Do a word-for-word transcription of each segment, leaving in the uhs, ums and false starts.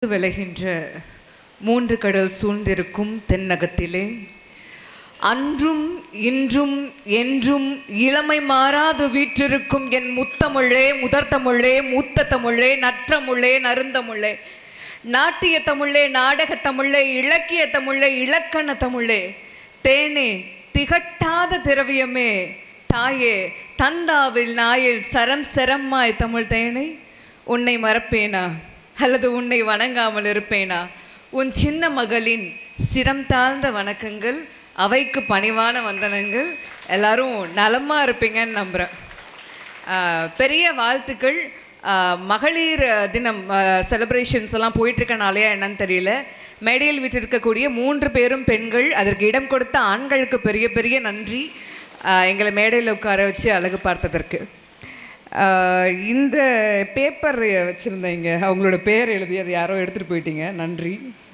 விளைகின்ற மூன்று கடல் சூழ்ந்திருக்கும் தென்னகத்திலே அன்றும் இன்றும் என்றும் இளமை மாறாது வீற்றிருக்கும் என் முத்தமிழே, முதற் தமிழே, மூத்த தமிழே, நற்றமிழே, நறுந்தமிழே, நாட்டிய தமிழே, நாடக தமிழே, இலக்கிய தமிழே, இலக்கண தமிழே, தேனே, திகட்டாத திரவியமே, தாயே, தந்தாவில் நாயில் சரம் சரமாய் தமிழ் தேனை, உன்னை மறப்பேனா அல்லது உன்னை வணங்காமல் இருப்பேனா? உன் சின்ன மகளின் சிரம் தாழ்ந்த வணக்கங்கள், அவைக்கு பணிவான வந்தனங்கள். எல்லாரும் நலமாக இருப்பீங்கன்னு நம்புகிறேன். பெரிய வாழ்த்துக்கள். மகளிர் தினம் செலிப்ரேஷன்ஸ் எல்லாம் போயிட்டுருக்கனாலையா என்னன்னு தெரியல, மேடையில் விட்டிருக்கக்கூடிய மூன்று பேரும் பெண்கள். அதற்கு இடம் கொடுத்த ஆண்களுக்கு பெரிய பெரிய நன்றி, எங்களை மேடையில் உட்கார வச்சு அழகு பார்த்ததற்கு. இந்த பேப்பர் வச்சுருந்தீங்க, அவங்களோட பேர் எழுதி அது யாரோ எடுத்துகிட்டு போயிட்டீங்க, நன்றி.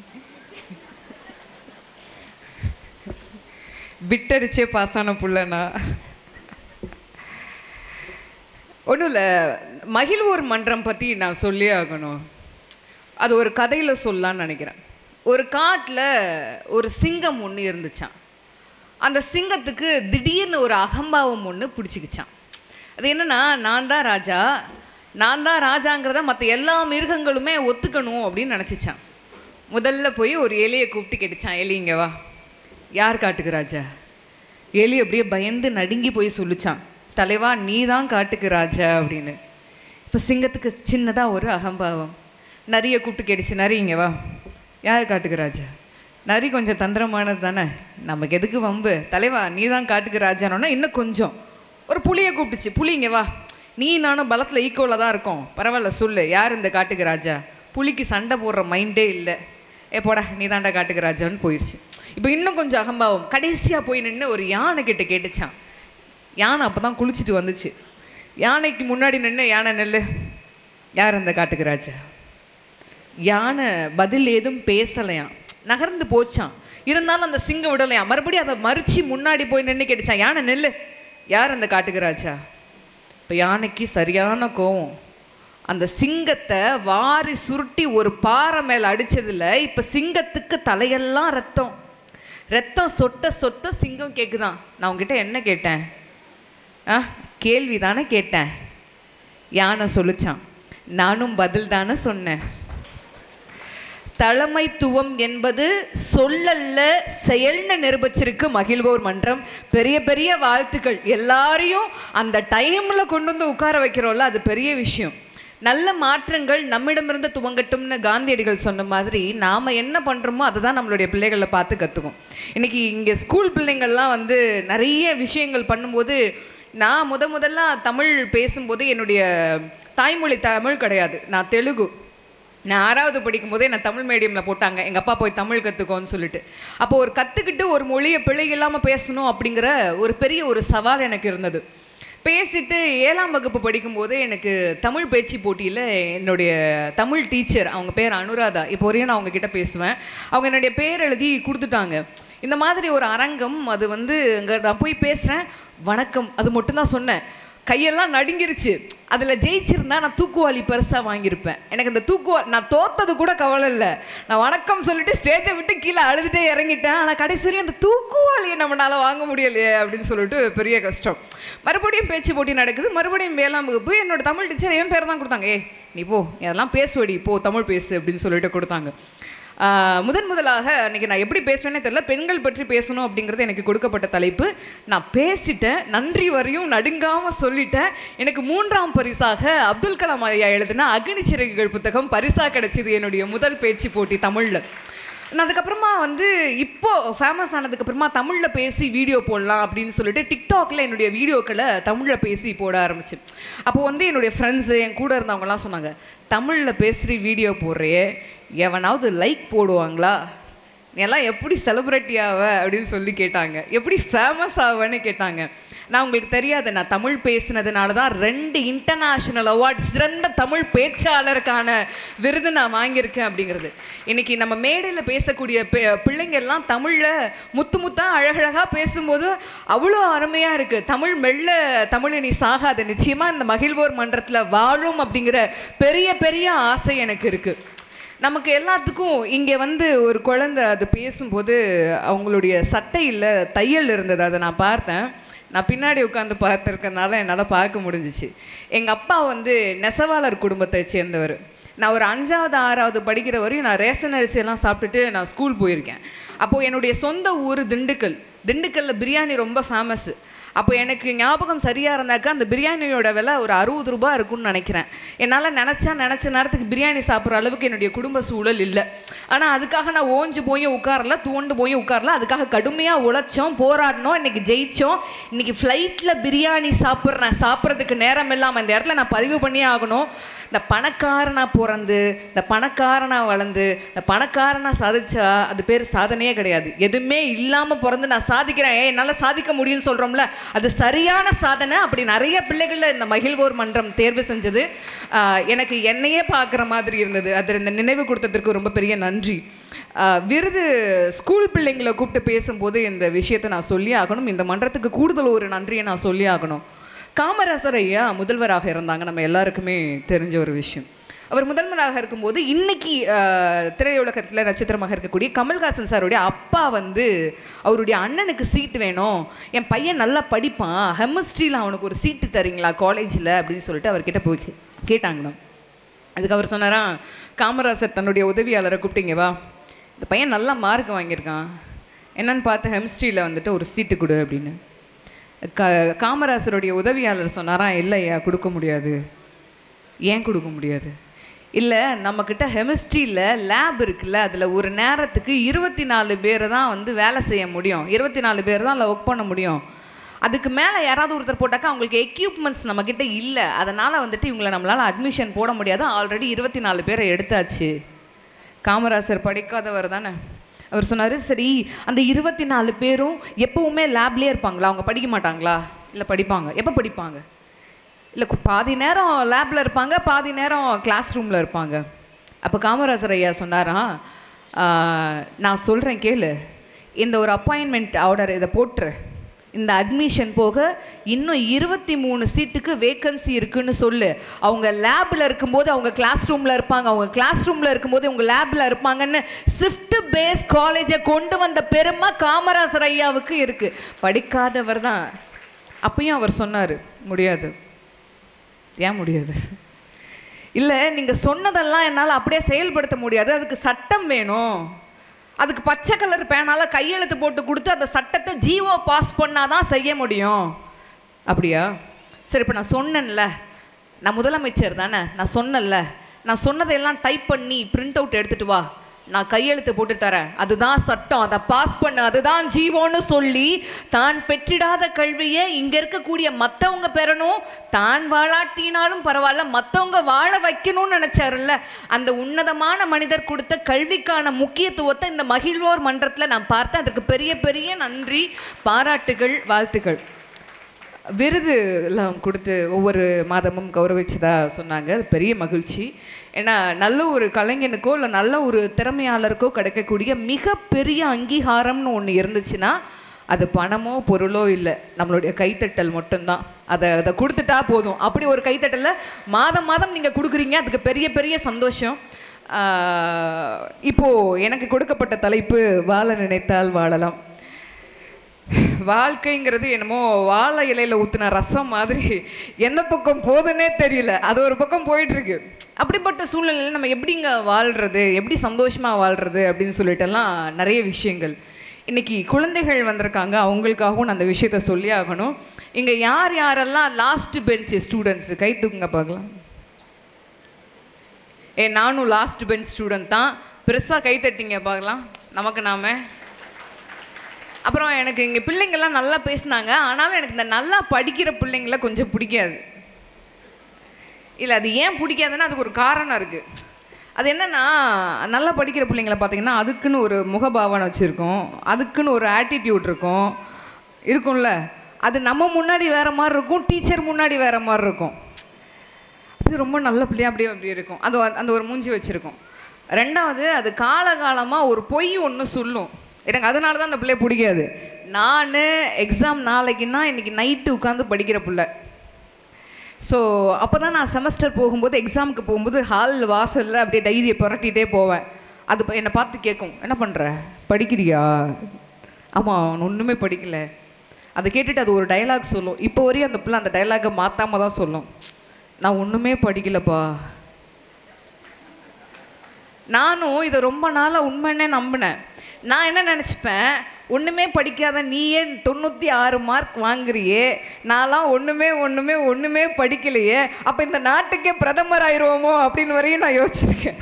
பிட்டடிச்சே பாஸான புள்ளனா ஒன்றும் இல்லை. மகிழ்வோர் மன்றம் பற்றி நான் சொல்லி ஆகணும். அது ஒரு கதையில் சொல்லலான்னு நினைக்கிறேன். ஒரு காட்டில் ஒரு சிங்கம் ஒன்று இருந்துச்சான். அந்த சிங்கத்துக்கு திடீர்னு ஒரு அகம்பாவம் ஒன்று பிடிச்சிக்கிச்சான். அது என்னென்னா, நான் தான் ராஜா, நான் தான் ராஜாங்கிறத மற்ற எல்லா மிருகங்களுமே ஒத்துக்கணும் அப்படின்னு நினச்சிச்சான். முதல்ல போய் ஒரு எலியை கூப்பிட்டு கேட்டுச்சான், எலி இங்கே வா, யார் காட்டுக்கு ராஜா? எலி அப்படியே பயந்து நடுங்கி போய் சொல்லிச்சான், தலைவா நீ தான் காட்டுக்கு ராஜா அப்படின்னு. இப்போ சிங்கத்துக்கு சின்னதாக ஒரு அகம்பாவம். நரியை கூப்பிட்டு கேட்டுச்சு, நரி இங்கே வா, யார் காட்டுக்கு ராஜா? நரி கொஞ்சம் தந்திரமானது தானே, நமக்கு எதுக்கு வம்பு, தலைவா நீ தான் காட்டுக்கு ராஜானோன்னா இன்னும் கொஞ்சம். ஒரு புளியை கூப்பிட்டுச்சு, புளி இங்கே வா, நீ நானும் பலத்தில் ஈக்குவலாக தான் இருக்கோம், பரவாயில்ல சொல்லு, யார் இந்த காட்டுக்கு ராஜா? புளிக்கு சண்டை போடுற மைண்டே இல்லை, ஏ போடா நீ தாண்டா காட்டுக்கு ராஜான்னு போயிடுச்சு. இப்போ இன்னும் கொஞ்சம் அகம்பாவம். கடைசியாக போய் நின்று ஒரு யானை கிட்ட கேட்டுச்சான். யானை அப்போ தான் குளிச்சுட்டு வந்துச்சு. யானைக்கு முன்னாடி நின்று, யானை நெல்லு, யார் அந்த காட்டுக்கு ராஜா? யானை பதில் ஏதும் பேசலையாம், நகர்ந்து போச்சான். இருந்தாலும் அந்த சிங்கம் விடலையாம். மறுபடியும் அதை மறித்து முன்னாடி போய் நின்று கேட்டுச்சான், யானை நெல்லு, யார் அந்த காட்டுக்கு ராஜா? இப்போ யானைக்கு சரியான கோவம். அந்த சிங்கத்தை வாரி சுருட்டி ஒரு பாறை மேலே அடித்ததில் இப்போ சிங்கத்துக்கு தலையெல்லாம் ரத்தம் ரத்தம் சொட்ட சொட்ட சிங்கம் கேட்குதான், நான் உங்ககிட்ட என்ன கேட்டேன்? ஆ கேள்வி தானே கேட்டேன். யானை சொல்லிச்சான், நானும் பதில் தானே சொன்னேன். தலைமைத்துவம் என்பது சொல்லல்ல செயல்னு நிரூபிச்சிருக்கு மகிழ்வோர் மன்றம். பெரிய பெரிய வாழ்த்துக்கள். எல்லாரையும் அந்த டைமில் கொண்டு வந்து உட்கார வைக்கிறோம்ல, அது பெரிய விஷயம். நல்ல மாற்றங்கள் நம்மிடமிருந்து துவங்கட்டும்னு காந்தியடிகள் சொன்ன மாதிரி நாம் என்ன பண்ணுறோமோ அதை தான் நம்மளுடைய பிள்ளைகளை பார்த்து கற்றுக்கும். இன்றைக்கி இங்கே ஸ்கூல் பிள்ளைங்கள்லாம் வந்து நிறைய விஷயங்கள் பண்ணும்போது, நான் முத முதல்ல தமிழ் பேசும்போது என்னுடைய தாய்மொழி தமிழ் கிடையாது, நான் தெலுங்கு. நான் ஆறாவது படிக்கும்போதே நான் தமிழ் மீடியமில் போட்டாங்க, எங்கள் அப்பா போய் தமிழ் கற்றுக்கோன்னு சொல்லிட்டு. அப்போ ஒரு கற்றுக்கிட்டு ஒரு மொழியை பிழை இல்லாமல் பேசணும் அப்படிங்கிற ஒரு பெரிய ஒரு சவால் எனக்கு இருந்தது. பேசிட்டு ஏழாம் வகுப்பு படிக்கும்போது எனக்கு தமிழ் பேச்சு போட்டியில் என்னுடைய தமிழ் டீச்சர், அவங்க பேர் அனுராதா, இப்போ வரையும் நான் அவங்கக்கிட்ட பேசுவேன், அவங்க என்னுடைய பேர் எழுதி கொடுத்துட்டாங்க. இந்த மாதிரி ஒரு அரங்கம், அது வந்து அங்கே நான் போய் பேசுகிறேன், வணக்கம் அது மட்டும்தான் சொன்னேன். கையெல்லாம் நடுங்கிருச்சு. அதில் ஜெயிச்சிருந்தா நான் தூக்குவாளி பெருசாக வாங்கியிருப்பேன். எனக்கு அந்த தூக்குவா நான் தோத்தது கூட கவலை இல்லை, நான் வணக்கம் சொல்லிட்டு ஸ்டேஜை விட்டு கீழே அழுதுகிட்டே இறங்கிட்டேன். ஆனால் கடைசி வரையும் அந்த தூக்குவாளியை நம்மளால் வாங்க முடியலையே அப்படின்னு சொல்லிட்டு பெரிய கஷ்டம். மறுபடியும் பேச்சு போட்டி நடக்குது, மறுபடியும் ஏழாம் வகுப்பு. என்னோட தமிழ் டீச்சர் என் பேர் தான் கொடுத்தாங்க, ஏ நீ போ அதெல்லாம் பேசுவடி போ தமிழ் பேசு அப்படின்னு சொல்லிட்டு கொடுத்தாங்க. முதன் முதலாக அன்றைக்கி நான் எப்படி பேசுவேன்னே தெரியல, பெண்கள் பற்றி பேசணும் அப்படிங்கிறது எனக்கு கொடுக்கப்பட்ட தலைப்பு. நான் பேசிட்டேன், நன்றி வரையும் நடுங்காமல் சொல்லிட்டேன். எனக்கு மூன்றாம் பரிசாக அப்துல் கலாம் ஐயா எழுதின அக்னி சிறகுகள் புத்தகம் பரிசாக கிடச்சிது என்னுடைய முதல் பேச்சு போட்டி தமிழில். நான் அதுக்கப்புறமா வந்து இப்போது ஃபேமஸ் ஆனதுக்கப்புறமா தமிழில் பேசி வீடியோ போடலாம் அப்படின்னு சொல்லிட்டு டிக்டாக்ல என்னுடைய வீடியோக்களை தமிழில் பேசி போட ஆரம்பிச்சு. அப்போது வந்து என்னுடைய ஃப்ரெண்ட்ஸு என் கூட இருந்தவங்கலாம் சொன்னாங்க, தமிழில் பேசி வீடியோ போடுறையே எவனாவது லைக் போடுவாங்களா, நீ எல்லாம் எப்படி செலிப்ரிட்டி ஆவ அப்படின்னு சொல்லி கேட்டாங்க, எப்படி ஃபேமஸ் ஆவேன்னு கேட்டாங்க. நான் உங்களுக்கு தெரியாது, நான் தமிழ் பேசினதுனால தான் ரெண்டு இன்டர்நேஷ்னல் அவார்ட் சிறந்த தமிழ் பேச்சாளருக்கான விருது நான் வாங்கியிருக்கேன் அப்படிங்கிறது. இன்றைக்கி நம்ம மேடையில் பேசக்கூடிய பிள்ளைங்கள்லாம் தமிழில் முத்து முத்தாக அழகழகாக பேசும்போது அவ்வளோ அருமையாக இருக்குது. தமிழ் மெல்ல தமிழ் நீ சாகாது, நிச்சயமாக இந்த மகிழ்வோர் மன்றத்தில் வாழும் அப்படிங்கிற பெரிய பெரிய ஆசை எனக்கு இருக்குது. நமக்கு எல்லாத்துக்கும் இங்கே வந்து ஒரு குழந்தை அது பேசும்போது அவங்களுடைய சட்டையில் தையல் இருந்தது, அதை நான் பார்த்தேன். நான் பின்னாடி உட்காந்து பார்த்துருக்கனால என்னால் பார்க்க முடிஞ்சிச்சு. எங்கள் அப்பா வந்து நெசவாளர் குடும்பத்தை சேர்ந்தவர். நான் ஒரு அஞ்சாவது ஆறாவது படிக்கிற வரையும் நான் ரேஷன் அரிசியெல்லாம் சாப்பிட்டுட்டு நான் ஸ்கூல் போயிருக்கேன். அப்போது என்னுடைய சொந்த ஊர் திண்டுக்கல். திண்டுக்கல்லில் பிரியாணி ரொம்ப ஃபேமஸ்ஸு. அப்போ எனக்கு ஞாபகம் சரியாக இருந்தாக்கா அந்த பிரியாணியோட விலை ஒரு அறுபது ரூபா இருக்குன்னு நினைக்கிறேன். என்னால் நினச்சா நினச்ச நேரத்துக்கு பிரியாணி சாப்பிட்ற அளவுக்கு என்னுடைய குடும்ப சூழல் இல்லை. ஆனால் அதுக்காக நான் ஓஞ்சு போய் உட்காரல, தூண்டு போய் உட்காரல. அதுக்காக கடுமையாக உழைச்சோம், போராடினோம், இன்றைக்கி ஜெயித்தோம். இன்றைக்கி ஃப்ளைட்டில் பிரியாணி சாப்பிட்றேன். சாப்பிட்றதுக்கு நேரம் இல்லாமல் இந்த இடத்துல நான் பதிவு பண்ணியே ஆகணும். இந்த பணக்காரனாக பிறந்து இந்த பணக்காரனாக வளர்ந்து இந்த பணக்காரனாக சாதிச்சா அது பேர் சாதனையே கிடையாது. எதுவுமே இல்லாமல் பிறந்து நான் சாதிக்கிறேன், ஏ என்னால் சாதிக்க முடியும்னு சொல்கிறோம்ல, அது சரியான சாதனை. அப்படி நிறைய பிள்ளைகளில் இந்த மகிழ்வோர் மன்றம் தேர்வு செஞ்சது எனக்கு என்னையே பார்க்குற மாதிரி இருந்தது. அது இந்த நினைவு கொடுத்ததற்கு ரொம்ப பெரிய நன்றி. விருது ஸ்கூல் பிள்ளைங்களை கூப்பிட்டு பேசும்போது இந்த விஷயத்தை நான் சொல்லி ஆகணும். இந்த மன்றத்துக்கு கூடுதல் ஒரு நன்றியை நான் சொல்லி ஆகணும். காமராசர் ஐயா முதல்வராக இருந்தாங்க, நம்ம எல்லாருக்குமே தெரிஞ்ச ஒரு விஷயம். அவர் முதல்வராக இருக்கும்போது இன்னைக்கு திரையுலகத்தில் நட்சத்திரமாக இருக்கக்கூடிய கமல்ஹாசன் சாருடைய அப்பா வந்து அவருடைய அண்ணனுக்கு சீட்டு வேணும், என் பையன் நல்லா படிப்பான், கெமிஸ்ட்ரியில் அவனுக்கு ஒரு சீட்டு தரீங்களா காலேஜில் அப்படின்னு சொல்லிட்டு அவர்கிட்ட போய் கேட்டாங்கண்ணா. அதுக்கு அவர் சொன்னாராம், காமராசர் தன்னுடைய உதவியாளரை கூப்பிட்டீங்க, வா இந்த பையன் நல்லா மார்க் வாங்கியிருக்கான், என்னன்னு பார்த்து கெமிஸ்ட்ரியில் வந்துட்டு ஒரு சீட்டு கொடு அப்படின்னு. க காமராசருடைய உதவியாளர் சொன்னாராம், இல்லையா கொடுக்க முடியாது. ஏன் கொடுக்க முடியாது? இல்லை, நம்மக்கிட்ட கெமிஸ்ட்ரியில் லேப் இருக்குல்ல, அதில் ஒரு நேரத்துக்கு இருபத்தி நாலு பேர் தான் வந்து வேலை செய்ய முடியும், இருபத்தி நாலு பேர் தான் அதில் ஒர்க் பண்ண முடியும். அதுக்கு மேலே யாராவது ஒருத்தர் போட்டாக்கா அவங்களுக்கு எக்யூப்மெண்ட்ஸ் நம்மக்கிட்ட இல்லை, அதனால் வந்துட்டு இவங்களை நம்மளால் அட்மிஷன் போட முடியாது, ஆல்ரெடி இருபத்தி நாலு பேரை எடுத்தாச்சு. காமராசர் படிக்காதவர் தானே. அவர் சொன்னார், சரி அந்த இருபத்தி நாலு பேரும் எப்போவுமே லேப்லேயே இருப்பாங்களா, அவங்க படிக்க மாட்டாங்களா? இல்லை படிப்பாங்க. எப்போ படிப்பாங்க? இல்லை பாதி நேரம் லேபில் இருப்பாங்க, பாதி நேரம் கிளாஸ் ரூமில் இருப்பாங்க. அப்போ காமராசர் ஐயா சொன்னாராம், நான் சொல்கிறேன் கேளு, இந்த ஒரு அப்பாயின்மெண்ட் ஆர்டர் இதை போட்டுரு, இந்த அட்மிஷன் போக இன்னும் இருபத்தி மூணு சீட்டுக்கு வேக்கன்சி இருக்குன்னு சொல்லு. அவங்க லேபில் இருக்கும்போது அவங்க கிளாஸ் ரூமில் இருப்பாங்க, அவங்க கிளாஸ் ரூமில் இருக்கும்போது அவங்க லேபில் இருப்பாங்கன்னு ஷிஃப்ட் பேஸ் காலேஜை கொண்டு வந்த பெருமை காமராசர் ஐயாவுக்கு இருக்குது. படிக்காதவர் தான். அப்பயும் அவர் சொன்னார், முடியாது. ஏன் முடியாது? இல்லை, நீங்கள் சொன்னதெல்லாம் என்னால் அப்படியே செயல்படுத்த முடியாது, அதுக்கு சட்டம் வேணும், அதுக்கு பச்சை கலர் பேனால கையெழுத்து போட்டு கொடுத்து அந்த சட்டத்தை ஜிஓ பாஸ் பண்ணாதான் செய்ய முடியும். அப்படியா? சரி, இப்போ நான் சொன்னேன்ல, நான் முதலமைச்சர் தானே, நான் சொன்னேன்ல, நான் சொன்னதையெல்லாம் டைப் பண்ணி பிரிண்ட் அவுட் எடுத்துகிட்டு வா, நான் கையெழுத்து போட்டு தரேன், அதுதான் சட்டம், அதை பாஸ் பண்ண, அதுதான் ஜீவோன்னு சொல்லி தான் பெற்றிடாத கல்வியை இங்கே இருக்கக்கூடிய மற்றவங்க பெறணும், தான் வாழாட்டினாலும் பரவாயில்ல மற்றவங்க வாழ வைக்கணும்னு நினச்சாருல்ல, அந்த உன்னதமான மனிதர் கொடுத்த கல்விக்கான முக்கியத்துவத்தை இந்த மகிழ்வோர் மன்றத்தில் நான் பார்த்தேன். அதுக்கு பெரிய பெரிய நன்றி, பாராட்டுகள், வாழ்த்துக்கள். விருது எல்லாம் கொடுத்து ஒவ்வொரு மாதமும் கௌரவிச்சதா சொன்னாங்க, அது பெரிய மகிழ்ச்சி. ஏன்னா நல்ல ஒரு கலைஞனுக்கோ இல்லை நல்ல ஒரு திறமையாளருக்கோ கிடைக்கக்கூடிய மிகப்பெரிய அங்கீகாரம்னு ஒன்று இருந்துச்சுன்னா அது பணமோ பொருளோ இல்லை, நம்மளுடைய கைத்தட்டல் மட்டும்தான். அதை அதை கொடுத்துட்டா போதும். அப்படி ஒரு கைத்தட்டலை மாதம் மாதம் நீங்கள் கொடுக்குறீங்க, அதுக்கு பெரிய பெரிய சந்தோஷம். இப்போது எனக்கு கொடுக்கப்பட்ட தலைப்பு வாழ நினைத்தால் வாழலாம். வாழ்க்கைங்கிறது என்னமோ வாழை இலையில் ஊற்றின ரசம் மாதிரி எந்த பக்கம் போதுன்னே தெரியல, அது ஒரு பக்கம் போயிட்டுருக்கு. அப்படிப்பட்ட சூழ்நிலையில் நம்ம எப்படிங்க வாழ்கிறது, எப்படி சந்தோஷமாக வாழ்கிறது அப்படின்னு சொல்லிட்டெல்லாம் நிறைய விஷயங்கள். இன்றைக்கி குழந்தைகள் வந்திருக்காங்க, அவங்களுக்காகவும் நான் அந்த விஷயத்த சொல்லி ஆகணும். இங்கே யார் யாரெல்லாம் லாஸ்ட் பெஞ்ச் ஸ்டூடெண்ட்ஸு கை தூக்குங்க பார்க்கலாம். ஏ நானும் லாஸ்ட் பெஞ்ச் ஸ்டூடெண்ட் தான், பெருசாக கை தட்டிங்க பார்க்கலாம் நமக்கு நாம. அப்புறம் எனக்கு இங்கே பிள்ளைங்கள்லாம் நல்லா பேசினாங்க, ஆனாலும் எனக்கு இந்த நல்லா படிக்கிற பிள்ளைங்கள கொஞ்சம் பிடிக்காது. இல்லை, அது ஏன் பிடிக்காதுன்னா அதுக்கு ஒரு காரணம் இருக்குது. அது என்னென்னா, நல்லா படிக்கிற பிள்ளைங்கள பார்த்திங்கன்னா அதுக்குன்னு ஒரு முகபாவனை வச்சுருக்கோம், அதுக்குன்னு ஒரு ஆட்டிடியூட் இருக்கும் இருக்கும்ல. அது நம்ம முன்னாடி வேறு மாதிரி இருக்கும், டீச்சர் முன்னாடி வேறு மாதிரி இருக்கும். அது ரொம்ப நல்ல பிள்ளையா அப்படியே அப்படி இருக்கும், அது அந்த ஒரு மூஞ்சி வச்சுருக்கோம். ரெண்டாவது, அது காலகாலமாக ஒரு பொய் ஒன்று சொல்லும், எனக்கு அதனால தான் அந்த பிள்ளைய பிடிக்காது. நான் எக்ஸாம் நாளைக்குன்னா இன்றைக்கி நைட்டு உட்காந்து படிக்கிற பிள்ளை, ஸோ அப்போ தான் நான் செமஸ்டர் போகும்போது எக்ஸாமுக்கு போகும்போது ஹாலில் வாசலில் அப்படியே டைரியை புரட்டிகிட்டே போவேன். அது என்னை பார்த்து கேட்கும், என்ன பண்ணுற, படிக்கிறியா? ஆமாம், அவன் ஒன்றுமே படிக்கலை. அதை கேட்டுட்டு அது ஒரு டைலாக் சொல்லும். இப்போ வரையும் அந்த பிள்ளை அந்த டைலாகை மாற்றாம தான் சொல்லும், நான் ஒன்றுமே படிக்கலப்பா. நானும் இதை ரொம்ப நாளாக உண்மைன்னே நம்பினேன். நான் என்ன நினச்சிப்பேன், ஒன்றுமே படிக்காத நீயே தொண்ணூற்றி ஆறு மார்க் வாங்குறியே, நான்லாம் ஒன்றுமே ஒன்றுமே ஒன்றுமே படிக்கலையே, அப்போ இந்த நாட்டுக்கே பிரதமர் ஆயிடுவோமோ அப்படின்னு வரையும் நான் யோசிச்சிருக்கேன்.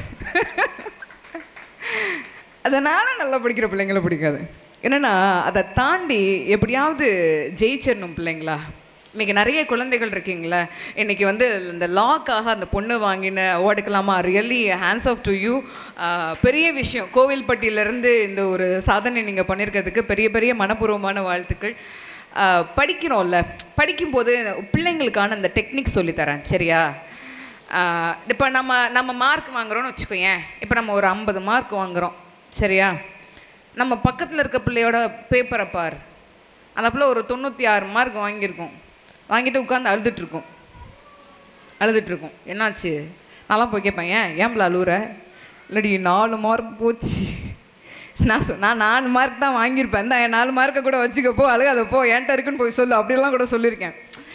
அதனால் நல்லா படிக்கிற பிள்ளைங்களை பிடிக்காது. என்னென்னா அதை தாண்டி எப்படியாவது ஜெயிச்சிடணும் பிள்ளைங்களா. இன்றைக்கி நிறைய குழந்தைகள் இருக்கீங்களா, இன்றைக்கி வந்து இந்த லாக்காக அந்த பொண்ணு வாங்கின அவார்டுக்கலாமா, really hands off to you. பெரிய விஷயம். கோவில்பட்டியிலேருந்து இந்த ஒரு சாதனை நீங்கள் பண்ணியிருக்கிறதுக்கு பெரிய பெரிய மனப்பூர்வமான வாழ்த்துக்கள். படிக்கிறோம்ல, படிக்கும்போது பிள்ளைங்களுக்கான அந்த டெக்னிக் சொல்லித்தரேன் சரியா. இப்போ நம்ம நம்ம மார்க் வாங்குகிறோன்னு வச்சுக்கோயேன். இப்போ நம்ம ஒரு ஐம்பது மார்க் வாங்குகிறோம் சரியா. நம்ம பக்கத்தில் இருக்க பிள்ளையோட பேப்பரை பார், அந்த பிள்ளை ஒரு தொண்ணூற்றி ஆறு மார்க் வாங்கியிருக்கோம். வாங்கிட்டு உட்காந்து அழுதுட்ருக்கோம் அழுதுட்ருக்கோம் என்னாச்சு? நல்லா போய் கேட்பேன், ஏன் ஏன் பிள்ளை அழுவுற? இல்லடி நாலு மார்க் போச்சு. நான் சொ நான் நாலு மார்க் தான் வாங்கியிருப்பேன், இந்த நாலு மார்க்கை கூட வச்சுக்கப்போ அழுகாதப்போ என்கிட்ட இருக்குன்னு போய் சொல்லு அப்படிலாம் கூட சொல்லியிருக்கேன்.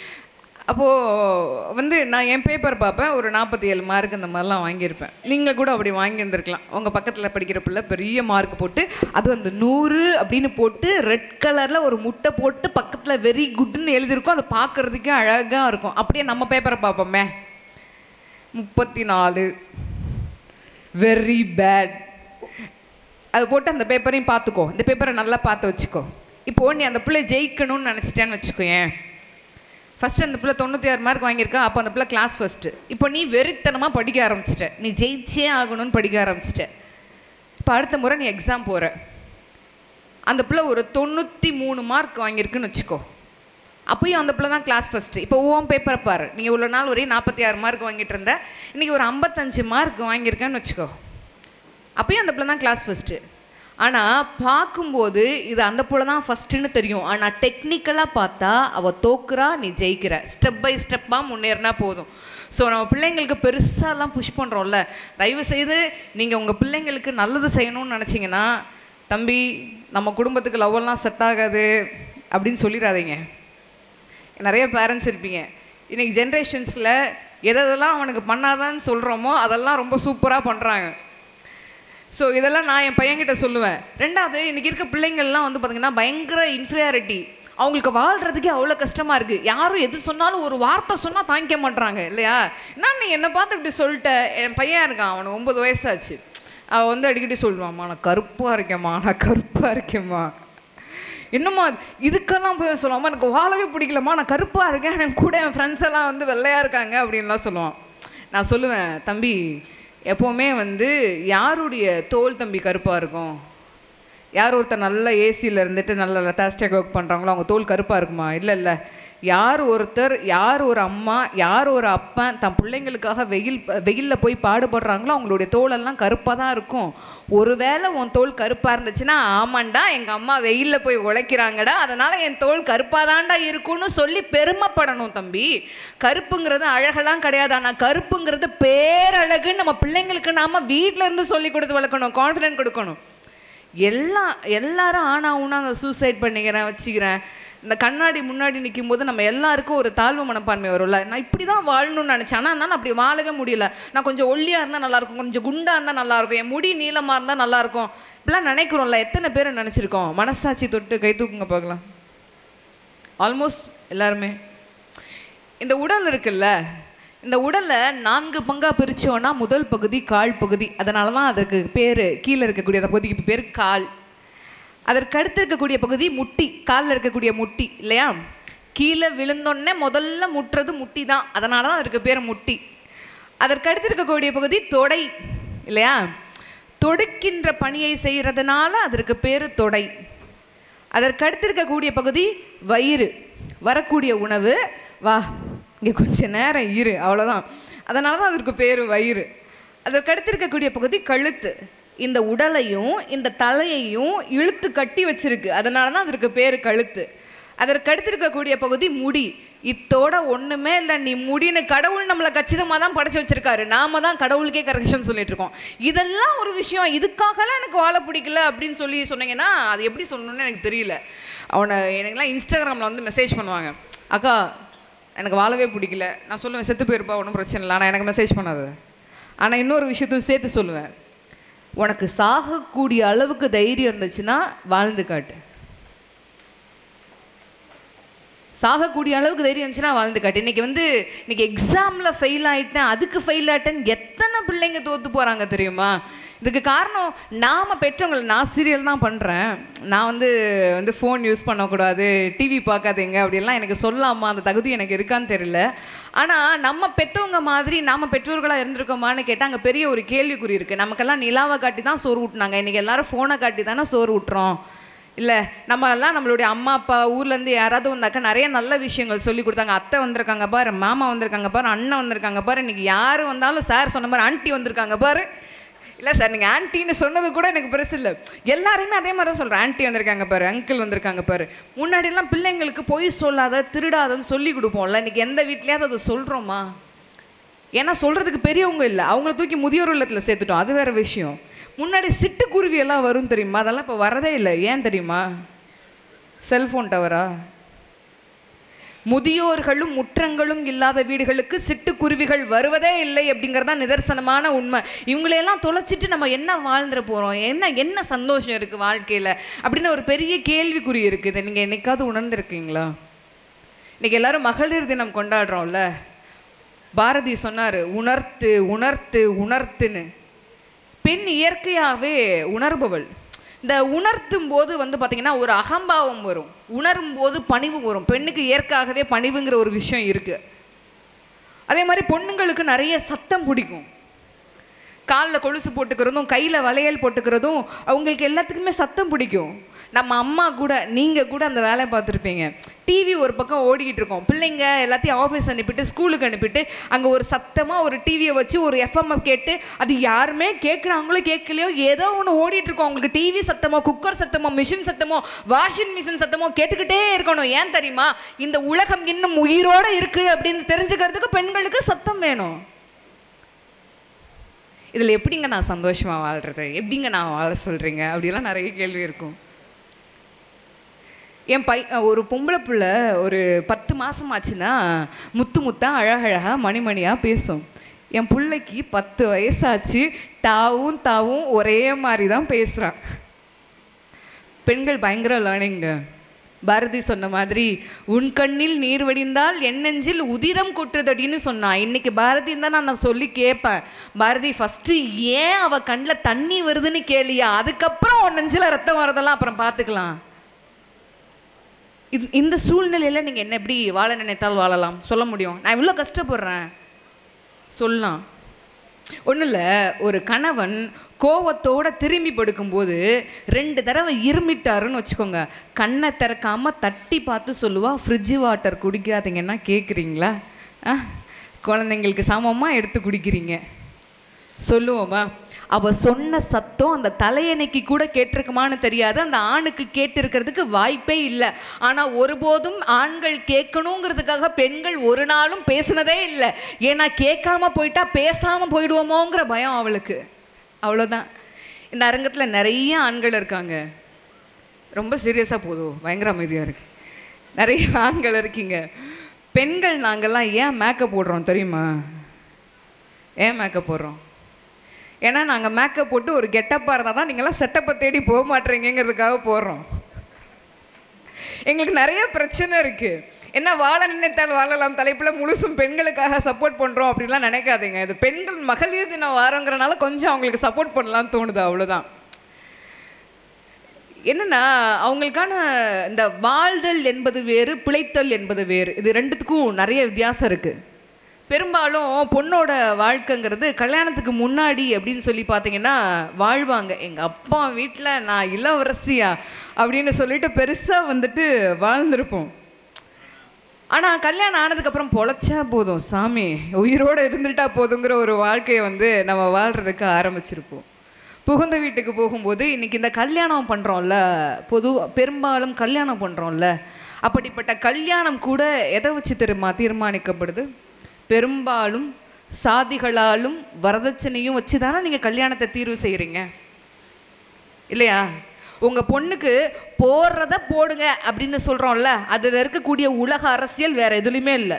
அப்போது வந்து நான் என் பேப்பர் பார்ப்பேன், ஒரு நாற்பத்தி ஏழு மார்க் இந்த மாதிரிலாம் வாங்கியிருப்பேன். நீங்கள் கூட அப்படி வாங்கியிருந்துருக்கலாம். உங்கள் பக்கத்தில் படிக்கிற பிள்ளை பெரிய மார்க் போட்டு, அது அந்த நூறு அப்படின்னு போட்டு ரெட் கலரில் ஒரு முட்டை போட்டு பக்கத்தில் வெரி குட்னு எழுதியிருக்கும். அதை பார்க்குறதுக்கே அழகாக இருக்கும். அப்படியே நம்ம பேப்பரை பார்ப்போமே, முப்பத்தி நாலு வெரி பேட். அது போட்டு அந்த பேப்பரையும் பார்த்துக்கோ, இந்த பேப்பரை நல்லா பார்த்து வச்சுக்கோ. இப்போது நீ அந்த பிள்ளை ஜெயிக்கணும்னு நினச்சிட்டேன்னு வச்சுக்கோயேன். ஃபஸ்ட்டு அந்த பிள்ளை தொண்ணூற்றி ஆறு மார்க் வாங்கியிருக்கா, அப்போ அந்த பிள்ளை கிளாஸ் ஃபஸ்ட்டு. இப்போ நீ வெறித்தனமாக படிக்க ஆரம்பிச்சிட்ட, நீ ஜெயிச்சே ஆகணும்னு படிக்க ஆரம்பிச்சிட்ட. இப்போ அடுத்த முறை நீ எக்ஸாம் போகிற, அந்த பிள்ளை ஒரு தொண்ணூற்றி மூணு மார்க் வாங்கியிருக்குன்னு வச்சுக்கோ. அப்போயும் அந்த பிள்ளை தான் கிளாஸ் ஃபஸ்ட்டு. இப்போ ஓம் பேப்பரை பாரு, நீங்கள் இவ்வளோ நாள் ஒரே நாற்பத்தி ஆறு மார்க் வாங்கிட்டு இருந்த, இன்றைக்கி ஒரு ஐம்பத்தஞ்சு மார்க் வாங்கியிருக்கேன்னு வச்சுக்கோ. அப்போயும் அந்த பிள்ளை தான் கிளாஸ் ஃபஸ்ட்டு. ஆனால் பார்க்கும்போது இது அந்த போல தான் ஃபஸ்ட்டுன்னு தெரியும். ஆனால் டெக்னிக்கலாக பார்த்தா அவள் தோக்குறா, நீ ஜெயிக்கிற. ஸ்டெப் பை ஸ்டெப்பாக முன்னேறினா போதும். ஸோ நம்ம பிள்ளைங்களுக்கு பெருசாலாம் புஷ் பண்ணுறோம்ல, தயவுசெய்து நீங்கள் உங்கள் பிள்ளைங்களுக்கு நல்லது செய்யணும்னு நினச்சிங்கன்னா, தம்பி நம்ம குடும்பத்துக்கு லவ்வெல்லாம் செட் ஆகாது அப்படின்னு சொல்லிடாதீங்க. நிறைய பேரண்ட்ஸ் இருப்பீங்க இன்றைக்கி ஜென்ரேஷன்ஸில், எதெல்லாம் அவனுக்கு பண்ணாதான்னு சொல்கிறோமோ அதெல்லாம் ரொம்ப சூப்பராக பண்ணுறாங்க. ஸோ இதெல்லாம் நான் என் பையன்கிட்ட சொல்லுவேன். ரெண்டாவது, இன்றைக்கி இருக்க பிள்ளைங்கள்லாம் வந்து பார்த்திங்கன்னா பயங்கர இன்ஃபீரியாரிட்டி. அவங்களுக்கு வாழ்கிறதுக்கே அவ்வளோ கஷ்டமாக இருக்குது. யாரும் எது சொன்னாலும் ஒரு வார்த்தை சொன்னால் தாங்கிக்க மாட்றாங்க இல்லையா. நான் நீ என்னை பார்த்து இப்படி சொல்லிட்டேன். என் பையன் இருக்கான், அவனுக்கு ஒம்பது வயசாச்சு. அவன் வந்து அடிக்கடி சொல்லுவாம்மா, நான் கருப்பாக இருக்கேம்மா, நான் கருப்பாக இருக்கேம்மா. என்னம்மா இதுக்கெல்லாம் போய் சொல்லுவாம்மா, எனக்கு வாழவே பிடிக்கலம்மா, நான் கருப்பாக இருக்கேன், எனக்கு கூட என் ஃப்ரெண்ட்ஸ் எல்லாம் வந்து வெள்ளையாக இருக்காங்க அப்படின்லாம் சொல்லுவான். நான் சொல்லுவேன், தம்பி எப்போவுமே வந்து யாருடைய தோல் தம்பி கருப்பாக இருக்கும்? யார் ஒருத்தர் நல்ல ஏசியில் இருந்துட்டு நல்ல லெத்தாஸ்டிக் ஒர்க் பண்ணுறாங்களோ அவங்க தோல் கருப்பாக இருக்குமா? இல்லை இல்லை. யார் ஒருத்தர், யார் ஒரு அம்மா, யார் ஒரு அப்பன் தன் பிள்ளைங்களுக்காக வெயில் வெயிலில் போய் பாடுபடுறாங்களோ அவங்களுடைய தோலெல்லாம் கருப்பாக தான் இருக்கும். ஒருவேளை உன் தோல் கருப்பாக இருந்துச்சுன்னா, ஆமாண்டா எங்கள் அம்மா வெயிலில் போய் உழைக்கிறாங்கடா, அதனால் என் தோல் கருப்பாக தான்டா இருக்குன்னு சொல்லி பெருமைப்படணும் தம்பி. கருப்புங்கிறது அழகெல்லாம் கிடையாது. ஆனால் கருப்புங்கிறது பேரழகுன்னு நம்ம பிள்ளைங்களுக்கு நாம் வீட்டில் இருந்து சொல்லி கொடுத்து வளர்க்கணும், கான்ஃபிடென்ட் கொடுக்கணும். எல்லா எல்லாரும் ஆனா ஊனா அந்த சூசைட் பண்ணிக்கிறேன் வச்சுக்கிறேன். இந்த கண்ணாடி முன்னாடி நிற்கும் போது நம்ம எல்லாருக்கும் ஒரு தாழ்வு மனப்பான்மை வரும்ல. நான் இப்படி தான் வாழணும்னு நினச்சேன், ஆனால் நான் அப்படி வாழவே முடியல. நான் கொஞ்சம் ஒல்லியாக இருந்தால் நல்லாயிருக்கும், கொஞ்சம் குண்டாக இருந்தால் நல்லாயிருக்கும், என் முடி நீளமாக இருந்தால் நல்லாயிருக்கும், இப்படிலாம் நினைக்கிறோம்ல. எத்தனை பேர் நினச்சிருக்கோம்? மனசாட்சி தொட்டு கை தூக்குங்க பார்க்கலாம். ஆல்மோஸ்ட் எல்லாருமே. இந்த உடல் இருக்குல்ல, இந்த உடலை நான்கு பங்காக பிரித்தோன்னா முதல் பகுதி கால் பகுதி. அதனால தான் அதற்கு பேர், கீழே இருக்கக்கூடிய அந்த பகுதிக்கு பேர் கால். அதற்கு அடுத்து இருக்கக்கூடிய பகுதி முட்டி, காலில் இருக்கக்கூடிய முட்டி இல்லையா. கீழே விழுந்தோடனே முதல்ல முட்டுறது முட்டி தான், அதனால தான் அதற்கு பேர் முட்டி. அதற்கு அடுத்து இருக்கக்கூடிய பகுதி தொடை இல்லையா. தொடுக்கின்ற பணியை செய்கிறதுனால அதற்கு பேர் தொடை. அதற்கு அடுத்து இருக்கக்கூடிய பகுதி வயிறு, வரக்கூடிய உணவு வா இங்கே கொஞ்சம் நேரம் இரு அவ்வளோதான், அதனால தான் அதற்கு பேர் வயிறு. அதற்கு அடுத்து இருக்கக்கூடிய பகுதி கழுத்து, இந்த உடலையும் இந்த தலையையும் இழுத்து கட்டி வச்சிருக்கு, அதனால தான் அதற்கு பேர் கழுத்து. அதற்கு அடுத்து இருக்கக்கூடிய பகுதி முடி, இத்தோட ஒன்றுமே இல்லை, நீ முடின்னு கடவுள் நம்மளை கச்சிதமாக தான் படைச்சி வச்சிருக்காரு, நாம தான் கடவுளுக்கே கரெக்ஷன் சொல்லிட்டு இருக்கோம். இதெல்லாம் ஒரு விஷயம், இதுக்காகலாம் எனக்கு வாழ பிடிக்கல அப்படின்னு சொல்லி சொன்னீங்கன்னா அது எப்படி சொல்லணும்னு எனக்கு தெரியல. அவனை எனக்குலாம் இன்ஸ்டாகிராமில் வந்து மெசேஜ் பண்ணுவாங்க, அக்கா எனக்கு வாழவே பிடிக்கல. நான் சொல்லுவேன் செத்து போயிருப்பா, ஒன்றும் பிரச்சனை இல்லை, ஆனால் எனக்கு மெசேஜ் பண்ணாது. ஆனால் இன்னொரு விஷயத்தையும் சேர்த்து சொல்லுவேன், உனக்கு சாகக்கூடிய அளவுக்கு தைரியம் இருந்துச்சுன்னா வாழ்ந்து காட்டு. சாகக்கூடிய அளவுக்கு தைரியம் இருந்துச்சுன்னா வாழ்ந்து காட்டு. இன்றைக்கி வந்து இன்றைக்கி எக்ஸாமில் ஃபெயில் ஆகிட்டேன், அதுக்கு ஃபெயில் ஆகிட்டேன்னு எத்தனை பிள்ளைங்க தோற்று போகிறாங்க தெரியுமா? இதுக்கு காரணம் நாம் பெற்றவங்களை. நான் சீரியல் தான் பண்ணுறேன், நான் வந்து வந்து ஃபோன் யூஸ் பண்ணக்கூடாது, டிவி பார்க்காதீங்க அப்படின்லாம் எனக்கு சொல்லாமா, அந்த தகுதி எனக்கு இருக்கான்னு தெரியல. ஆனால் நம்ம பெற்றவங்க மாதிரி நாம் பெற்றோர்களாக இருந்திருக்கோமான்னு கேட்டால் அங்கே பெரிய ஒரு கேள்விக்குறி இருக்குது. நமக்கெல்லாம் நிலாவை காட்டி தான் சோறு ஊட்டினாங்க, இன்றைக்கி எல்லோரும் ஃபோனை காட்டி தானே சோறு ஊட்டுறோம். இல்லை நம்ம எல்லாம் நம்மளுடைய அம்மா அப்பா ஊர்லேருந்து யாராவது வந்தாக்கா நிறைய நல்ல விஷயங்கள் சொல்லி கொடுத்தாங்க. அத்தை வந்திருக்காங்க பாரு, மாமா வந்திருக்காங்க பாரு, அண்ணன் வந்திருக்காங்க பாரு, இன்றைக்கி யார் வந்தாலும் சார் சொன்ன மாதிரி ஆண்டி வந்திருக்காங்க பாரு. இல்லை சார் நீங்கள் ஆன்ட்டின்னு சொன்னது கூட எனக்கு பெருசு இல்லை, எல்லாருமே அதே மாதிரி தான் சொல்கிறேன், ஆன்ட்டி வந்திருக்காங்க பாரு, அங்கிள் வந்திருக்காங்க பாரு. முன்னாடியெல்லாம் பிள்ளைங்களுக்கு பொய் சொல்லாத திருடாதன்னு சொல்லி கொடுப்போம்ல, இன்றைக்கி எந்த வீட்லையாவது அதை சொல்கிறோமா? ஏன்னா சொல்கிறதுக்கு பெரியவங்க இல்லை, அவங்கள தூக்கி முதியோர் இல்லத்தில் சேர்த்துட்டோம், அது வேறு விஷயம். முன்னாடி சிட்டுக்குருவி எல்லாம் வரும் தெரியுமா, அதெல்லாம் இப்போ வரதே இல்லை. ஏன் தெரியுமா? செல்ஃபோன் டவரா? முதியோர்களும் முற்றங்களும் இல்லாத வீடுகளுக்கு சிட்டுக்குருவிகள் வருவதே இல்லை அப்படிங்கிறதான் நிதர்சனமான உண்மை. இவங்களையெல்லாம் தொலைச்சிட்டு நம்ம என்ன வாழ்ந்துட போகிறோம், என்ன என்ன சந்தோஷம் இருக்குது வாழ்க்கையில் அப்படின்னு ஒரு பெரிய கேள்விக்குறி இருக்குது. நீங்கள் என்னைக்காவது உணர்ந்துருக்கீங்களா? இன்றைக்கி எல்லோரும் மகளிர் தினம் கொண்டாடுறோம்ல, பாரதி சொன்னார் உணர்த்து உணர்த்து உணர்த்துன்னு. பெண் இயற்கையாகவே உணர்பவள். இந்த உணர்த்தும் போது வந்து பார்த்திங்கன்னா ஒரு அகம்பாவம் வரும், உணரும் போது பணிவு வரும். பெண்ணுக்கு இயற்கையாகவே பணிவுங்கிற ஒரு விஷயம் இருக்குது. அதே மாதிரி பொண்ணுங்களுக்கு நிறைய சத்தம் பிடிக்கும். காலில் கொலுசு போட்டுக்கிறதும் கையில் வளையல் போட்டுக்கிறதும் அவங்களுக்கு எல்லாத்துக்குமே சத்தம் பிடிக்கும். நம்ம அம்மா கூட நீங்கள் கூட அந்த வேலையை பார்த்துருப்பீங்க. டிவி ஒரு பக்கம் ஓடிக்கிட்டு இருக்கோம், பிள்ளைங்க எல்லாத்தையும் ஆஃபீஸ் அனுப்பிட்டு ஸ்கூலுக்கு அனுப்பிட்டு அங்கே ஒரு சத்தமாக ஒரு டிவியை வச்சு ஒரு எஃப்எம்ஐ கேட்டு அது யாருமே கேட்குறாங்களோ கேட்கலையோ ஏதோ ஒன்று ஓடிட்டுருக்கோம். அவங்களுக்கு டிவி சத்தமோ குக்கர் சத்தமோ மிஷின் சத்தமோ வாஷிங் மிஷின் சத்தமோ கேட்டுக்கிட்டே இருக்கணும். ஏன் தெரியுமா? இந்த உலகம் இன்னும் உயிரோடு இருக்குது அப்படின்னு தெரிஞ்சுக்கிறதுக்கு பெண்களுக்கு சத்தம் வேணும். இதில் எப்படிங்க நான் சந்தோஷமாக வாழ்கிறது, எப்படிங்க நான் வாழ சொல்கிறீங்க அப்படிலாம் நிறைய கேள்வி இருக்கும். என் பை ஒரு பொம்பளை பிள்ளை ஒரு பத்து மாதம் ஆச்சுன்னா முத்து முத்தா அழகழகாக மணிமணியாக பேசும். என் பிள்ளைக்கு பத்து வயசாச்சு, டாவும் தாவும் ஒரே மாதிரி தான் பேசுகிறான். பெண்கள் பயங்கர லேர்னிங்க. பாரதி சொன்ன மாதிரி உன் கண்ணில் நீர் வடிந்தால் என் நெஞ்சில் உதிரம் கொட்டுதடின்னு சொன்னான். இன்னைக்கு பாரதி தான் நான் சொல்லி கேட்பேன், பாரதி ஃபஸ்ட்டு ஏன் அவள் கண்ணில் தண்ணி வருதுன்னு கேளியா, அதுக்கப்புறம் உன் நெஞ்சில் ரத்தம் வரதெல்லாம் அப்புறம் பார்த்துக்கலாம். இது இந்த சூழ்நிலையில் நீங்கள் என்ன எப்படி வாழ நினைத்தால் வாழலாம் சொல்ல முடியும்? நான் இவ்வளோ கஷ்டப்படுறேன் சொல்லலாம். ஒன்றும் இல்லை, ஒரு கணவன் கோவத்தோடு திரும்பி படுக்கும்போது ரெண்டு தடவை இருமிட்டாருன்னு வச்சுக்கோங்க, கண்ணை திறக்காமல் தட்டி பார்த்து சொல்லுவா ஃப்ரிட்ஜு வாட்டர் குடிக்காதீங்கன்னா கேட்குறீங்களா? ஆ குழந்தைங்களுக்கு சமமாக எடுத்து குடிக்கிறீங்க சொல்லுவோமா? அவள் சொன்ன சத்தம் அந்த தலையணைக்கு கூட கேட்டிருக்குமான்னு தெரியாது, அந்த ஆணுக்கு கேட்டிருக்கிறதுக்கு வாய்ப்பே இல்லை. ஆனால் ஒருபோதும் ஆண்கள் கேட்கணுங்கிறதுக்காக பெண்கள் ஒரு நாளும் பேசுனதே இல்லை. ஏன்னா கேட்காம போயிட்டா பேசாமல் போயிடுவோமோங்கிற பயம் அவளுக்கு. அவ்வளோதான். இந்த அரங்கத்தில் நிறைய ஆண்கள் இருக்காங்க, ரொம்ப சீரியஸாக போதும், பயங்கர அமைதியாக இருக்கு. நிறைய ஆண்கள் இருக்கீங்க. பெண்கள் நாங்கள்லாம் ஏன் மேக்கப் போடுறோம் தெரியுமா? ஏன் மேக்கப் போடுறோம்? ஏன்னா நாங்கள் மேக்கப் போட்டு ஒரு கெட்டப்பாக இருந்தால் தான் நீங்களாம் செட்டப்பை தேடி போக மாட்டேறீங்கிறதுக்காக போடுறோம். எங்களுக்கு நிறைய பிரச்சனை இருக்குது. என்ன வாழ நினைத்தால் வாழலாம் தலைப்பில் முழுசும் பெண்களுக்காக சப்போர்ட் பண்ணுறோம் அப்படின்லாம் நினைக்காதீங்க. இது பெண்கள் மகளிர் தினம் வாரங்கிறனால கொஞ்சம் அவங்களுக்கு சப்போர்ட் பண்ணலான்னு தோணுது, அவ்வளோதான். என்னென்னா அவங்களுக்கான இந்த வாழ்தல் என்பது வேறு, பிழைத்தல் என்பது வேறு. இது ரெண்டுத்துக்கும் நிறைய வித்தியாசம் இருக்குது. பெரும்பாலும் பொண்ணோட வாழ்க்கைங்கிறது கல்யாணத்துக்கு முன்னாடி அப்படின்னு சொல்லி பார்த்தீங்கன்னா வாழ்வாங்க. எங்கள் அப்பா வீட்டில் நான் இளவரசியா அப்படின்னு சொல்லிட்டு பெருசாக வந்துட்டு வாழ்ந்திருப்போம். ஆனால் கல்யாணம் ஆனதுக்கப்புறம் பொழைச்சா போதும் சாமி, உயிரோடு இருந்துட்டா போதுங்கிற ஒரு வாழ்க்கையை வந்து நம்ம வாழ்கிறதுக்கு ஆரம்பிச்சிருப்போம். புகுந்த வீட்டுக்கு போகும்போது இன்றைக்கி இந்த கல்யாணம் பண்ணுறோம்ல, பொதுவாக பெரும்பாலும் கல்யாணம் பண்ணுறோம்ல, அப்படிப்பட்ட கல்யாணம் கூட எதை வச்சு தெரியுமா தீர்மானிக்கப்படுது? பெரும்பாலும் சாதிகளாலும் வரதட்சணையும் வச்சு தானே நீங்கள் கல்யாணத்தை தீர்வு செய்கிறீங்க இல்லையா? உங்கள் பொண்ணுக்கு போடுறத போடுங்க அப்படின்னு சொல்கிறோம்ல, அதில் இருக்கக்கூடிய உலக அரசியல் வேறு எதுலையுமே இல்லை.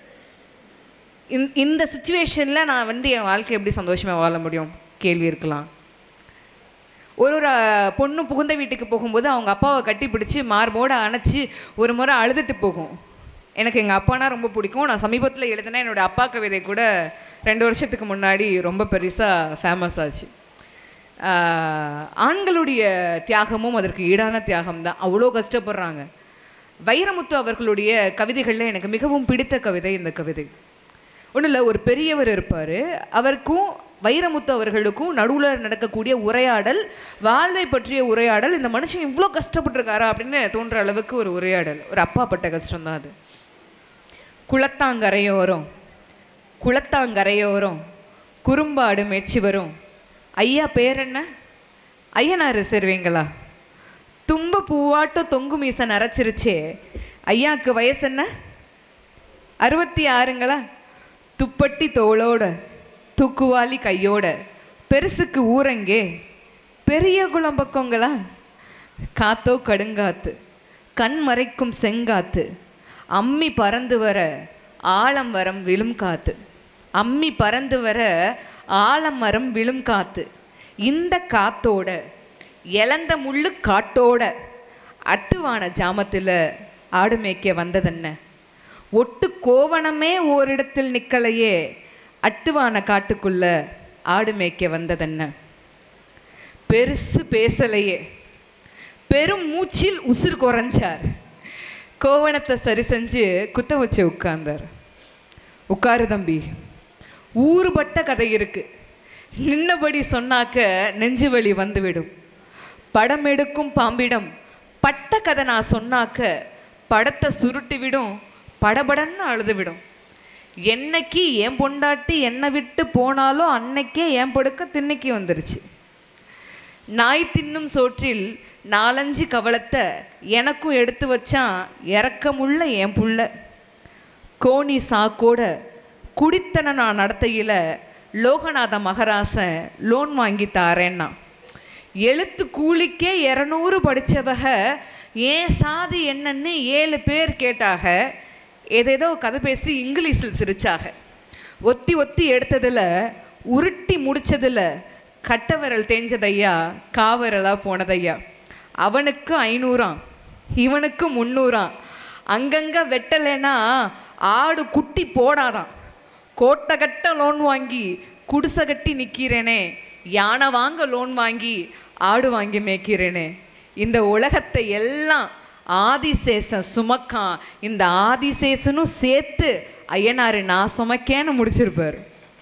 இந்த சுச்சுவேஷனில் நான் வந்து என் வாழ்க்கை எப்படி சந்தோஷமாக வாழ முடியும் கேள்வி இருக்கலாம். ஒரு ஒரு பொண்ணு புகுந்த வீட்டுக்கு போகும்போது அவங்க அப்பாவை கட்டி பிடிச்சி மார்போடு அணைச்சி ஒரு முறை அழுதுட்டு போகும். எனக்கு எங்கள் அப்பானா ரொம்ப பிடிக்கும். நான் சமீபத்தில் எழுதினா என்னோடய அப்பா கவிதை கூட ரெண்டு வருஷத்துக்கு முன்னாடி ரொம்ப பெருசாக ஃபேமஸ் ஆச்சு. ஆண்களுடைய தியாகமும் அதற்கு ஈடான தியாகம் தான். அவ்வளோ கஷ்டப்படுறாங்க. வைரமுத்து அவர்களுடைய கவிதைகளில் எனக்கு மிகவும் பிடித்த கவிதை இந்த கவிதை. ஒன்றும் இல்லை, ஒரு பெரியவர் இருப்பார், அவருக்கும் வைரமுத்து அவர்களுக்கும் நடுவில் நடக்கக்கூடிய உரையாடல், வாழ்வை பற்றிய உரையாடல். இந்த மனுஷன் இவ்வளோ கஷ்டப்பட்டுருக்காரா அப்படின்னு தோன்ற அளவுக்கு ஒரு உரையாடல். ஒரு அப்பா பட்ட கஷ்டம்தான் அது. குளத்தாங்கரையோரம் குளத்தாங்கரையோரம் குறும்பாடு மேய்ச்சி வரும் ஐயா பேர் என்ன? ஐயனார் சேருவீங்களா? தும்ப பூவாட்டம் தொங்கு மீசன் அரைச்சிருச்சே, ஐயாவுக்கு வயசு என்ன? அறுபத்தி ஆறுங்களா? துப்பட்டி தோளோட தூக்குவாளி கையோட பெருசுக்கு ஊரங்கே பெரிய குளம் பக்கங்களா? காத்தோ கடுங்காத்து கண் மறைக்கும் செங்காத்து அம்மி பறந்து வர ஆழம் வரம் விழும் காத்து அம்மி பறந்து வர ஆழம் மரம் விழும் காத்து இந்த காத்தோட இழந்த முள்ளு காட்டோட அட்டுவான ஜாமத்தில் ஆடு மேய்க்க வந்ததென்ன? ஒட்டு கோவணமே ஓரிடத்தில் நிற்கலையே, அட்டுவான காட்டுக்குள்ள ஆடு மேய்க்க வந்ததென்ன? பெருசு பேசலையே, பெரும் மூச்சில் உசுர் குறைஞ்சார், கோவணத்தை சரி செஞ்சு குத்த வச்சு உட்கார்ந்தார். உட்காரு தம்பி, ஊறுபட்ட கதை இருக்கு, நின்னபடி சொன்னாக்க நெஞ்சு வலி வந்துவிடும். படம் எடுக்கும் பாம்பிடம் பட்ட கதை நான் சொன்னாக்க படத்தை சுருட்டி விடும், படபடன்னு அழுது விடும். என்னைக்கு என் பொண்டாட்டி என்னை விட்டு போனாலும் அன்னைக்கே என் படுக்க திண்ணைக்கு வந்துருச்சு. நாய் தின்னும் சோற்றில் நாலஞ்சு கவலத்தை எனக்கும் எடுத்து வச்சான் இறக்கமுள்ள என் புள்ள. கோணி சாக்கோட குடித்தன நான் நடத்தையில் லோகநாத மகராசன் லோன் வாங்கி தாரேன்னா. எழுத்து கூலிக்கே இரநூறு படித்தவக ஏன் சாதி என்னன்னு ஏழு பேர் கேட்டாக. ஏதேதோ கதை பேசி இங்கிலீஷில் சிரிச்சாக. ஒத்தி ஒத்தி எடுத்ததில் உருட்டி முடித்ததில் கட்டவிரல் தேஞ்சதையா காவிரலாக போனதையா. அவனுக்கு ஐநூறாம் இவனுக்கு முந்நூறாம். அங்கங்கே வெட்டலைன்னா ஆடு குட்டி போடாதான். கோட்டை கட்ட லோன் வாங்கி குடிசை கட்டி நிற்கிறேனே, யானை வாங்க லோன் வாங்கி ஆடு வாங்கி மேய்க்கிறேனே. இந்த உலகத்தை எல்லாம் ஆதிசேஷன் சுமக்கான், இந்த ஆதிசேஷனும் சேர்த்து ஐயனாரு நான் சுமக்கேன்னு முடிச்சிருப்பார்.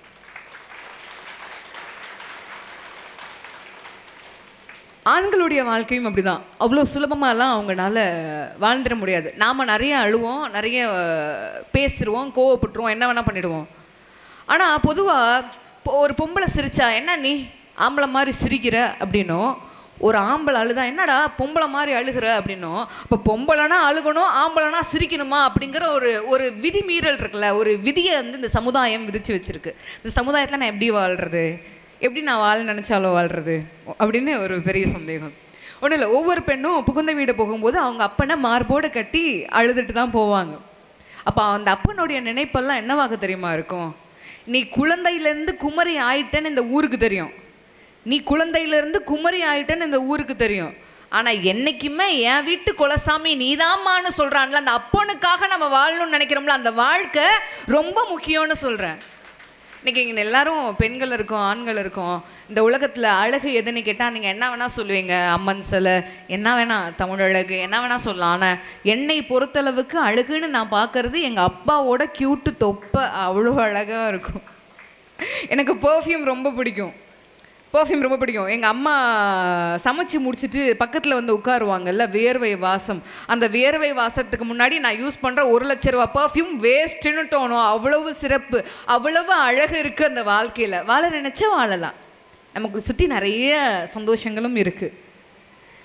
ஆண்களுடைய வாழ்க்கையும் அப்படிதான். அவ்வளோ சுலபமாலாம் அவங்களால வாழ்ந்துட முடியாது. நாம் நிறைய அழுவோம், நிறைய பேசிடுவோம், கோவப்பட்டுருவோம், என்ன வேணால் பண்ணிடுவோம். ஆனால் பொதுவாக ஒரு பொம்பளை சிரிச்சா என்ன நீ ஆம்பளை மாதிரி சிரிக்கிற அப்படின்னும், ஒரு ஆம்பளை அழுதா என்னடா பொம்பளை மாதிரி அழுகிற அப்படின்னும். இப்போ பொம்பளைனா அழுகணும், ஆம்பளைனா சிரிக்கணுமா அப்படிங்கிற ஒரு ஒரு விதி மீறல் இருக்குல்ல, ஒரு விதியை வந்து இந்த சமுதாயம் விதிச்சு வச்சுருக்கு. இந்த சமுதாயத்தில் நான் எப்படி வாழ்கிறது, எப்படி நான் வாழ நினச்சாலும் வாழ்கிறது அப்படின்னு ஒரு பெரிய சந்தேகம். ஒன்றும் இல்லை, ஒவ்வொரு பெண்ணும் புகுந்த வீடு போகும்போது அவங்க அப்பனை மார்போடு கட்டி அழுதுட்டு தான் போவாங்க. அப்போ அந்த அப்பனுடைய நினைப்பெல்லாம் என்னவாக தெரியுமா இருக்கும்? நீ குழந்தையிலேருந்து குமரி ஆயிட்டேன்னு இந்த ஊருக்கு தெரியும், நீ குழந்தையிலேருந்து குமரி ஆயிட்டேன்னு இந்த ஊருக்கு தெரியும். ஆனால் என்றைக்குமே என் வீட்டு குலசாமி நீதாம்மான்னு சொல்கிறான்ல, அந்த அப்பனுக்காக நம்ம வாழணும்னு நினைக்கிறோம்ல, அந்த வாழ்க்கை ரொம்ப முக்கியம்னு சொல்கிறேன். இன்றைக்கி இங்கே எல்லாரும் பெண்கள் இருக்கோம், ஆண்கள் இருக்கோம். இந்த உலகத்தில் அழகு எதுன்னு கேட்டால் நீங்கள் என்ன வேணால் சொல்லுவீங்க, அம்மன் சிலை, என்ன வேணால் தமிழ் அழகு, என்ன வேணால் சொல்லலாம். ஆனால் என்னை பொறுத்தளவுக்கு அழகுன்னு நான் பார்க்குறது எங்கள் அப்பாவோட க்யூட்டு தொப்பை அவ்வளோ அழகாக இருக்கும். எனக்கு பர்ஃப்யூம் ரொம்ப பிடிக்கும், பர்ஃப்யூம் ரொம்ப பிடிக்கும். எங்கள் அம்மா சமைச்சு முடிச்சுட்டு பக்கத்தில் வந்து உட்காருவாங்கல்ல, வேர்வை வாசம். அந்த வேர்வை வாசத்துக்கு முன்னாடி நான் யூஸ் பண்ணுற ஒரு லட்ச ரூபா பர்ஃப்யூம் வேஸ்ட்டுன்னு தோணும். அவ்வளவு சிறப்பு, அவ்வளவு அழகு இருக்குது அந்த வாழ்க்கையில். வாழ நினச்சா வாழலாம். நமக்கு சுற்றி நிறைய சந்தோஷங்களும் இருக்குது.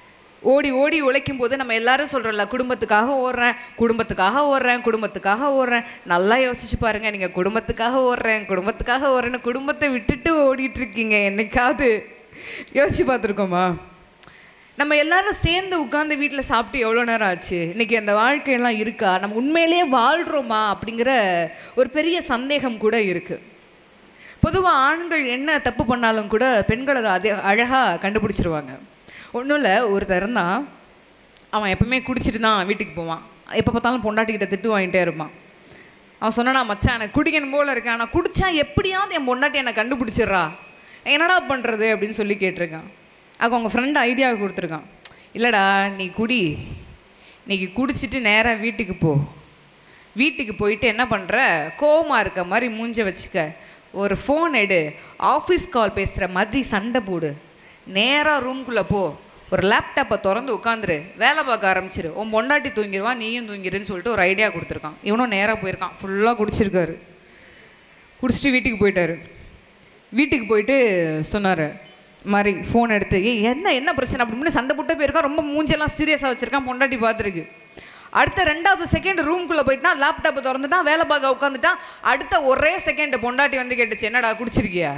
ஓடி ஓடி உழைக்கும் போது நம்ம எல்லாரும் சொல்கிறோம்ல, குடும்பத்துக்காக ஓடுறேன் குடும்பத்துக்காக ஓடுறேன் குடும்பத்துக்காக ஓடுறேன். நல்லா யோசிச்சு பாருங்கள், நீங்கள் குடும்பத்துக்காக ஓடுறேன் குடும்பத்துக்காக ஓடுறேன்னு குடும்பத்தை விட்டுட்டு ஓடிட்டு இருக்கீங்க. என்னைக்காவது யோசிச்சு பார்த்துருக்கோமா? நம்ம எல்லாரும் சேர்ந்து உட்காந்து வீட்டில் சாப்பிட்டு எவ்வளோ நேரம் ஆச்சு? இன்றைக்கி அந்த வாழ்க்கையெல்லாம் இருக்கா? நம்ம உண்மையிலேயே வாழ்கிறோமா அப்படிங்கிற ஒரு பெரிய சந்தேகம் கூட இருக்குது. பொதுவாக ஆண்கள் என்ன தப்பு பண்ணாலும் கூட பெண்கள் அதை அதே அழகாக கண்டுபிடிச்சிருவாங்க. ஒன்றும் இல்லை, ஒருத்தர் இருந்தான், அவன் எப்பவுமே குடிச்சிட்டு தான் வீட்டுக்கு போவான். எப்போ பார்த்தாலும் பொண்டாட்டிக்கிட்ட திட்டு வாங்கிட்டே இருப்பான். அவன் சொன்னானா, மச்சான் எனக்கு குடிக்கணும் போல் இருக்கேன், ஆனால் குடித்தா எப்படியாவது என் பொண்டாட்டி என்னை கண்டுபிடிச்சிட்றா, என்னடா பண்ணுறது அப்படின்னு சொல்லி கேட்டிருக்கான். அதுக்கு அவங்க ஃப்ரெண்டு ஐடியா கொடுத்துருக்கான். இல்லைடா, நீ குடி, இன்னைக்கு குடிச்சிட்டு நேராக வீட்டுக்கு போ, வீட்டுக்கு போயிட்டு என்ன பண்ணுற, கோவமாக இருக்க மாதிரி மூஞ்ச வச்சுக்க, ஒரு ஃபோன் எடு, ஆஃபீஸ் கால் பேசுகிற மாதிரி சண்டை போடு, நேராக ரூம்குள்ளே போ, ஒரு லேப்டாப்பை திறந்து உட்காந்துரு, வேலை பார்க்க ஆரம்பிச்சிரு, உன் பொண்டாட்டி தூங்கிடுவான் நீயும் தூங்கிடுன்னு சொல்லிட்டு ஒரு ஐடியா கொடுத்துருக்கான். இவனும் நேராக போயிருக்கான், ஃபுல்லாக குடிச்சிருக்காரு. குடிச்சிட்டு வீட்டுக்கு போயிட்டார். வீட்டுக்கு போயிட்டு சொன்னார் மாதிரி, ஃபோன் எடுத்து, ஏ என்ன என்ன பிரச்சனை அப்படின்னு சண்டை போட்டு போயிருக்கான். ரொம்ப மூஞ்செல்லாம் சீரியஸாக வச்சுருக்கான். பொண்டாட்டி பார்த்துருக்கு. அடுத்த ரெண்டாவது செகண்ட் ரூம்குள்ளே போயிட்டான், லேப்டாப்பை திறந்துட்டான், வேலை பார்க்க உட்காந்துட்டான். அடுத்த ஒரே செகண்ட் பொண்டாட்டி வந்து கேட்டுச்சு, என்னடா குடிச்சிருக்கியா?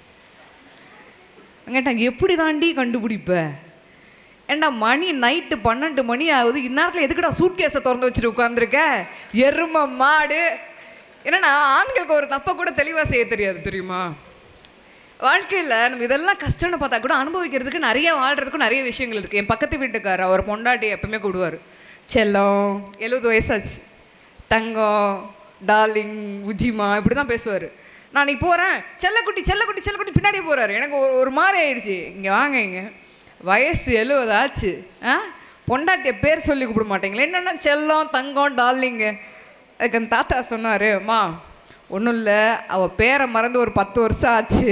கேட்டாங்க, எப்படி தாண்டி கண்டுபிடிப்ப? ஏண்டா மணி நைட்டு பன்னெண்டு மணி ஆகுது, இந்நேரத்தில் எதுக்குடா சூட் கேஸை திறந்து வச்சுட்டு உட்காந்துருக்க, எரும மாடு. என்னன்னா ஆண்களுக்கு ஒரு தப்பை கூட தெளிவாக செய்ய தெரியாது தெரியுமா? வாழ்க்கையில் நம்ம இதெல்லாம் கஷ்டம்னு பார்த்தா கூட அனுபவிக்கிறதுக்கு நிறைய வாழ்கிறதுக்கும் நிறைய விஷயங்கள் இருக்குது. என் பக்கத்து வீட்டுக்காரர் அவர் பொண்டாட்டி எப்பவுமே கூடுவார், செல்லம், எழுபது வயசாச்சு, தங்கம், டார்லிங், உஜிமா, இப்படி தான் பேசுவார். நான் நீ போகிறேன், செல்லக்குட்டி செல்லக்குட்டி செல்லக்குட்டி பின்னாடியே போகிறாரு. எனக்கு ஒரு ஒரு மாதிரி ஆயிடுச்சு. இங்கே வாங்க, இங்கே வயசு எழுபது ஆச்சு, ஆ பொண்டாட்டியை பேர் சொல்லி கூப்பிட மாட்டேங்களே, என்னென்னா செல்லம், தங்கம், டார்லிங்கு. அதுக்கு அந்த தாத்தா சொன்னார், அம்மா ஒன்றும் இல்லை, அவள் பேரை மறந்து ஒரு பத்து வருஷம் ஆச்சு,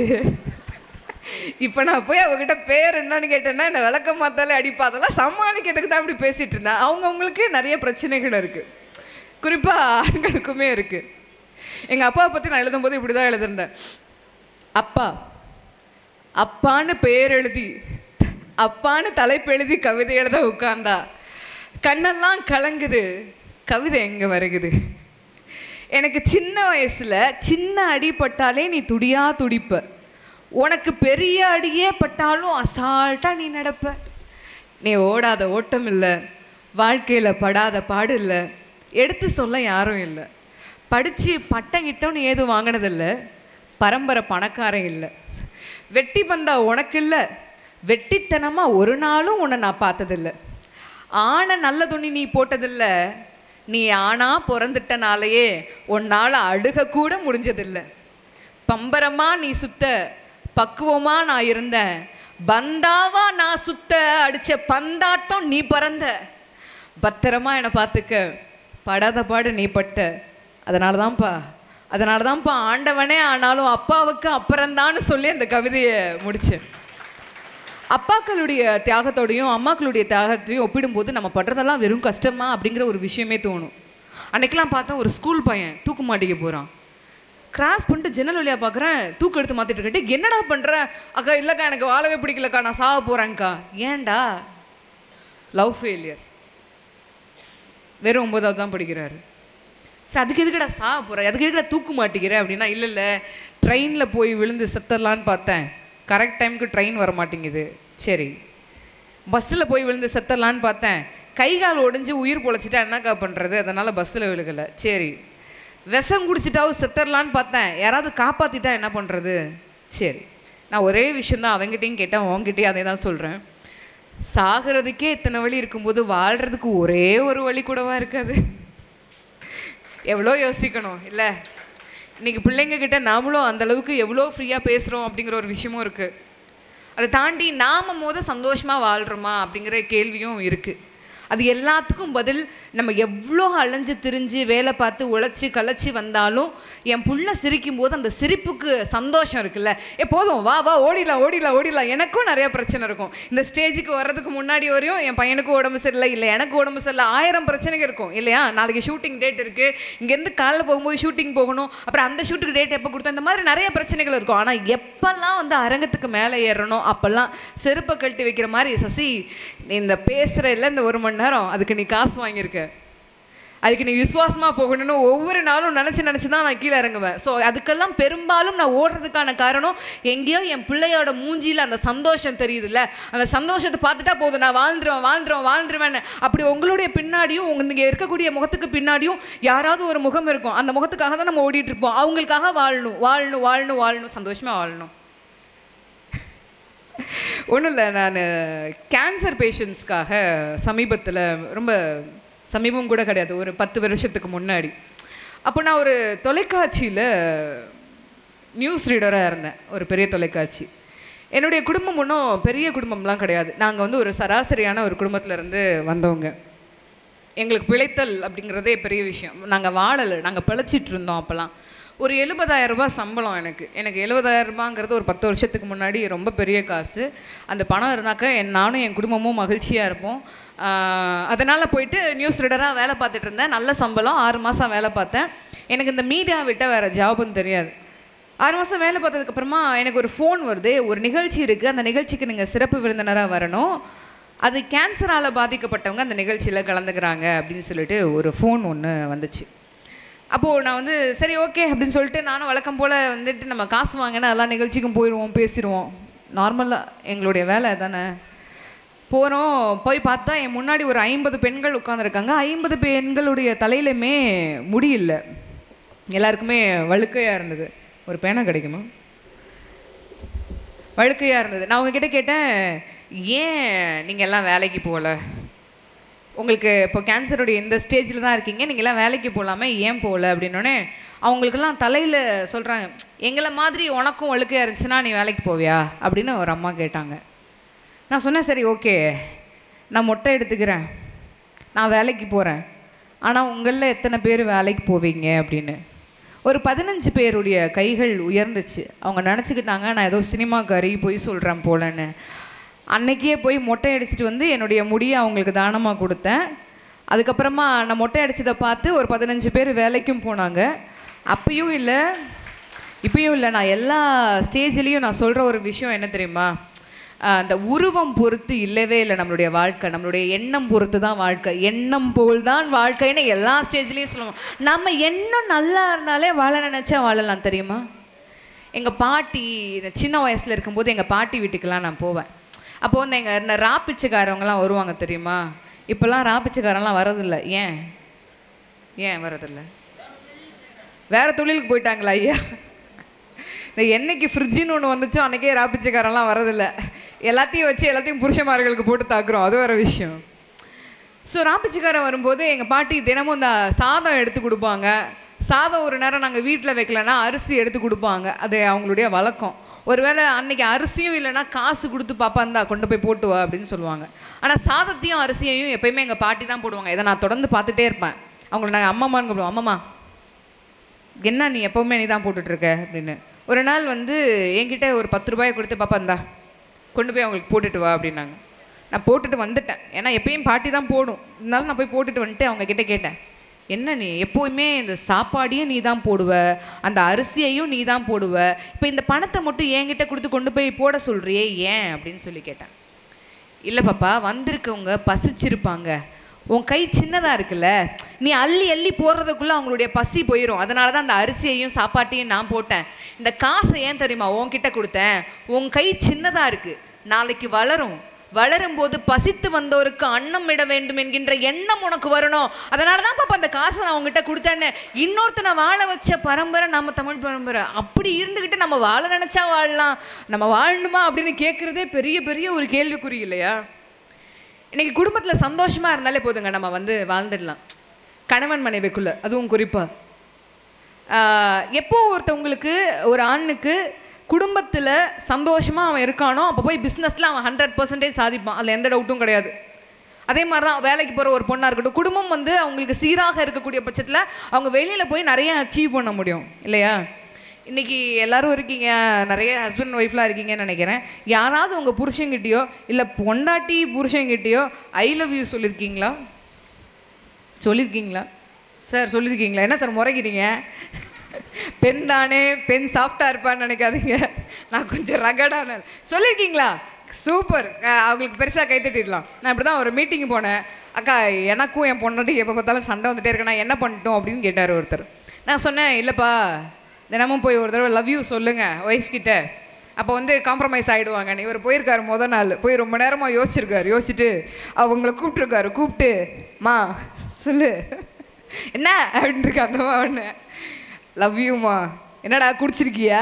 இப்போ நான் போய் அவகிட்ட பேர் என்னன்னு கேட்டேன்னா என்னை விளக்க மாத்தாலே அடிப்பா, அதெல்லாம் சமாளிக்கிறதுக்கு தான் இப்படி பேசிகிட்டு இருந்தேன். அவங்கவுங்களுக்கு நிறைய பிரச்சனைகள் இருக்குது, குறிப்பாக ஆண்களுக்குமே இருக்குது. எங்கள் அப்பாவை பற்றி நான் எழுதும்போது இப்படி தான் எழுதிருந்தேன். அப்பா அப்பான்னு பேர் எழுதி, அப்பான்னு தலைப்பு எழுதி கவிதை எழுத உட்கார்ந்தா கண்ணெல்லாம் கலங்குது, கவிதை எங்கே வருகுது? எனக்கு சின்ன வயசில் சின்ன அடி பட்டாலே நீ துடியா துடிப்ப, உனக்கு பெரிய அடியே பட்டாலும் அசால்ட்டாக நீ நடப்ப. நீ ஓடாத ஓட்டம் இல்லை, வாழ்க்கையில் படாத பாடு இல்லை, எடுத்து சொல்ல யாரும் இல்லை, படித்து பட்டம் கிட்டோன்னு ஏதும் வாங்கினதில்லை, பரம்பரை பணக்காரன் இல்லை, வெட்டி பந்தா உனக்கு இல்லை, வெட்டித்தனமாக ஒரு நாளும் உன்னை நான் பார்த்ததில்லை, ஆணை நல்ல துணி நீ போட்டதில்லை, நீ ஆணா பிறந்துட்டனாலேயே உன்னால் அழுக கூட முடிஞ்சதில்லை, பம்பரமாக நீ சுத்த பக்குவமாக நான் இருந்தேன், பந்தாவா நான் சுத்த அடித்த பந்தாட்டம் நீ பறந்த, பத்திரமா என்னை பார்த்துக்க படாத பாடு நீ பட்ட, அதனால தான்ப்பா அதனால தான்ப்பா ஆண்டவனே ஆனாலும் அப்பாவுக்கு அப்புறம்தான்னு சொல்லி அந்த கவிதையை முடித்தேன். அப்பாக்களுடைய தியாகத்தோடையும் அம்மாக்களுடைய தியாகத்தையும் ஒப்பிடும்போது நம்ம படுறதெல்லாம் வெறும் கஷ்டமா அப்படிங்கிற ஒரு விஷயமே தோணும். அன்றைக்கெலாம் பார்த்தா ஒரு ஸ்கூல் பையன் தூக்கு மாட்டிக்க போகிறான், கிராஸ் பண்ணிட்டு ஜன்னல் வழியாக பார்க்குறேன், தூக்கு எடுத்து மாற்றிட்டு இருக்கட்டு, என்னடா பண்ணுற? அக்கா இல்லைக்கா எனக்கு வாழவே பிடிக்கலக்கா, நான் சாக போகிறேன்க்கா. ஏன்டா? லவ் ஃபெயிலியர், வெறும் ஒன்பதாவது தான் படிக்கிறாரு. சரி, அதுக்கு எதுக்கடா சாக போகிற, அதுக்கு எதுக்கடா தூக்கு மாட்டிக்கிற அப்படின்னா, இல்லை இல்லை ட்ரெயினில் போய் விழுந்து செத்தரலான்னு பார்த்தேன், கரெக்ட் டைமுக்கு ட்ரெயின் வர மாட்டேங்குது. சரி, பஸ்ஸில் போய் விழுந்து செத்தரலான்னு பார்த்தேன், கை கால் ஒடிஞ்சு உயிர் பொழைச்சிட்டா என்னக்கா பண்ணுறது, அதனால் பஸ்ஸில் விழுகலை. சரி, விஷம் குடிச்சிட்டாவும் செத்தரலான்னு பார்த்தேன், யாராவது காப்பாற்றிட்டா என்ன பண்ணுறது. சரி, நான் ஒரே விஷயந்தான் அவங்ககிட்டையும் கேட்டேன், அவங்ககிட்டையும் அதே தான் சொல்கிறேன், சாகிறதுக்கே இத்தனை வழி இருக்கும்போது வாழ்கிறதுக்கு ஒரே ஒரு வழி கூடவா இருக்காது? எவ்வளோ யோசிக்கணும் இல்லை? இன்றைக்கி பிள்ளைங்க கிட்ட நாமளும் அந்தளவுக்கு எவ்வளோ ஃப்ரீயாக பேசுகிறோம் அப்படிங்கிற ஒரு விஷயமும் இருக்குது. அதை தாண்டி நாம் போது சந்தோஷமாக வாழ்கிறோமா அப்படிங்கிற கேள்வியும் இருக்குது. அது எல்லாத்துக்கும் பதில் நம்ம எவ்வளோ அலைஞ்சு திரிஞ்சு வேலை பார்த்து உழைச்சி களைச்சி வந்தாலும் என் புள்ள சிரிக்கும் போது அந்த சிரிப்புக்கு சந்தோஷம் இருக்குல்ல, ஏ போதும் வா வா ஓடிடலாம் ஓடிடலாம் ஓடிடலாம். எனக்கும் நிறைய பிரச்சனை இருக்கும். இந்த ஸ்டேஜுக்கு வர்றதுக்கு முன்னாடி வரையும் என் பையனுக்கும் உடம்பு சரியில்லை, இல்லை எனக்கு உடம்பு சரியில்லை, ஆயிரம் பிரச்சனைகள் இருக்கும் இல்லையா. நாளைக்கு ஷூட்டிங் டேட் இருக்குது, இங்கேருந்து காலைல போகும்போது ஷூட்டிங் போகணும், அப்புறம் அந்த ஷூட்டுக்கு டேட் எப்போ கொடுத்தோம், இந்த மாதிரி நிறைய பிரச்சனைகள் இருக்கும். ஆனால் எப்பெல்லாம் வந்து அரங்கத்துக்கு மேலே ஏறணும் அப்போல்லாம் செருப்பை கழட்டி வைக்கிற மாதிரி, சசி இந்த பேசுகிற இல்லை இந்த ஒரு மணி நேரம் அதுக்கு நீ காசு வாங்கியிருக்க, அதுக்கு நீ விசுவாசமாக போகணும்னு ஒவ்வொரு நாளும் நினச்சி நினச்சி தான் நான் கீழே இறங்குவேன். ஸோ அதுக்கெல்லாம் பெரும்பாலும் நான் ஓடுறதுக்கான காரணம் எங்கேயோ என் பிள்ளையோட மூஞ்சியில் அந்த சந்தோஷம் தெரியுதுல்ல, அந்த சந்தோஷத்தை பார்த்துட்டா போதும், நான் வாழ்ந்துருவேன் வாழ்ந்துருவேன் வாழ்ந்துருவேன்னு. அப்படி உங்களுடைய பின்னாடியும் இங்கே இருக்கக்கூடிய முகத்துக்கு பின்னாடியும் யாராவது ஒரு முகம் இருக்கும், அந்த முகத்துக்காக தான் நம்ம ஓடிட்டு இருப்போம். அவங்களுக்காக வாழணும் வாழணும் வாழணும் வாழணும் சந்தோஷமாக வாழணும். ஒன்றும் இல்லை, நான் கேன்சர் பேஷண்ட்ஸ்க்காக சமீபத்தில், ரொம்ப சமீபம் கூட கிடையாது, ஒரு பத்து வருஷத்துக்கு முன்னாடி, அப்போ நான் ஒரு தொலைக்காட்சியில் நியூஸ் ரீடராக இருந்தேன், ஒரு பெரிய தொலைக்காட்சி. என்னுடைய குடும்பம் ஒன்றும் பெரிய குடும்பம்லாம் கிடையாது, நாங்கள் வந்து ஒரு சராசரியான ஒரு குடும்பத்திலேருந்து வந்தவங்க. எங்களுக்கு பிழைத்தல் அப்படிங்கிறதே பெரிய விஷயம், நாங்கள் வாழலை, நாங்கள் பிழைச்சிட்டு இருந்தோம். அப்போல்லாம் ஒரு எழுபதாயிரம் ரூபாய் சம்பளம் எனக்கு எனக்கு எழுபதாயிரம் ரூபாங்கிறது ஒரு பத்து வருஷத்துக்கு முன்னாடி ரொம்ப பெரிய காசு. அந்த பணம் இருந்தாக்க என் நானும் என் குடும்பமும் மகிழ்ச்சியாக இருப்போம். அதனால் போயிட்டு நியூஸ் ரீடராக வேலை பார்த்துட்டு இருந்தேன், நல்ல சம்பளம், ஆறு மாதம் வேலை பார்த்தேன். எனக்கு இந்த மீடியா விட்டால் வேறு ஜாபுன்னு தெரியாது. ஆறு மாதம் வேலை பார்த்ததுக்கப்புறமா எனக்கு ஒரு ஃபோன் வருது, ஒரு நிகழ்ச்சி இருக்குது, அந்த நிகழ்ச்சிக்கு நீங்கள் சிறப்பு விருந்தினராக வரணும், அது கேன்சரால் பாதிக்கப்பட்டவங்க அந்த நிகழ்ச்சியில் கலந்துக்கிறாங்க அப்படின்னு சொல்லிட்டு ஒரு ஃபோன் ஒன்று வந்துச்சு. அப்போது நான் வந்து சரி ஓகே அப்படின்னு சொல்லிட்டு நானும் வழக்கம் போல் வந்துட்டு நம்ம காசு வாங்கினா எல்லா நிகழ்ச்சிக்கும் போயிடுவோம், பேசிடுவோம், நார்மலாக எங்களுடைய வேலை தானே. போகிறோம், போய் பார்த்தா என் முன்னாடி ஒரு ஐம்பது பெண்கள் உட்காந்துருக்காங்க. ஐம்பது பெண்களுடைய தலையிலுமே முடியல, எல்லாருக்குமே வழுக்கையாக இருந்தது. ஒரு பேனா கிடைக்குமா? வழுக்கையாக இருந்தது. நான் அவங்கக்கிட்ட கேட்டேன், ஏன் நீங்கள் எல்லாம் வேலைக்கு போகல, உங்களுக்கு இப்போ கேன்சருடைய இந்த ஸ்டேஜில் தான் இருக்கீங்க, நீங்கள்லாம் வேலைக்கு போகலாமே, ஏன் போகல அப்படின்னோடனே அவங்களுக்கெல்லாம் தலையில் சொல்கிறாங்க, எங்களை மாதிரி உனக்கும் வழுக்கையாக இருந்துச்சுன்னா நீ வேலைக்கு போவியா அப்படின்னு ஒரு அம்மா கேட்டாங்க. நான் சொன்னேன் சரி ஓகே, நான் மொட்டை எடுத்துக்கிறேன், நான் வேலைக்கு போகிறேன், ஆனால் உங்களில் எத்தனை பேர் வேலைக்கு போவீங்க அப்படின்னு. ஒரு பதினஞ்சு பேருடைய கைகள் உயர்ந்துச்சு. அவங்க நினச்சிக்கிட்டாங்க நான் ஏதோ சினிமாக்காரி போய் சொல்கிறேன் போலன்னு. அன்னைக்கே போய் மொட்டை அடிச்சுட்டு வந்து என்னுடைய முடியை அவங்களுக்கு தானமாக கொடுத்தேன். அதுக்கப்புறமா நான் மொட்டை அடிச்சதை பார்த்து ஒரு பதினஞ்சு பேர் வேலைக்கும் போனாங்க. அப்பயும் இல்லை இப்பயும் இல்லை, நான் எல்லா ஸ்டேஜ்லேயும் நான் சொல்கிற ஒரு விஷயம் என்ன தெரியுமா, அந்த உருவம் பொறுத்து இல்லவே இல்லை நம்மளுடைய வாழ்க்கை, நம்மளுடைய எண்ணம் பொறுத்து தான் வாழ்க்கை. எண்ணம் போல் தான் வாழ்க்கைன்னு எல்லா ஸ்டேஜ்லேயும் சொல்லுவோம். நம்ம எண்ணம் நல்லா இருந்தாலே வாழ நினச்சா வாழலாம் தெரியுமா. எங்கள் பாட்டி சின்ன வயசில் இருக்கும்போது எங்கள் பாட்டி வீட்டுக்கெல்லாம் நான் போவேன். அப்போது வந்து எங்கள் இந்த ராப்பிச்சைக்காரவங்களாம் வருவாங்க தெரியுமா. இப்போல்லாம் ராப்பிச்சைக்காரங்களாம் வரதில்லை. ஏன் ஏன் வரதில்லை? வேறு தொழிலுக்கு போயிட்டாங்களா ஐயா? இந்த என்னைக்கு ஃப்ரிட்ஜின்னு ஒன்று வந்துச்சோ அன்றைக்கே ராப்பிச்சைக்காரெல்லாம் வரதில்லை. எல்லாத்தையும் வச்சு எல்லாத்தையும் புருஷமார்களுக்கு போட்டு தாக்குறோம், அது வேறு விஷயம். ஸோ ராப்பிச்சைக்காரன் வரும்போது எங்கள் பாட்டி தினமும் இந்த சாதம் எடுத்து கொடுப்பாங்க. சாதம் ஒரு நேரம் நாங்கள் வீட்டில் வைக்கலன்னா அரிசி எடுத்து கொடுப்பாங்க, அது அவங்களுடைய வழக்கம். ஒருவேளை அன்றைக்கி அரிசியும் இல்லைன்னா காசு கொடுத்து பாப்பா இருந்தா கொண்டு போய் போட்டு வா அப்படின்னு சொல்லுவாங்க. ஆனால் சாதத்தையும் அரிசியையும் எப்போயுமே எங்கள் பாட்டி தான் போடுவாங்க. இதை நான் தொடர்ந்து பார்த்துட்டே இருப்பேன். அவங்கள நாங்கள் அம்மம்மான்னு கூப்பிடுவோம். அம்மம்மா என்ன நீ எப்போவுமே நீ தான் போட்டுட்ருக்க அப்படின்னு. ஒரு நாள் வந்து என்கிட்ட ஒரு பத்து ரூபாயை கொடுத்து பாப்பா இருந்தா கொண்டு போய் அவங்களுக்கு போட்டுட்டு வா அப்படின்னாங்க. நான் போட்டுட்டு வந்துட்டேன், ஏன்னா எப்பயும் பாட்டி தான் போடும். இருந்தாலும் நான் போய் போட்டுட்டு வந்துட்டு அவங்கக்கிட்ட கேட்டேன், என்ன நீ எப்போவுமே இந்த சாப்பாடையும் நீ தான் போடுவ, அந்த அரிசியையும் நீ தான் போடுவ, இப்போ இந்த பணத்தை மட்டும் என்கிட்ட கொடுத்து கொண்டு போய் போட சொல்கிறியே ஏன் அப்படின்னு சொல்லி கேட்டேன். இல்லை பாப்பா, வந்திருக்கவங்க பசிச்சிருப்பாங்க, உன் கை சின்னதாக இருக்குல்ல, நீ அள்ளி அள்ளி போடுறதுக்குள்ளே அவங்களுடைய பசி போயிடும், அதனால தான் அந்த அரிசியையும் சாப்பாட்டையும் நான் போட்டேன். இந்த காசை ஏன் தெரியுமா உன்கிட்ட கொடுத்தேன், உன் கை சின்னதாக இருக்குது, நாளைக்கு வளரும், வளரும் போது பசித்து வந்தோருக்கு அன்னம் இட வேண்டும் என்கின்ற எண்ணம் உனக்கு வரணும், அதனால தான் பாப்பா அந்த காசை நான் உங்ககிட்ட கொடுத்தேன்னு. இன்னொருத்தனை வாழ வச்ச பரம்பரை நம்ம தமிழ் பரம்பரை. அப்படி இருந்துக்கிட்டு நம்ம வாழ நினச்சா வாழலாம், நம்ம வாழணுமா அப்படின்னு கேட்குறதே பெரிய பெரிய ஒரு கேள்விக்குறி இல்லையா. இன்றைக்கி குடும்பத்தில் சந்தோஷமாக இருந்தாலே போதுங்க, நம்ம வந்து வாழ்ந்துடலாம். கணவன் மனைவிக்குள்ளே அதுவும் குறிப்பாக எப்போ ஒருத்தவங்களுக்கு ஒரு ஆணுக்கு குடும்பத்தில் சந்தோஷமாக அவன் இருக்கானோ அப்போ போய் பிஸ்னஸில் அவன் ஹண்ட்ரட் பர்சன்டேஜ் சாதிப்பான், அதில் எந்த டவுட்டும் கிடையாது. அதே மாதிரி தான் வேலைக்கு போகிற ஒரு பொண்ணாக இருக்கட்டும், குடும்பம் வந்து அவங்களுக்கு சீராக இருக்கக்கூடிய பட்சத்தில் அவங்க வெளியில் போய் நிறைய அச்சீவ் பண்ண முடியும் இல்லையா? இன்றைக்கி எல்லோரும் இருக்கீங்க, நிறைய ஹஸ்பண்ட் ஒய்ஃப்லாம் இருக்கீங்கன்னு நினைக்கிறேன். யாராவது உங்கள் புருஷங்கிட்டேயோ இல்லை பொண்டாட்டி புருஷங்கிட்டேயோ ஐ லவ் யூ சொல்லியிருக்கீங்களா? சொல்லியிருக்கீங்களா சார்? சொல்லியிருக்கீங்களா? என்ன சார் முறைக்கிறீங்க? பெண் தானே, பெண் சாஃப்டாக இருப்பான்னு நினைக்காதீங்க, நான் கொஞ்சம் ரகடான. சொல்லியிருக்கீங்களா? சூப்பர், அவங்களுக்கு பெருசாக கைத்தட்டிடலாம். நான் இப்படி தான் ஒரு மீட்டிங்கு போனேன். அக்கா எனக்கும் என் பொண்ணாட்டி எப்போ பார்த்தாலும் சண்டை வந்துட்டே இருக்கேன், நான் என்ன பண்ணிட்டோம் அப்படின்னு கேட்டார் ஒருத்தர். நான் சொன்னேன், இல்லைப்பா தினமும் போய் ஒரு தடவை லவ் யூ சொல்லுங்கள் ஒய்ஃப் கிட்ட, அப்போ வந்து காம்ப்ரமைஸ் ஆகிடுவாங்க. நீ இவர் போயிருக்காரு மொதல் நாள், போய் ரொம்ப நேரமாக யோசிச்சிருக்காரு. யோசிச்சுட்டு அவங்கள கூப்பிட்ருக்காரு. கூப்பிட்டு மா சொல்லு என்ன அப்படின்னு இருக்கு அந்த ஒன்று, லவ் யூமா. என்னடா குடிச்சிருக்கியா?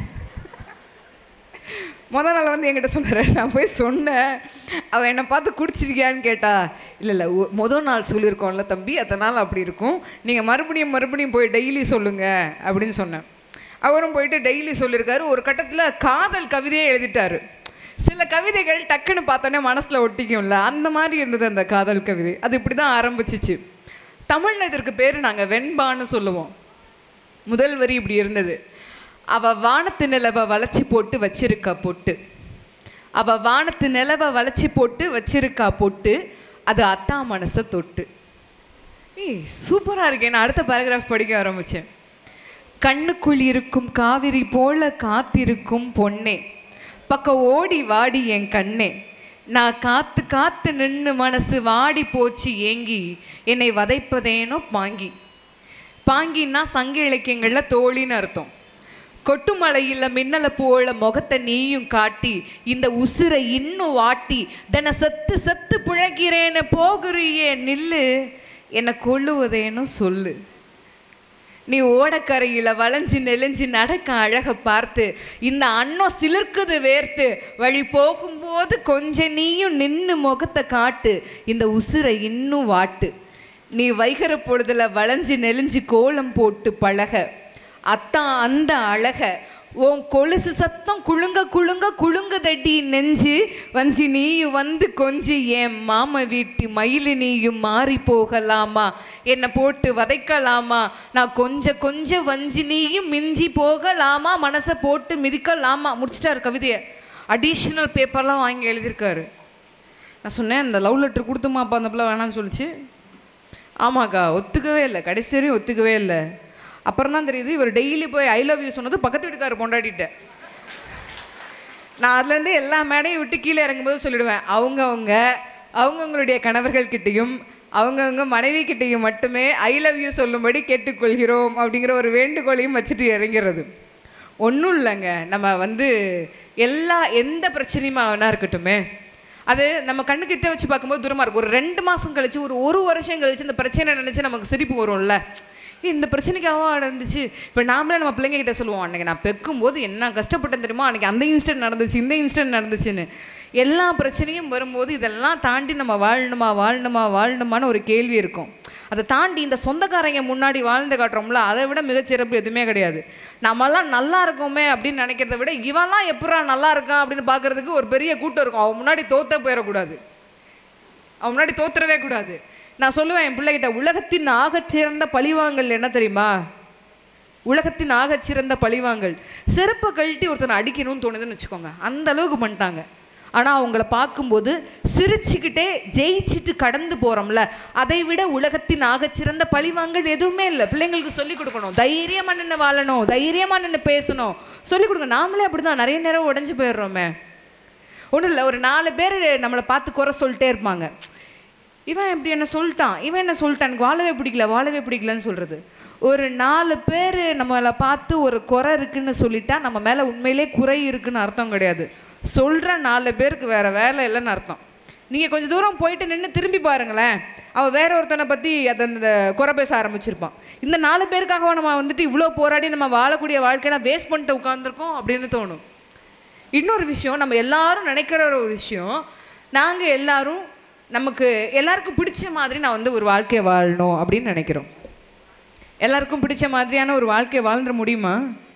மொதல் நாள் வந்து என்கிட்ட சொன்னார். நான் போய் சொன்னேன். அவள் என்னை பார்த்து குடிச்சிருக்கியான்னு கேட்டா, இல்லை இல்லை மொதல் நாள் சொல்லியிருக்கோம்ல தம்பி, அதனால் அப்படி இருக்கும், நீங்கள் மறுபடியும் மறுபடியும் போய் டெய்லி சொல்லுங்கள் அப்படின்னு சொன்னேன். அவரும் போயிட்டு டெய்லி சொல்லியிருக்காரு. ஒரு கட்டத்தில் காதல் கவிதையே எழுதிட்டார். சில கவிதைகள் டக்குன்னு பார்த்தோன்னே மனசில் ஒட்டிக்கும்ல, அந்த மாதிரி இருந்தது அந்த காதல் கவிதை. அது இப்படி தான் ஆரம்பிச்சிச்சு. தமிழில் இதற்கு பேர் நாங்கள் வெண்பான்னு சொல்லுவோம். முதல் வரி இப்படி இருந்தது, அவ வானத்து நிலவை வளைச்சி போட்டு வச்சிருக்கா பொட்டு, அவ வானத்து நிலவை வளைச்சி போட்டு வச்சிருக்கா பொட்டு, அது அத்தா மனசை தொட்டு. ஏய் சூப்பராக இருக்கேன். நான் அடுத்த பேராகிராஃப் படிக்க ஆரம்பித்தேன். கண்ணுக்குள் இருக்கும் காவிரி போல காத்திருக்கும் பொன்னே, பக்கம் ஓடி வாடி என் கண்ணே, நான் காத்து காத்து நின்று மனசு வாடி போச்சு ஏங்கி, என்னை வதைப்பதேனோ பாங்கி. பாங்கின்னா சங்க இலக்கியங்களில் தோழின்னு அர்த்தம். கொட்டுமலையில் மின்னலை போல முகத்தை நீயும் காட்டி, இந்த உசுரை இன்னும் வாட்டி, தன சத்து சத்து புழைக்கிறேன்னு போகிறியே நில்லு, என்னை கொள்ளுவதேனும் சொல்லு. நீ ஓடக்கரையில் வளைஞ்சி நெளிஞ்சு நடக்க அழக பார்த்து, இந்த அன்னம் சிலிர்க்குது வேர்த்து, வழி போகும்போது கொஞ்சம் நீயும் நின்று முகத்தை காட்டு, இந்த உசுரை இன்னும் வாட்டு. நீ வைகிற பொழுதுல வளைஞ்சி நெளிஞ்சு கோலம் போட்டு பழக, அத்தான் அந்த அழக, உன் கொலுசு சத்தம் குழுங்க குழுங்க குழுங்குதடி நெஞ்சு, வஞ்சி நீயும் வந்து கொஞ்சி என் மாம வீட்டு மயிலு நீயும் மாறி போகலாமா, என்னை போட்டு வதைக்கலாமா, நான் கொஞ்சம் கொஞ்சம் வஞ்சி நீயும் மிஞ்சி போகலாமா, மனசை போட்டு மிதிக்கலாமா. முடிச்சிட்டாரு கவிதையை. அடிஷ்னல் பேப்பர்லாம் வாங்கி எழுதியிருக்காரு. நான் சொன்னேன், இந்த லவ் லெட்டர் கொடுத்துமாப்பா அந்த பிள்ளை வேணான்னு சொல்லிச்சு. ஆமாக்கா ஒத்துக்கவே இல்லை, கடைசி வரையும் ஒத்துக்கவே இல்லை. அப்புறம் தான் தெரியுது இவர் டெய்லி போய் ஐ லவ் யூ சொன்னது பக்கத்து வீட்டுக்காரு பொண்டாட்டிட்ட. நான் அதுலேருந்து எல்லா மேடையும் விட்டு கீழே இறங்கும்போது சொல்லிடுவேன், அவங்கவுங்க அவங்கவுங்களுடைய கணவர்கள்கிட்டையும் அவங்கவுங்க மனைவி கிட்டையும் மட்டுமே ஐ லவ் யூ சொல்லும்படி கேட்டுக்கொள்கிறோம் அப்படிங்கிற ஒரு வேண்டுகோளையும் வச்சுட்டு இறங்கிறது. ஒன்றும் இல்லைங்க, நம்ம வந்து எல்லா எந்த பிரச்சனையுமா வேணா இருக்கட்டுமே, அது நம்ம கண்ணுக்கிட்ட வச்சு பார்க்கும்போது தூரமாக இருக்கும். ஒரு ரெண்டு மாதம் கழிச்சு ஒரு ஒரு வருஷம் கழிச்சு இந்த பிரச்சனை நினச்சி நமக்கு சிரிப்பு வரும்ல, இந்த பிரச்சனைக்காக நடந்துச்சு. இப்போ நாமளே நம்ம பிள்ளைங்க கிட்ட சொல்லுவோம், அன்றைக்கி நான் பெக்கும்போது என்ன கஷ்டப்பட்டேன் தெரியுமா, அன்றைக்கி அந்த இன்ஸ்டன்ட் நடந்துச்சு இந்த இன்ஸ்டன்ட் நடந்துச்சுன்னு. எல்லா பிரச்சனையும் வரும்போது இதெல்லாம் தாண்டி நம்ம வாழணுமா வாழணுமா வாழணுமான்னு ஒரு கேள்வி இருக்கும். அதை தாண்டி இந்த சொந்தக்காரங்க முன்னாடி வாழ்ந்து காட்டுறோம்ல, அதை விட மிகச்சிறப்பு எதுவுமே கிடையாது. நம்மலாம் நல்லா இருக்கோமே அப்படின்னு நினைக்கிறத விட இவெல்லாம் எப்படா நல்லா இருக்கான் அப்படின்னு பார்க்குறதுக்கு ஒரு பெரிய கூட்டம் இருக்கும். அவன் முன்னாடி தோற்ற போயிடக்கூடாது, அவன் முன்னாடி தோற்றுறவே கூடாது. நான் சொல்லுவேன் என் பிள்ளைகிட்ட, உலகத்தின் ஆகச்சிறந்த பழிவாங்கல் என்ன தெரியுமா? உலகத்தின் ஆகச்சிறந்த பழிவாங்கல் செருப்பை கழட்டி ஒருத்தனை அடிக்கணும்னு தோணுதுன்னு வச்சுக்கோங்க, அந்த அளவுக்கு பண்ணிட்டாங்க. ஆனால் அவங்கள பார்க்கும்போது சிரிச்சுக்கிட்டே ஜெயிச்சுட்டு கடந்து போகிறோம்ல, அதை விட உலகத்தின் ஆகச்சிறந்த பழிவாங்கல் எதுவுமே இல்லை. பிள்ளைங்களுக்கு சொல்லிக் கொடுக்கணும், தைரியமாக நின்று வாழணும், தைரியமாக நின்று பேசணும், சொல்லிக் கொடுங்க. நாமளே அப்படி தான் நிறைய நேரம் உடஞ்சி போயிடுறோமே. ஒன்றும் இல்லை, ஒரு நாலு பேர் நம்மளை பார்த்து குறை சொல்லிட்டே இருப்பாங்க, இவன் இப்படி என்ன சொல்லிட்டான், இவன் என்ன சொல்லிட்டான், எனக்கு வாழவே பிடிக்கல வாழவே பிடிக்கலன்னு சொல்கிறது. ஒரு நாலு பேர் நம்மளை பார்த்து ஒரு குறை இருக்குன்னு சொல்லிட்டா நம்ம மேலே உண்மையிலே குறை இருக்குன்னு அர்த்தம் கிடையாது. சொல்கிற நாலு பேருக்கு வேறு வேலை இல்லைன்னு அர்த்தம். நீங்கள் கொஞ்சம் தூரம் போயிட்டு நின்று திரும்பி பாருங்களேன், அவள் வேற ஒருத்தனை பற்றி அதை அந்த குறை பேச ஆரம்பிச்சிருப்பான். இந்த நாலு பேருக்காக நம்ம வந்துட்டு இவ்வளோ போராடி நம்ம வாழக்கூடிய வாழ்க்கையெல்லாம் வேஸ்ட் பண்ணிட்டு உட்காந்துருக்கோம் அப்படின்னு தோணும். இன்னொரு விஷயம், நம்ம எல்லாரும் நினைக்கிற ஒரு விஷயம், நாங்கள் எல்லாரும் நமக்கு எல்லாருக்கும் பிடிச்ச மாதிரி நான் வந்து ஒரு வாழ்க்கையை வாழணும் அப்படின்னு நினைக்கிறோம். எல்லாருக்கும் பிடிச்ச மாதிரியான ஒரு வாழ்க்கையை வாழ்ந்துட முடியுமா?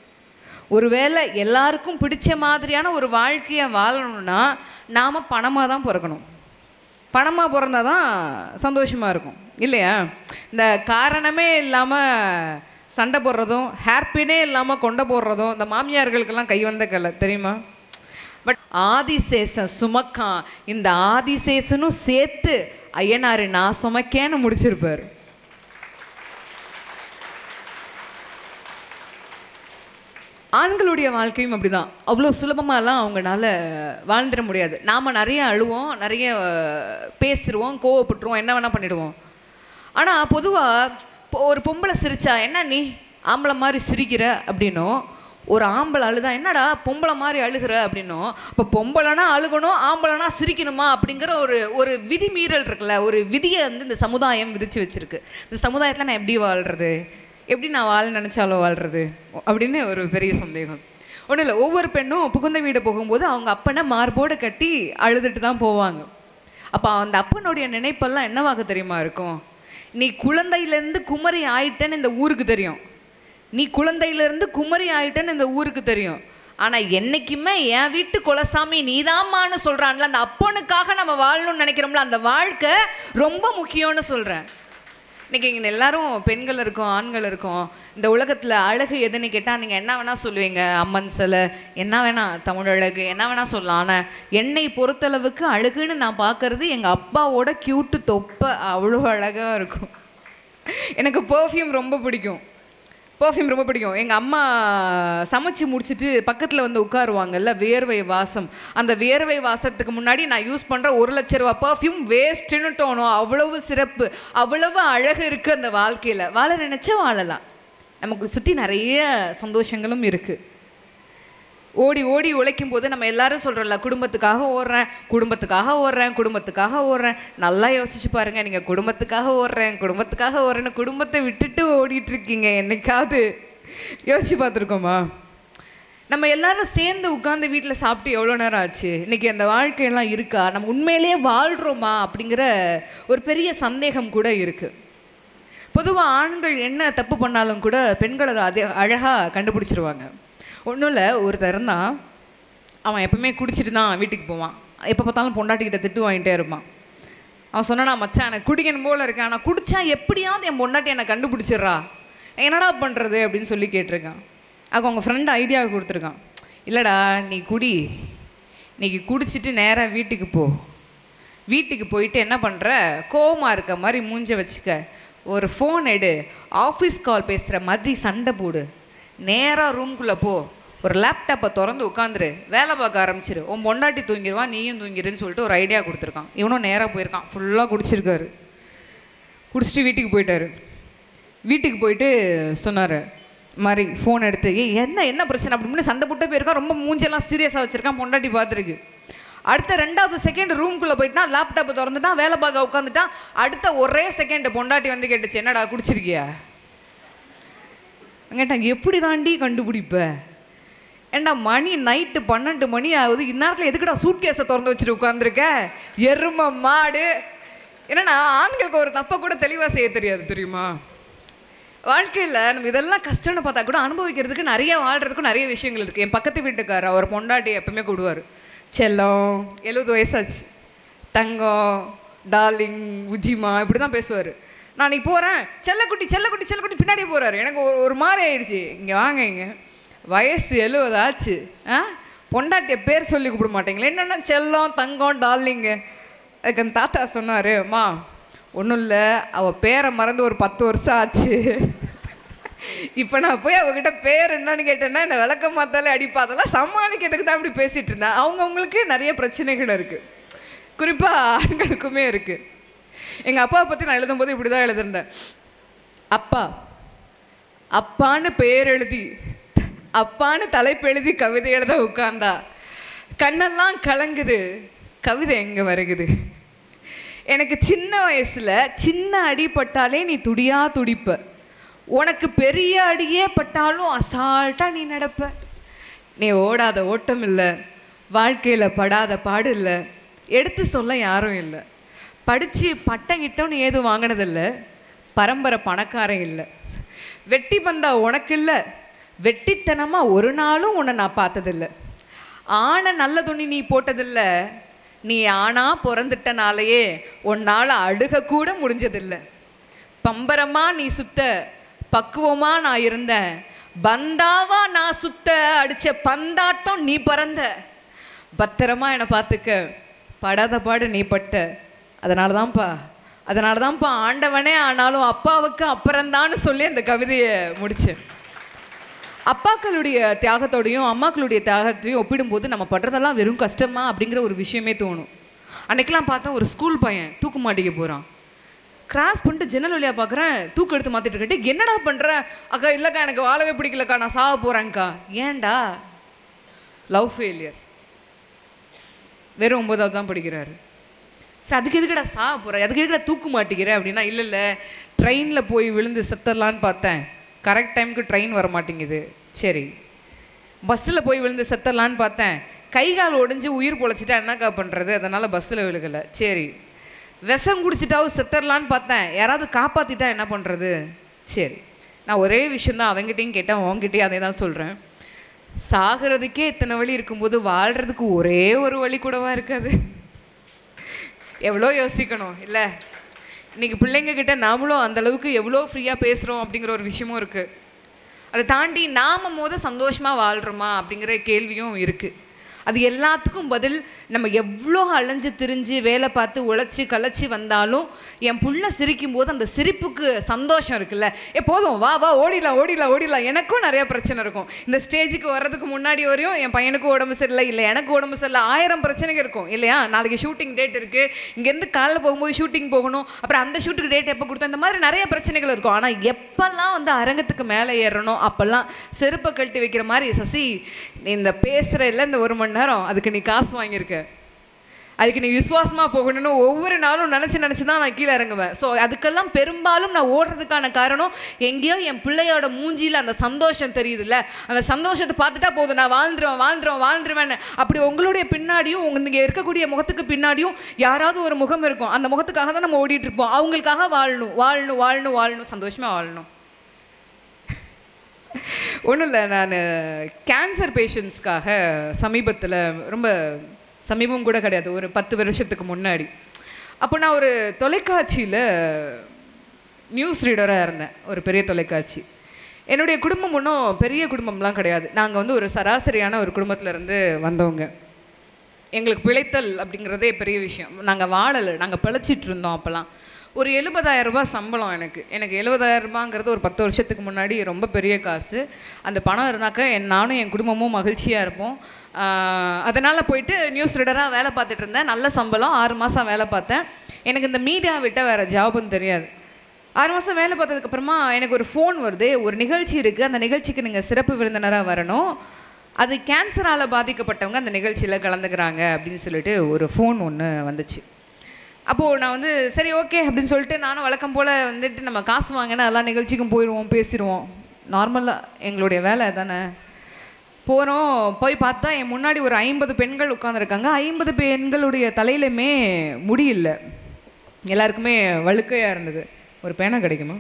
ஒருவேளை எல்லாருக்கும் பிடிச்ச மாதிரியான ஒரு வாழ்க்கையை வாழணும்னா நாம் பணமாக தான் பிறக்கணும். பணமாக பிறந்தா தான் சந்தோஷமாக இருக்கும் இல்லையா? இந்த காரணமே இல்லாமல் சண்டை போடுறதும் ஹேர்பினே இல்லாமல் கொண்டை போடுறதும் இந்த மாமியார்களுக்கெல்லாம் கை வந்த கலை தெரியுமா? பட் ஆதிசேஷன் சுமக்கான், இந்த ஆதிசேஷனும் சேர்த்து ஐயனாரு நான் சுமக்கேன்னு முடிச்சிருப்பார். ஆண்களுடைய வாழ்க்கையும் அப்படிதான். அவ்வளோ சுலபமாகலாம் அவங்களால வாழ்ந்துட முடியாது. நாம் நிறைய அழுவோம், நிறைய பேசுருவோம், கோவப்பட்டுருவோம், என்ன வேணால் பண்ணிடுவோம். ஆனால் பொதுவாக ஒரு பொம்பளை சிரிச்சா என்ன நீ ஆம்பளை மாதிரி சிரிக்கிற அப்படின்னும், ஒரு ஆம்பளை அழுதா என்னடா பொம்பளை மாதிரி அழுகிற அப்படின்னும், இப்போ பொம்பளைனா அழுகணும் ஆம்பளைனா சிரிக்கணுமா அப்படிங்கிற ஒரு ஒரு விதி மீறல் இருக்குல்ல, ஒரு விதியை வந்து இந்த சமுதாயம் விதிச்சு வச்சிருக்கு. இந்த சமுதாயத்தில் நான் எப்படி வாழ்கிறது, எப்படி நான் வாழ நினச்சாலோ வாழ்கிறது அப்படின்னு ஒரு பெரிய சந்தேகம். ஒன்றும் இல்லை, ஒவ்வொரு பெண்ணும் புகுந்த வீடு போகும்போது அவங்க அப்பனை மார்போடு கட்டி அழுதுட்டு தான் போவாங்க. அப்போ அந்த அப்பனுடைய நினைப்பெல்லாம் என்னவாக தெரியுமா இருக்கும்? நீ குழந்தையிலேருந்து குமரி ஆயிட்டேன்னு இந்த ஊருக்கு தெரியும், நீ குழந்தையிலேருந்து குமரி ஆயிட்டேன்னு இந்த ஊருக்கு தெரியும். ஆனால் என்றைக்குமே என் வீட்டு குலசாமி நீதாம்மான்னு சொல்கிறான்ல, அந்த அப்பனுக்காக நம்ம வாழணும்னு நினைக்கிறோம்ல, அந்த வாழ்க்கை ரொம்ப முக்கியம்னு சொல்கிறேன். இன்றைக்கி இங்கே எல்லோரும் பெண்கள் இருக்கோம், ஆண்கள் இருக்கோம். இந்த உலகத்தில் அழகு எதுன்னு கேட்டால் நீங்கள் என்ன வேணால் சொல்லுவீங்க, அம்மன் சிலை என்ன வேணால், தமிழ் அழகு என்ன வேணால் சொல்லலாம். ஆனால் என்னை பொறுத்தளவுக்கு அழகுன்னு நான் பார்க்குறது எங்கள் அப்பாவோட க்யூட்டு தொப்பை அவ்வளோ அழகாக இருக்கும். எனக்கு பர்ஃப்யூம் ரொம்ப பிடிக்கும், பர்ஃப்யூம் ரொம்ப பிடிக்கும். எங்கள் அம்மா சமைச்சு முடிச்சுட்டு பக்கத்தில் வந்து உட்காருவாங்கல்ல, வேர்வை வாசம், அந்த வேர்வை வாசத்துக்கு முன்னாடி நான் யூஸ் பண்ணுற ஒரு லட்ச ரூபா பர்ஃப்யூம் வேஸ்ட்டுன்னு தோணும். அவ்வளவு சிறப்பு, அவ்வளவு அழகு இருக்குது அந்த வாழ்க்கையில். வாழ நினச்சா வாழலாம். நமக்கு சுற்றி நிறைய சந்தோஷங்களும் இருக்குது. ஓடி ஓடி உழைக்கும் போது நம்ம எல்லாரும் சொல்கிறோம்ல, குடும்பத்துக்காக ஓடுறேன் குடும்பத்துக்காக ஓடுறேன் குடும்பத்துக்காக ஓடுறேன். நல்லா யோசிச்சு பாருங்கள், நீங்கள் குடும்பத்துக்காக ஓடுறேன் குடும்பத்துக்காக ஓடுறேன்னு குடும்பத்தை விட்டுட்டு ஓடிட்டுருக்கீங்க என்னைக்காவது யோசிச்சு பார்த்துருக்கோமா? நம்ம எல்லாரும் சேர்ந்து உட்காந்து வீட்டில் சாப்பிட்டு எவ்வளோ நேரம் ஆச்சு? இன்றைக்கி அந்த வாழ்க்கையெல்லாம் இருக்கா? நம்ம உண்மையிலே வாழ்கிறோமா அப்படிங்கிற ஒரு பெரிய சந்தேகம் கூட இருக்குது. பொதுவாக ஆண்கள் என்ன தப்பு பண்ணாலும் கூட பெண்கள் அதை அதே அழகாக கண்டுபிடிச்சிருவாங்க. ஒன்றும் இல்லை, ஒருத்தர் இருந்தான், அவன் எப்பவுமே குடிச்சிட்டு தான் வீட்டுக்கு போவான். எப்போ பார்த்தாலும் பொண்டாட்டிக்கிட்ட திட்டு வாங்கிட்டே இருப்பான். அவன் சொன்னானா, மச்சான் எனக்கு குடிக்கணும் போல் இருக்கேன், ஆனால் குடித்தா எப்படியாவது என் பொண்டாட்டி என்னை கண்டுபிடிச்சிட்றா, என்னடா பண்ணுறது அப்படின்னு சொல்லி கேட்டிருக்கான். அதுக்கு அவங்க ஃப்ரெண்டு ஐடியா கொடுத்துருக்கான். இல்லைடா நீ குடி, இன்றைக்கி குடிச்சிட்டு நேராக வீட்டுக்கு போ, வீட்டுக்கு போயிட்டு என்ன பண்ணுற, கோவமாக இருக்க மாதிரி மூஞ்ச வச்சுக்க, ஒரு ஃபோன் எடு, ஆஃபீஸ் கால் பேசுகிற மாதிரி சண்டை போடு, நேராக ரூம்குள்ளே போ, ஒரு லேப்டாப்பை திறந்து உட்காந்துரு, வேலை பார்க்க ஆரம்பிச்சிரு, உன் பொண்டாட்டி தூங்கிடுவான் நீயும் தூங்கிடுன்னு சொல்லிட்டு ஒரு ஐடியா கொடுத்துருக்கான். இவனும் நேராக போயிருக்கான், ஃபுல்லாக குடிச்சிருக்காரு. குடிச்சிட்டு வீட்டுக்கு போயிட்டாரு. வீட்டுக்கு போயிட்டு சொன்னார் மாதிரி ஃபோன் எடுத்து, ஏ என்ன என்ன பிரச்சனை அப்படின்னு சண்டை போட்டு போயிருக்கான். ரொம்ப மூஞ்செல்லாம் சீரியஸாக வச்சுருக்கான், பொண்டாட்டி பார்த்துருக்கு. அடுத்த ரெண்டாவது செகண்ட் ரூம்குள்ளே போயிட்டான், லேப்டாப்பை திறந்துட்டான், வேலை பார்க்க உட்காந்துட்டான். அடுத்த ஒரே செகண்ட் பொண்டாட்டி வந்து கேட்டுச்சு, என்னடா குடிச்சிருக்கியா கேட்டாங்க. எப்படி தாண்டி கண்டுபிடிப்ப? ஏண்டா மணி நைட்டு பன்னெண்டு மணி ஆகுது, இந்நேரத்தில் எதுக்குடா சூட் கேஸை திறந்து வச்சுட்டு உட்காந்துருக்க எருமை மாடு. என்னன்னா ஆண்களுக்கு ஒரு தப்பை கூட தெளிவாக செய்ய தெரியாது தெரியுமா? வாழ்க்கையில் நம்ம இதெல்லாம் கஷ்டம்னு பார்த்தா கூட அனுபவிக்கிறதுக்கு நிறைய வாழ்கிறதுக்கும் நிறைய விஷயங்கள் இருக்குது. என் பக்கத்து வீட்டுக்காரர் அவர் பொண்டாட்டி எப்பவுமே கூடுவார், செல்லம் எழுபது வயசாச்சு, தங்கம், டார்லிங், உஜிமா இப்படி தான் பேசுவார். நான் நீ போகிறேன், செல்லக்குட்டி செல்லக்குட்டி செல்லக்குட்டி பின்னாடியே போகிறாரு. எனக்கு ஒரு மாதிரி ஆயிடுச்சு, இங்கே வாங்க, இங்கே வயசு எழுபது ஆச்சு, ஆ பொண்டாட்டிய பேர் சொல்லி கூப்பிட மாட்டேங்களே, என்னென்னா செல்லம் தங்கம் டார்லிங்கு. அதுக்கு அந்த தாத்தா சொன்னார், அம்மா ஒன்றும் இல்லை, அவள் பேரை மறந்து ஒரு பத்து வருஷம் ஆச்சு, இப்போ நான் போய் அவங்ககிட்ட பேர் என்னன்னு கேட்டேன்னா என்னை விளக்க மாத்தாலே அடிப்பா, அதெல்லாம் சமாளிக்கிறதுக்கு தான் அப்படி பேசிகிட்டு இருந்தேன். அவங்கவுங்களுக்கு நிறைய பிரச்சனைகள் இருக்குது, குறிப்பாக ஆண்களுக்குமே இருக்குது. எங்கள் அப்பாவை பற்றி நான் எழுதும்போது இப்படி தான் எழுதிருந்தேன். அப்பா அப்பான்னு பெயர் எழுதி அப்பான்னு தலைப்பு எழுதி கவிதை எழுத உட்கார்ந்தா கண்ணெல்லாம் கலங்குது, கவிதை எங்கே வருகுது. எனக்கு சின்ன வயசில் சின்ன அடி பட்டாலே நீ துடியா துடிப்ப, உனக்கு பெரிய அடியே பட்டாலும் அசால்ட்டாக நீ நடப்ப. நீ ஓடாத ஓட்டம் இல்லை, வாழ்க்கையில் படாத பாடு இல்லை, எடுத்து சொல்ல யாரும் இல்லை, படித்து பட்டம் கிட்டோன்னு ஏதும் வாங்கினதில்லை, பரம்பரை பணக்காரன் இல்லை, வெட்டி பந்தா உனக்கு இல்லை, வெட்டித்தனமாக ஒரு நாளும் உன்னை நான் பார்த்ததில்லை, ஆனை நல்ல துணி நீ போட்டதில்லை, நீ ஆனா பிறந்துட்டனாலேயே உன்னால் அழுக கூட முடிஞ்சதில்லை. பம்பரமா நீ சுத்த பக்குவமா நான் இருந்தேன், பந்தாவா நான் சுத்த அடிச்ச பந்தாட்டம் நீ பறந்த, பத்திரமா என்னை பார்த்துக்க படாத பாடு நீ பட்ட. அதனால தான்ப்பா அதனால தான்ப்பா ஆண்டவனே ஆனாலும் அப்பாவுக்கு அப்புறம்தான்னு சொல்லி அந்த கவிதையை முடிச்சேன். அப்பாக்களுடைய தியாகத்தோடையும் அம்மாக்களுடைய தியாகத்தையும் ஒப்பிடும்போது நம்ம படுறதெல்லாம் வெறும் கஷ்டமா அப்படிங்கிற ஒரு விஷயமே தோணும். அன்னைக்கெல்லாம் பார்த்தா ஒரு ஸ்கூல் பையன் தூக்கு மாட்டிக்க போகிறான். கிராஸ் பண்ணிட்டு ஜன்னல் வழியாக பார்க்குறேன், தூக்கு எடுத்து மாற்றிட்டு இருக்கேன். என்னடா பண்ணுற? அக்கா இல்லைக்கா எனக்கு வாழவே பிடிக்கலக்கா, நான் சாக போகிறேன்க்கா. ஏன்டா? Love failure. வெறும் ஒன்பதாவது தான் படிக்கிறாரு. சரி, அதுக்கு எதுக்கடா சாக போகிறேன், அதுக்கு எதுக்கடா தூக்கு மாட்டிக்கிறேன் அப்படின்னா, இல்லை இல்லை ட்ரெயினில் போய் விழுந்து செத்தரலான்னு பார்த்தேன், கரெக்ட் டைமுக்கு ட்ரெயின் வர மாட்டேங்குது. சரி, பஸ்ஸில் போய் விழுந்து செத்தரலான்னு பார்த்தேன், கை கால் ஒடிஞ்சு உயிர் பொழைச்சிட்டா என்னக்கா பண்ணுறது, அதனால் பஸ்ஸில் விழுகலை. சரி, விஷம் குடிச்சிட்டாவும் செத்தரலான்னு பார்த்தேன், யாராவது காப்பாற்றிட்டா என்ன பண்ணுறது. சரி, நான் ஒரே விஷயந்தான் அவங்ககிட்டையும் கேட்டேன், அவங்ககிட்டையும் அதே தான் சொல்கிறேன். சாகிறதுக்கே இத்தனை வழி இருக்கும்போது வாழ்கிறதுக்கு ஒரே ஒரு வழி கூடவா இருக்காது? எவ்வளோ யோசிக்கணும் இல்லை? இன்றைக்கி பிள்ளைங்க கிட்ட நாமளும் அந்தளவுக்கு எவ்வளோ ஃப்ரீயாக பேசுகிறோம் அப்படிங்கிற ஒரு விஷயமும் இருக்குது. அதை தாண்டி நாம் மோத சந்தோஷமாக வாழ்கிறோமா அப்படிங்கிற கேள்வியும் இருக்குது. அது எல்லாத்துக்கும் பதில் நம்ம எவ்வளோ அலைஞ்சு திரிஞ்சு வேலை பார்த்து உழைச்சி களைச்சி வந்தாலும் என் புள்ள சிரிக்கும் போது அந்த சிரிப்புக்கு சந்தோஷம் இருக்குல்ல. ஏ போதும் வா வா ஓடிடலாம் ஓடிடலாம் ஓடிடலாம். எனக்கும் நிறையா பிரச்சனை இருக்கும். இந்த ஸ்டேஜுக்கு வர்றதுக்கு முன்னாடி வரையும் என் பையனுக்கும் உடம்பு சரியில்லை, இல்லை எனக்கு உடம்பு சரியில்லை, ஆயிரம் பிரச்சனைகள் இருக்கும் இல்லையா. நாளைக்கு ஷூட்டிங் டேட் இருக்குது, இங்கேருந்து காலைல போகும்போது ஷூட்டிங் போகணும், அப்புறம் அந்த ஷூட்டுக்கு டேட் எப்போ கொடுத்தோம், இந்த மாதிரி நிறைய பிரச்சனைகள் இருக்கும். ஆனால் எப்பெல்லாம் வந்து அரங்கத்துக்கு மேலே ஏறணும் அப்போல்லாம் செருப்பை கழட்டி வைக்கிற மாதிரி, சசி இந்த பேசுகிற இல்லை இந்த ஒரு மணி நேரம் அதுக்கு நீ காசு வாங்கியிருக்க, அதுக்கு நீ விசுவாசமாக போகணும்னு ஒவ்வொரு நாளும் நினச்சி நினச்சி தான் நான் கீழே இறங்குவேன். ஸோ அதுக்கெல்லாம் பெரும்பாலும் நான் ஓடுறதுக்கான காரணம் எங்கேயோ என் பிள்ளையோட மூஞ்சியில் அந்த சந்தோஷம் தெரியுதுல்ல, அந்த சந்தோஷத்தை பார்த்துட்டா போதும், நான் வாழ்ந்துருவேன் வாழ்ந்துருவேன் வாழ்ந்துருவேன்னு. அப்படி உங்களுடைய பின்னாடியும் இங்கே இருக்கக்கூடிய முகத்துக்கு பின்னாடியும் யாராவது ஒரு முகம் இருக்கும், அந்த முகத்துக்காக தான் நம்ம ஓடிட்டு இருப்போம். அவங்களுக்காக வாழணும் வாழணும் வாழணும் வாழணும் சந்தோஷமாக வாழணும். ஒன்றும் இல்லை, நான் கேன்சர் பேஷண்ட்ஸ்க்காக சமீபத்தில், ரொம்ப சமீபம் கூட கிடையாது, ஒரு பத்து வருஷத்துக்கு முன்னாடி, அப்போ நான் ஒரு தொலைக்காட்சியில் நியூஸ் ரீடராக இருந்தேன், ஒரு பெரிய தொலைக்காட்சி. என்னுடைய குடும்பம் ஒன்றும் பெரிய குடும்பம்லாம் கிடையாது, நாங்கள் வந்து ஒரு சராசரியான ஒரு குடும்பத்திலேருந்து வந்தவங்க. எங்களுக்கு பிழைத்தல் அப்படிங்கிறதே பெரிய விஷயம். நாங்கள் வாழலை, நாங்கள் பிழைச்சிட்டு இருந்தோம். அப்போல்லாம் ஒரு எழுபதாயிரம் ரூபாய் சம்பளம் எனக்கு எனக்கு எழுபதாயிரம் ரூபாங்கிறது ஒரு பத்து வருஷத்துக்கு முன்னாடி ரொம்ப பெரிய காசு. அந்த பணம் இருந்தாக்க என் நானும் என் குடும்பமும் மகிழ்ச்சியாக இருப்போம். அதனால் போயிட்டு நியூஸ் ரீடராக வேலை பார்த்துட்டு இருந்தேன். நல்ல சம்பளம், ஆறு மாதம் வேலை பார்த்தேன். எனக்கு இந்த மீடியா விட்ட வேறு ஜாபும் தெரியாது. ஆறு மாதம் வேலை பார்த்ததுக்கப்புறமா எனக்கு ஒரு ஃபோன் வருது, ஒரு நிகழ்ச்சி இருக்குது, அந்த நிகழ்ச்சிக்கு நீங்கள் சிறப்பு விருந்தினராக வரணும், அது கேன்சரால் பாதிக்கப்பட்டவங்க அந்த நிகழ்ச்சியில் கலந்துக்கிறாங்க அப்படின்னு சொல்லிட்டு ஒரு ஃபோன் ஒன்று வந்துச்சு. அப்போது நான் வந்து சரி ஓகே அப்படின்னு சொல்லிட்டு நானும் வழக்கம் போல் வந்துட்டு நம்ம காசு வாங்கினா எல்லா நிகழ்ச்சிக்கும் போயிடுவோம், பேசிடுவோம், நார்மலாக எங்களுடைய வேலை தானே. போகிறோம், போய் பார்த்தா என் முன்னாடி ஒரு ஐம்பது பெண்கள் உட்காந்துருக்காங்க. ஐம்பது பெண்களுடைய தலையிலுமே முடியல, எல்லாருக்குமே வழுக்கையாக இருந்தது. ஒரு பேனா கிடைக்குமா?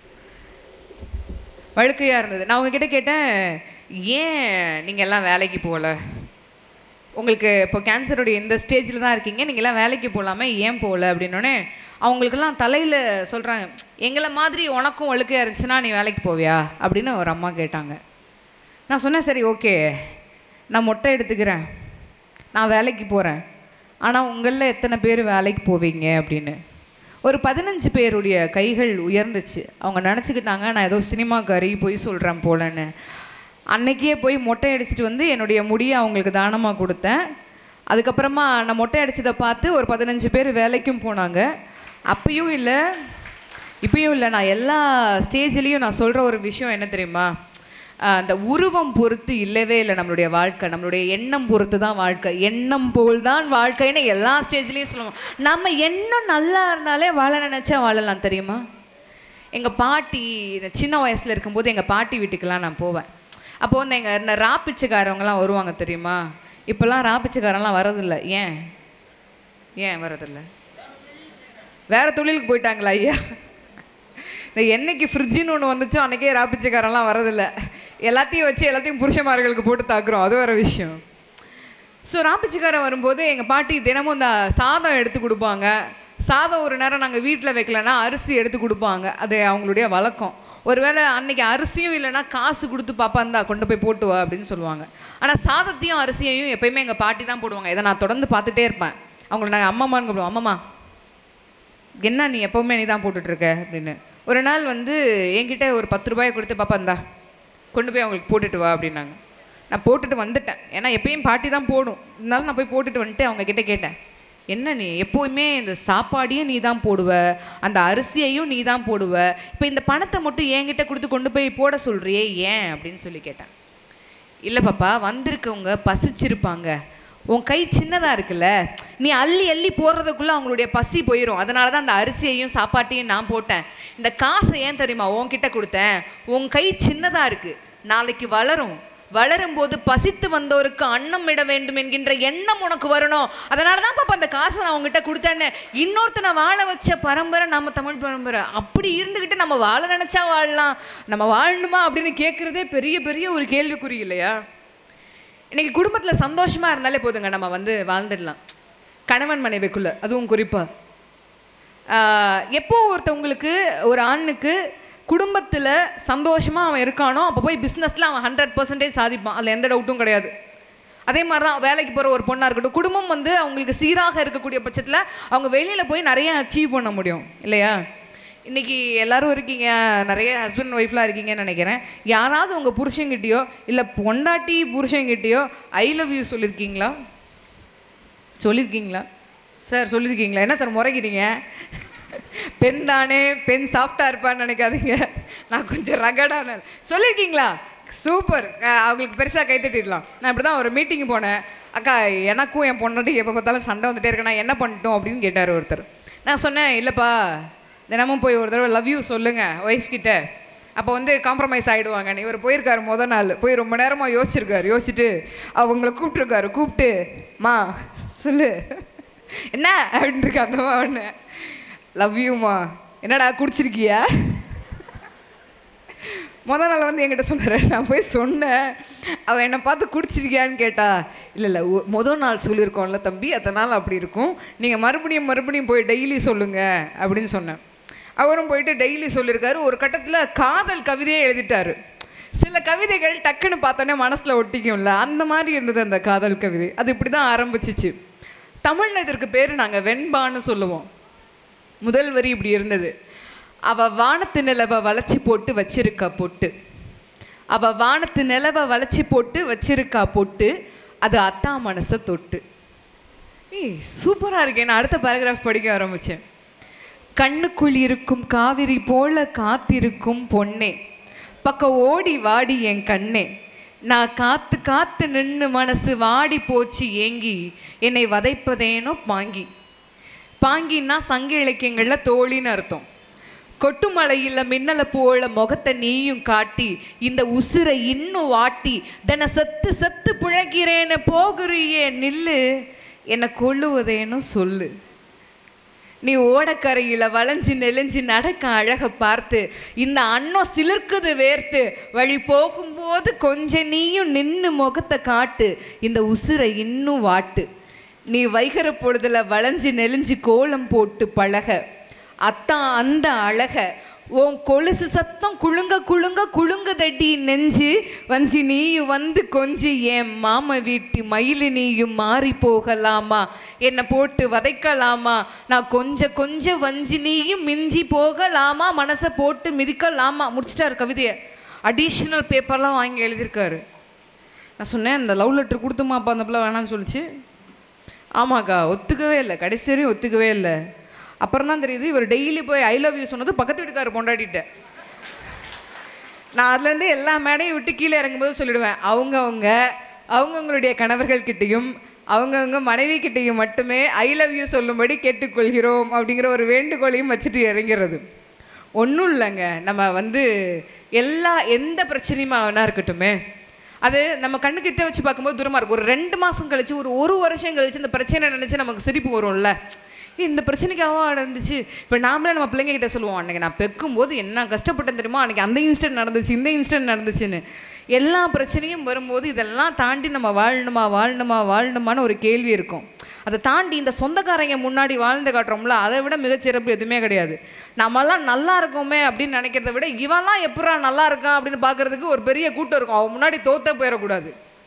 வழுக்கையாக இருந்தது. நான் அவங்கக்கிட்ட கேட்டேன், ஏன் நீங்கள் எல்லாம் வேலைக்கு போகல, உங்களுக்கு இப்போ கேன்சருடைய இந்த ஸ்டேஜில் தான் இருக்கீங்க, நீங்கள்லாம் வேலைக்கு போகலாமே ஏன் போகல அப்படின்னோடனே அவங்களுக்கெல்லாம் தலையில் சொல்கிறாங்க, எங்களை மாதிரி உனக்கும் ஒழுக்கையாக இருந்துச்சுன்னா நீ வேலைக்கு போவியா அப்படின்னு ஒரு அம்மா கேட்டாங்க. நான் சொன்னேன் சரி ஓகே நான் மொட்டை எடுத்துக்கிறேன், நான் வேலைக்கு போகிறேன், ஆனால் உங்களில் எத்தனை பேர் வேலைக்கு போவீங்க அப்படின்னு. ஒரு பதினஞ்சு பேருடைய கைகள் உயர்ந்துச்சு. அவங்க நினச்சிக்கிட்டாங்க நான் ஏதோ சினிமாக்காரி போய் சொல்கிறேன் போலன்னு. அன்னைக்கே போய் மொட்டை அடிச்சுட்டு வந்து என்னுடைய முடியை அவங்களுக்கு தானமாக கொடுத்தேன். அதுக்கப்புறமா நான் மொட்டை அடித்ததை பார்த்து ஒரு பதினஞ்சு பேர் வேலைக்கும் போனாங்க. அப்பயும் இல்லை இப்பயும் இல்லை, நான் எல்லா ஸ்டேஜ்லேயும் நான் சொல்கிற ஒரு விஷயம் என்ன தெரியுமா, அந்த உருவம் பொறுத்து இல்லவே இல்லை நம்மளுடைய வாழ்க்கை, நம்மளுடைய எண்ணம் பொறுத்து தான் வாழ்க்கை. எண்ணம் போல் தான் வாழ்க்கைன்னு எல்லா ஸ்டேஜ்லேயும் சொல்லுவோம். நம்ம எண்ணம் நல்லா இருந்தாலே வாழ நினச்சா வாழலாம் தெரியுமா. எங்கள் பாட்டி சின்ன வயசில் இருக்கும்போது எங்கள் பாட்டி வீட்டுக்கெல்லாம் நான் போவேன். அப்போது வந்து எங்கள் இந்த ராப்பிச்சைக்காரவங்களாம் வருவாங்க தெரியுமா. இப்போல்லாம் ராப்பிச்சைக்காரங்களாம் வரதில்லை. ஏன் ஏன் வரதில்லை? வேறு தொழிலுக்கு போயிட்டாங்களா ஐயா? இந்த என்னைக்கு ஃப்ரிட்ஜின்னு ஒன்று வந்துச்சோ அன்றைக்கே ராப்பிச்சைக்காரங்களாம் வரதில்லை. எல்லாத்தையும் வச்சு எல்லாத்தையும் புருஷமார்களுக்கு போட்டு தாக்குறோம், அது வேறு விஷயம். ஸோ ராப்பிச்சிக்காரன் வரும்போது எங்கள் பாட்டி தினமும் இந்த சாதம் எடுத்து கொடுப்பாங்க. சாதம் ஒரு நேரம் நாங்கள் வீட்டில் வைக்கலன்னா அரிசி எடுத்து கொடுப்பாங்க. அது அவங்களுடைய வழக்கம். ஒருவேளை அன்னைக்கு அரிசியும் இல்லைன்னா காசு கொடுத்து பாப்பா இருந்தா கொண்டு போய் போட்டு வா அப்படின்னு சொல்லுவாங்க. ஆனால் சாதத்தையும் அரிசியையும் எப்பயுமே எங்கள் பாட்டி தான் போடுவாங்க. இதை நான் தொடர்ந்து பார்த்துட்டே இருப்பேன். அவங்கள நாங்கள் அம்மம்மான்னு கூப்பிடுவோம். அம்மம்மா என்ன நீ எப்போவுமே நீ தான் போட்டுட்ருக்க அப்படின்னு. ஒரு நாள் வந்து என்கிட்ட ஒரு பத்து ரூபாயை கொடுத்து பாப்பா இருந்தா கொண்டு போய் அவங்களுக்கு போட்டுட்டு வா அப்படின்னாங்க. நான் போட்டுட்டு வந்துட்டேன். ஏன்னா எப்பயும் பாட்டி தான் போடும். இருந்தாலும் நான் போய் போட்டுட்டு வந்துட்டு அவங்க கிட்டே கேட்டேன், என்ன நீ எப்போவுமே இந்த சாப்பாடையும் நீ தான் போடுவ, அந்த அரிசியையும் நீ தான் போடுவ, இப்போ இந்த பணத்தை மட்டும் என்கிட்ட கொடுத்து கொண்டு போய் போட சொல்கிறியே ஏன் அப்படின்னு சொல்லி கேட்டேன். இல்லை பாப்பா, வந்திருக்கவங்க பசிச்சிருப்பாங்க, உன் கை சின்னதாக இருக்குல்ல, நீ அள்ளி அள்ளி போடுறதுக்குள்ளே அவங்களுடைய பசி போயிடும், அதனால தான் அந்த அரிசியையும் சாப்பாட்டையும் நான் போட்டேன். இந்த காசை ஏன் தெரியுமா உன்கிட்ட கொடுத்தேன், உன் கை சின்னதாக இருக்குது, நாளைக்கு வளரும், வளரும்போது பசித்து வந்தோருக்கு அன்னம் இட வேண்டும் என்கின்ற எண்ணம் உனக்கு வரணும், அதனால தான் பாப்பா அந்த காசை நான் உங்ககிட்ட கொடுத்தேன்னு. இன்னொருத்தனை வாழ வச்ச பரம்பரை நம்ம தமிழ் பரம்பரை. அப்படி இருந்துக்கிட்டு நம்ம வாழ நினச்சா வாழலாம், நம்ம வாழணுமா அப்படின்னு கேட்குறதே பெரிய பெரிய ஒரு கேள்விக்குறி இல்லையா? இன்றைக்கி குடும்பத்தில் சந்தோஷமாக இருந்தாலே போதுங்க, நம்ம வந்து வாழ்ந்துடலாம். கணவன் மனைவிக்குள்ளே அதுவும் குறிப்பாக எப்போ ஒருத்தவங்களுக்கு ஒரு ஆணுக்கு குடும்பத்தில் சந்தோஷமாக அவன் இருக்கானோ அப்போ போய் பிஸ்னஸில் அவன் ஹண்ட்ரட் பர்சன்டேஜ் சாதிப்பான். அதில் எந்த டவுட்டும் கிடையாது. அதே மாதிரி தான் வேலைக்கு போகிற ஒரு பொண்ணாக இருக்கட்டும், குடும்பம் வந்து அவங்களுக்கு சீராக இருக்கக்கூடிய பட்சத்தில் அவங்க வெளியில் போய் நிறைய அச்சீவ் பண்ண முடியும் இல்லையா? இன்றைக்கி எல்லோரும் இருக்கீங்க, நிறைய ஹஸ்பண்ட் ஒய்ஃப்லாம் இருக்கீங்கன்னு நினைக்கிறேன். யாராவது உங்கள் புருஷங்கிட்டேயோ இல்லை பொண்டாட்டி புருஷங்கிட்டேயோ ஐ லவ் யூ சொல்லியிருக்கீங்களா? சொல்லியிருக்கீங்களா சார்? சொல்லியிருக்கீங்களா? என்ன சார் முறைக்கிறீங்க? பெண் தானே, பெண் சாஃப்டாக இருப்பான்னு நினைக்காதீங்க, நான் கொஞ்சம் ரகடான. சொல்லியிருக்கீங்களா? சூப்பர், அவங்களுக்கு பெருசாக கைத்தட்டிடலாம். நான் இப்படி தான் ஒரு மீட்டிங்கு போனேன். அக்கா எனக்கும் என் பொண்ணாட்டி எப்போ பார்த்தாலும் சண்டை வந்துட்டே இருக்கேன், நான் என்ன பண்ணிட்டோம் அப்படின்னு கேட்டார் ஒருத்தர். நான் சொன்னேன், இல்லைப்பா தினமும் போய் ஒரு தடவை லவ் யூ சொல்லுங்கள் ஒய்ஃப் கிட்ட, அப்போ வந்து காம்ப்ரமைஸ் ஆகிடுவாங்க. நீ இவர் போயிருக்காரு மொதல் நாள், போய் ரொம்ப நேரமாக யோசிச்சிருக்காரு. யோசிச்சுட்டு அவங்கள கூப்பிட்ருக்காரு. கூப்பிட்டு மா சொல்லு என்ன அப்படின்னு இருக்கு அந்த ஒன்று, லவ் யூமா, என்னடா குடிச்சிருக்கியா? முதல் நாள் வந்து என்கிட்ட சொன்னார். நான் போய் சொன்னேன், அவன் என்னை பார்த்து குடிச்சிருக்கியான்னு கேட்டா, இல்லை இல்லை முதல் நாள் சொல்லியிருக்கோம்ல தம்பி, அதனால் அப்படி இருக்கும், நீங்கள் மறுபடியும் மறுபடியும் போய் டெய்லி சொல்லுங்கள் அப்படின்னு சொன்னேன். அவரும் போயிட்டு டெய்லி சொல்லியிருக்காரு. ஒரு கட்டத்தில் காதல் கவிதையே எழுதிட்டார். சில கவிதைகள் டக்குன்னு பார்த்தோன்னே மனசில் ஒட்டிக்கும்ல, அந்த மாதிரி இருந்தது அந்த காதல் கவிதை. அது இப்படி தான் ஆரம்பிச்சிச்சு. தமிழில் இதற்கு பேர் நாங்கள் வெண்பான்னு சொல்லுவோம். முதல் வரி இப்படி இருந்தது, அவ வானத்து நிலவை வளைச்சி போட்டு வச்சிருக்கா பொட்டு, அவ வானத்து நிலவை வளைச்சி போட்டு வச்சிருக்கா பொட்டு, அது அத்தா மனசை தொட்டு. ஏய் சூப்பராக இருக்கேன். நான் அடுத்த பேராகிராஃப் படிக்க ஆரம்பித்தேன். கண்ணுக்குள் இருக்கும் காவிரி போல காத்திருக்கும் பொன்னே, பக்கம் ஓடி வாடி என் கண்ணே, நான் காத்து காத்து நின்று மனசு வாடி போச்சு ஏங்கி, என்னை வதைப்பதேனோ பாங்கி. பாங்கின்னா சங்க இலக்கியங்களில் தோழின்னு அர்த்தம். கொட்டுமலையில் மின்னலை போல முகத்தை நீயும் காட்டி, இந்த உசுரை இன்னும் வாட்டி, தன்னை சத்து சத்து புழைக்கிறேன்னு போகிறியே நில்லு, என்னை கொள்ளுவதேனோ சொல்லு. நீ ஓடக்கரையில் வளைஞ்சி நெளிஞ்சி நடக்க அழக பார்த்து, இந்த அன்னம் சிலிர்க்குது வேர்த்து, வழி போகும்போது கொஞ்சம் நீயும் நின்று முகத்தை காட்டு, இந்த உசுரை இன்னும் வாட்டு. நீ வைகிற பொழுதுல வளைஞ்சி நெளிஞ்சி கோலம் போட்டு பழக, அத்தான் அந்த அழக, உன் கொலுசு சத்தம் குழுங்க குழுங்க குழுங்குதடி நெஞ்சு, வஞ்சி நீயும் வந்து கொஞ்சி என் மாம வீட்டு மயிலு நீயும் மாறி போகலாமா, என்னை போட்டு வதைக்கலாமா, நான் கொஞ்சம் கொஞ்சம் வஞ்சி நீயும் மிஞ்சி போகலாமா, மனசை போட்டு மிதிக்கலாமா. முடிச்சிட்டாரு கவிதையை. அடிஷ்னல் பேப்பர்லாம் வாங்கி எழுதியிருக்காரு. நான் சொன்னேன், இந்த லவ் லெட்டர் கொடுத்துமாப்பா அந்த பிள்ளை வேணான்னு சொல்லிச்சு. ஆமாக்கா ஒத்துக்கவே இல்லை, கடைசி வரையும் ஒத்துக்கவே இல்லை. அப்புறம் தான் தெரியுது இவர் டெய்லி போய் ஐ லவ் யூ சொன்னது பக்கத்து வீட்டுக்காரர் பொண்டாட்டிட்ட. நான் அதுலேருந்து எல்லா மேடையும் விட்டு கீழே இறங்கும்போது சொல்லிடுவேன், அவங்கவுங்க அவங்கவுங்களுடைய கணவர்கள்கிட்டையும் அவங்கவுங்க மனைவி கிட்டையும் மட்டுமே ஐ லவ் யூ சொல்லும்படி கேட்டுக்கொள்கிறோம் அப்படிங்கிற ஒரு வேண்டுகோளையும் வச்சுட்டு இறங்கிறது. ஒன்றும் இல்லைங்க, நம்ம வந்து எல்லா எந்த பிரச்சனையுமா வேணா இருக்கட்டுமே, அது நம்ம கண்ணுக்கிட்ட வச்சு பார்க்கும்போது தூரமாக இருக்கும். ஒரு ரெண்டு மாதம் கழிச்சு ஒரு ஒரு வருஷம் கழிச்சு இந்த பிரச்சனை நினச்சி நமக்கு சிரிப்பு வரும்ல, இந்த பிரச்சனைக்காக நடந்துச்சு. இப்போ நாமளே நம்ம பிள்ளைங்க கிட்ட சொல்லுவோம், அன்றைக்கி நான் பெக்கும்போது என்ன கஷ்டப்பட்டேன் தெரியுமா, அன்றைக்கி அந்த இன்சிடென்ட் நடந்துச்சு இந்த இன்சிடென்ட் நடந்துச்சுன்னு. எல்லா பிரச்சனையும் வரும்போது இதெல்லாம் தாண்டி நம்ம வாழணுமா வாழணுமா வாழணுமான்னு ஒரு கேள்வி இருக்கும். அதை தாண்டி இந்த சொந்தக்காரங்க முன்னாடி வாழ்ந்து காட்டுறோம்ல, அதை விட மிகச்சிறப்பு எதுவுமே கிடையாது. நம்மலாம் நல்லா இருக்கோமே அப்படின்னு நினைக்கிறத விட இவெல்லாம் எப்படா நல்லா இருக்கான் அப்படின்னு பார்க்கறதுக்கு ஒரு பெரிய கூட்டம் இருக்கும். அவன் முன்னாடி தோத்த போயிடக்கூடாது,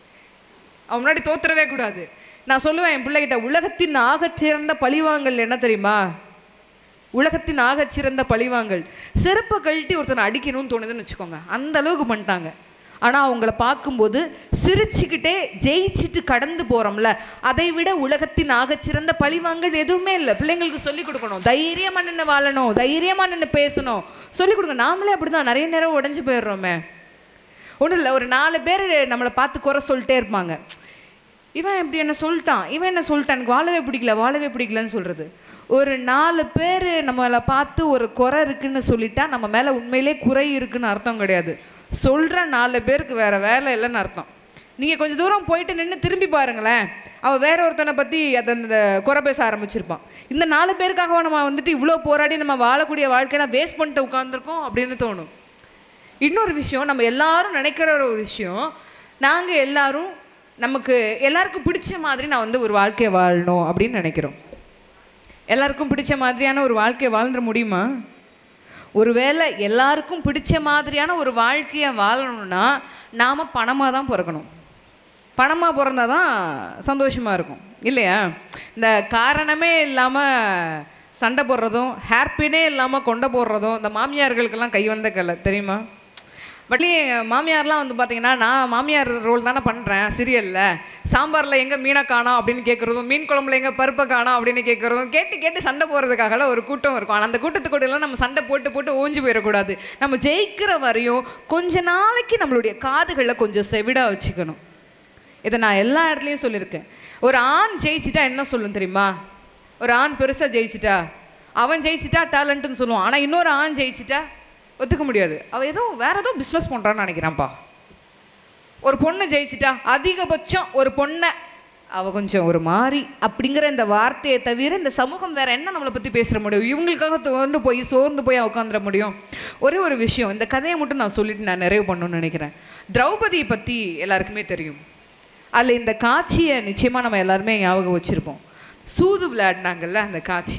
அவன் முன்னாடி தோத்துறவே கூடாது. நான் சொல்லுவேன் என் பிள்ளைகிட்ட, உலகத்தின் ஆகச்சிறந்த பழிவாங்கல் என்ன தெரியுமா? உலகத்தின் ஆகச்சிறந்த பழிவாங்கல் செருப்பை கழட்டி ஒருத்தனை அடிக்கணும்னு தோணுதுன்னு வச்சுக்கோங்க, அந்த அளவுக்கு பண்ணிட்டாங்க. ஆனால் அவங்கள பார்க்கும்போது சிரிச்சுக்கிட்டே ஜெயிச்சுட்டு கடந்து போகிறோம்ல, அதை விட உலகத்தின் ஆகச்சிறந்த பழிவாங்கல் எதுவுமே இல்லை. பிள்ளைங்களுக்கு சொல்லிக் கொடுக்கணும், தைரியமாக நின்று வாழணும், தைரியமாக நின்று பேசணும், சொல்லிக் கொடுங்க. நாமளே அப்படி தான் நிறைய நேரம் உடஞ்சி போயிடுறோமே. ஒன்றும் இல்லை, ஒரு நாலு பேர் நம்மளை பார்த்து குறை சொல்லிட்டே இருப்பாங்க. இவன் இப்படி என்ன சொல்லிட்டான், இவன் என்ன சொல்லிட்டான், எனக்கு வாழவே பிடிக்கல வாழவே பிடிக்கலன்னு சொல்கிறது. ஒரு நாலு பேர் நம்மளை பார்த்து ஒரு குறை இருக்குன்னு சொல்லிட்டா நம்ம மேலே உண்மையிலே குறை இருக்குன்னு அர்த்தம் கிடையாது. சொல்கிற நாலு பேருக்கு வேறு வேலை இல்லைன்னு அர்த்தம். நீங்கள் கொஞ்சம் தூரம் போயிட்டு நின்று திரும்பி பாருங்களேன், அவள் வேற ஒருத்தனை பற்றி அதை அந்த குறை பேச ஆரம்பிச்சிருப்பான். இந்த நாலு பேருக்காக நம்ம வந்துட்டு இவ்வளோ போராடி நம்ம வாழக்கூடிய வாழ்க்கையெல்லாம் வேஸ்ட் பண்ணிட்டு உட்காந்துருக்கோம் அப்படின்னு தோணும். இன்னொரு விஷயம், நம்ம எல்லாரும் நினைக்கிற ஒரு விஷயம், நாங்கள் எல்லாரும் நமக்கு எல்லாருக்கும் பிடிச்ச மாதிரி நான் வந்து ஒரு வாழ்க்கையை வாழணும் அப்படின்னு நினைக்கிறோம். எல்லாருக்கும் பிடிச்ச மாதிரியான ஒரு வாழ்க்கையை வாழ்ந்துட முடியுமா? ஒருவேளை எல்லாருக்கும் பிடிச்ச மாதிரியான ஒரு வாழ்க்கையை வாழணும்னா நாம் பணமாக தான் பிறக்கணும். பணமாக பிறந்தா தான் சந்தோஷமாக இருக்கும் இல்லையா? இந்த காரணமே இல்லாமல் சண்டை போடுறதும் ஹேர்பினே இல்லாமல் கொண்டை போடுறதும் இந்த மாமியார்களுக்கெல்லாம் கை வந்த கலை தெரியுமா? பட்லி மாமியார்லாம் வந்து பார்த்தீங்கன்னா, நான் மாமியார் ரோல் தானே பண்ணுறேன் சீரியலில், சாம்பாரில் எங்கே மீனை காணோம் அப்படின்னு கேட்குறதும், மீன் குழம்புல எங்கே பருப்பை காணோம் அப்படின்னு கேட்குறதும், கேட்டு கேட்டு சண்டை போகிறதுக்காகலாம் ஒரு கூட்டம் இருக்கும். ஆனால் அந்த கூட்டத்துக்கூடலாம் நம்ம சண்டை போட்டு போட்டு ஓஞ்சி போயிடக்கூடாது. நம்ம ஜெயிக்கிற வரையும் கொஞ்ச நாளைக்கு நம்மளுடைய காதுகளில் கொஞ்சம் செவிடாக வச்சுக்கணும். இதை நான் எல்லா இடத்துலையும் சொல்லியிருக்கேன். ஒரு ஆண் ஜெயிச்சிட்டா என்ன சொல்லும் தெரியுமா? ஒரு ஆண் பெருசாக ஜெயிச்சிட்டா அவன் ஜெயிச்சிட்டா டேலண்ட்டுன்னு சொல்லுவான். ஆனால் இன்னொரு ஆண் ஜெயிச்சிட்டா ஒத்துக்க முடியாது, அவள் ஏதோ வேற ஏதோ பிஸ்னஸ் பண்ணுறான்னு நினைக்கிறான்ப்பா. ஒரு பொண்ணு ஜெயிச்சிட்டா அதிகபட்சம் ஒரு பொண்ணை அவள் கொஞ்சம் ஒரு மாதிரி அப்படிங்கிற இந்த வார்த்தையை தவிர இந்த சமூகம் வேற என்ன நம்மளை பற்றி பேசுகிற முடியும்? இவங்களுக்காக தோண்டு போய் சோர்ந்து போய் உட்காந்துட முடியும்? ஒரே ஒரு விஷயம், இந்த கதையை மட்டும் நான் சொல்லிட்டு நான் நிறைவு பண்ணணும்னு நினைக்கிறேன். திரௌபதியை பற்றி எல்லாருக்குமே தெரியும். அதில் இந்த காட்சியை நிச்சயமாக நம்ம எல்லாருமே ஞாபகம் வச்சுருப்போம். சூது விளையாடினாங்கல்ல, அந்த காட்சி,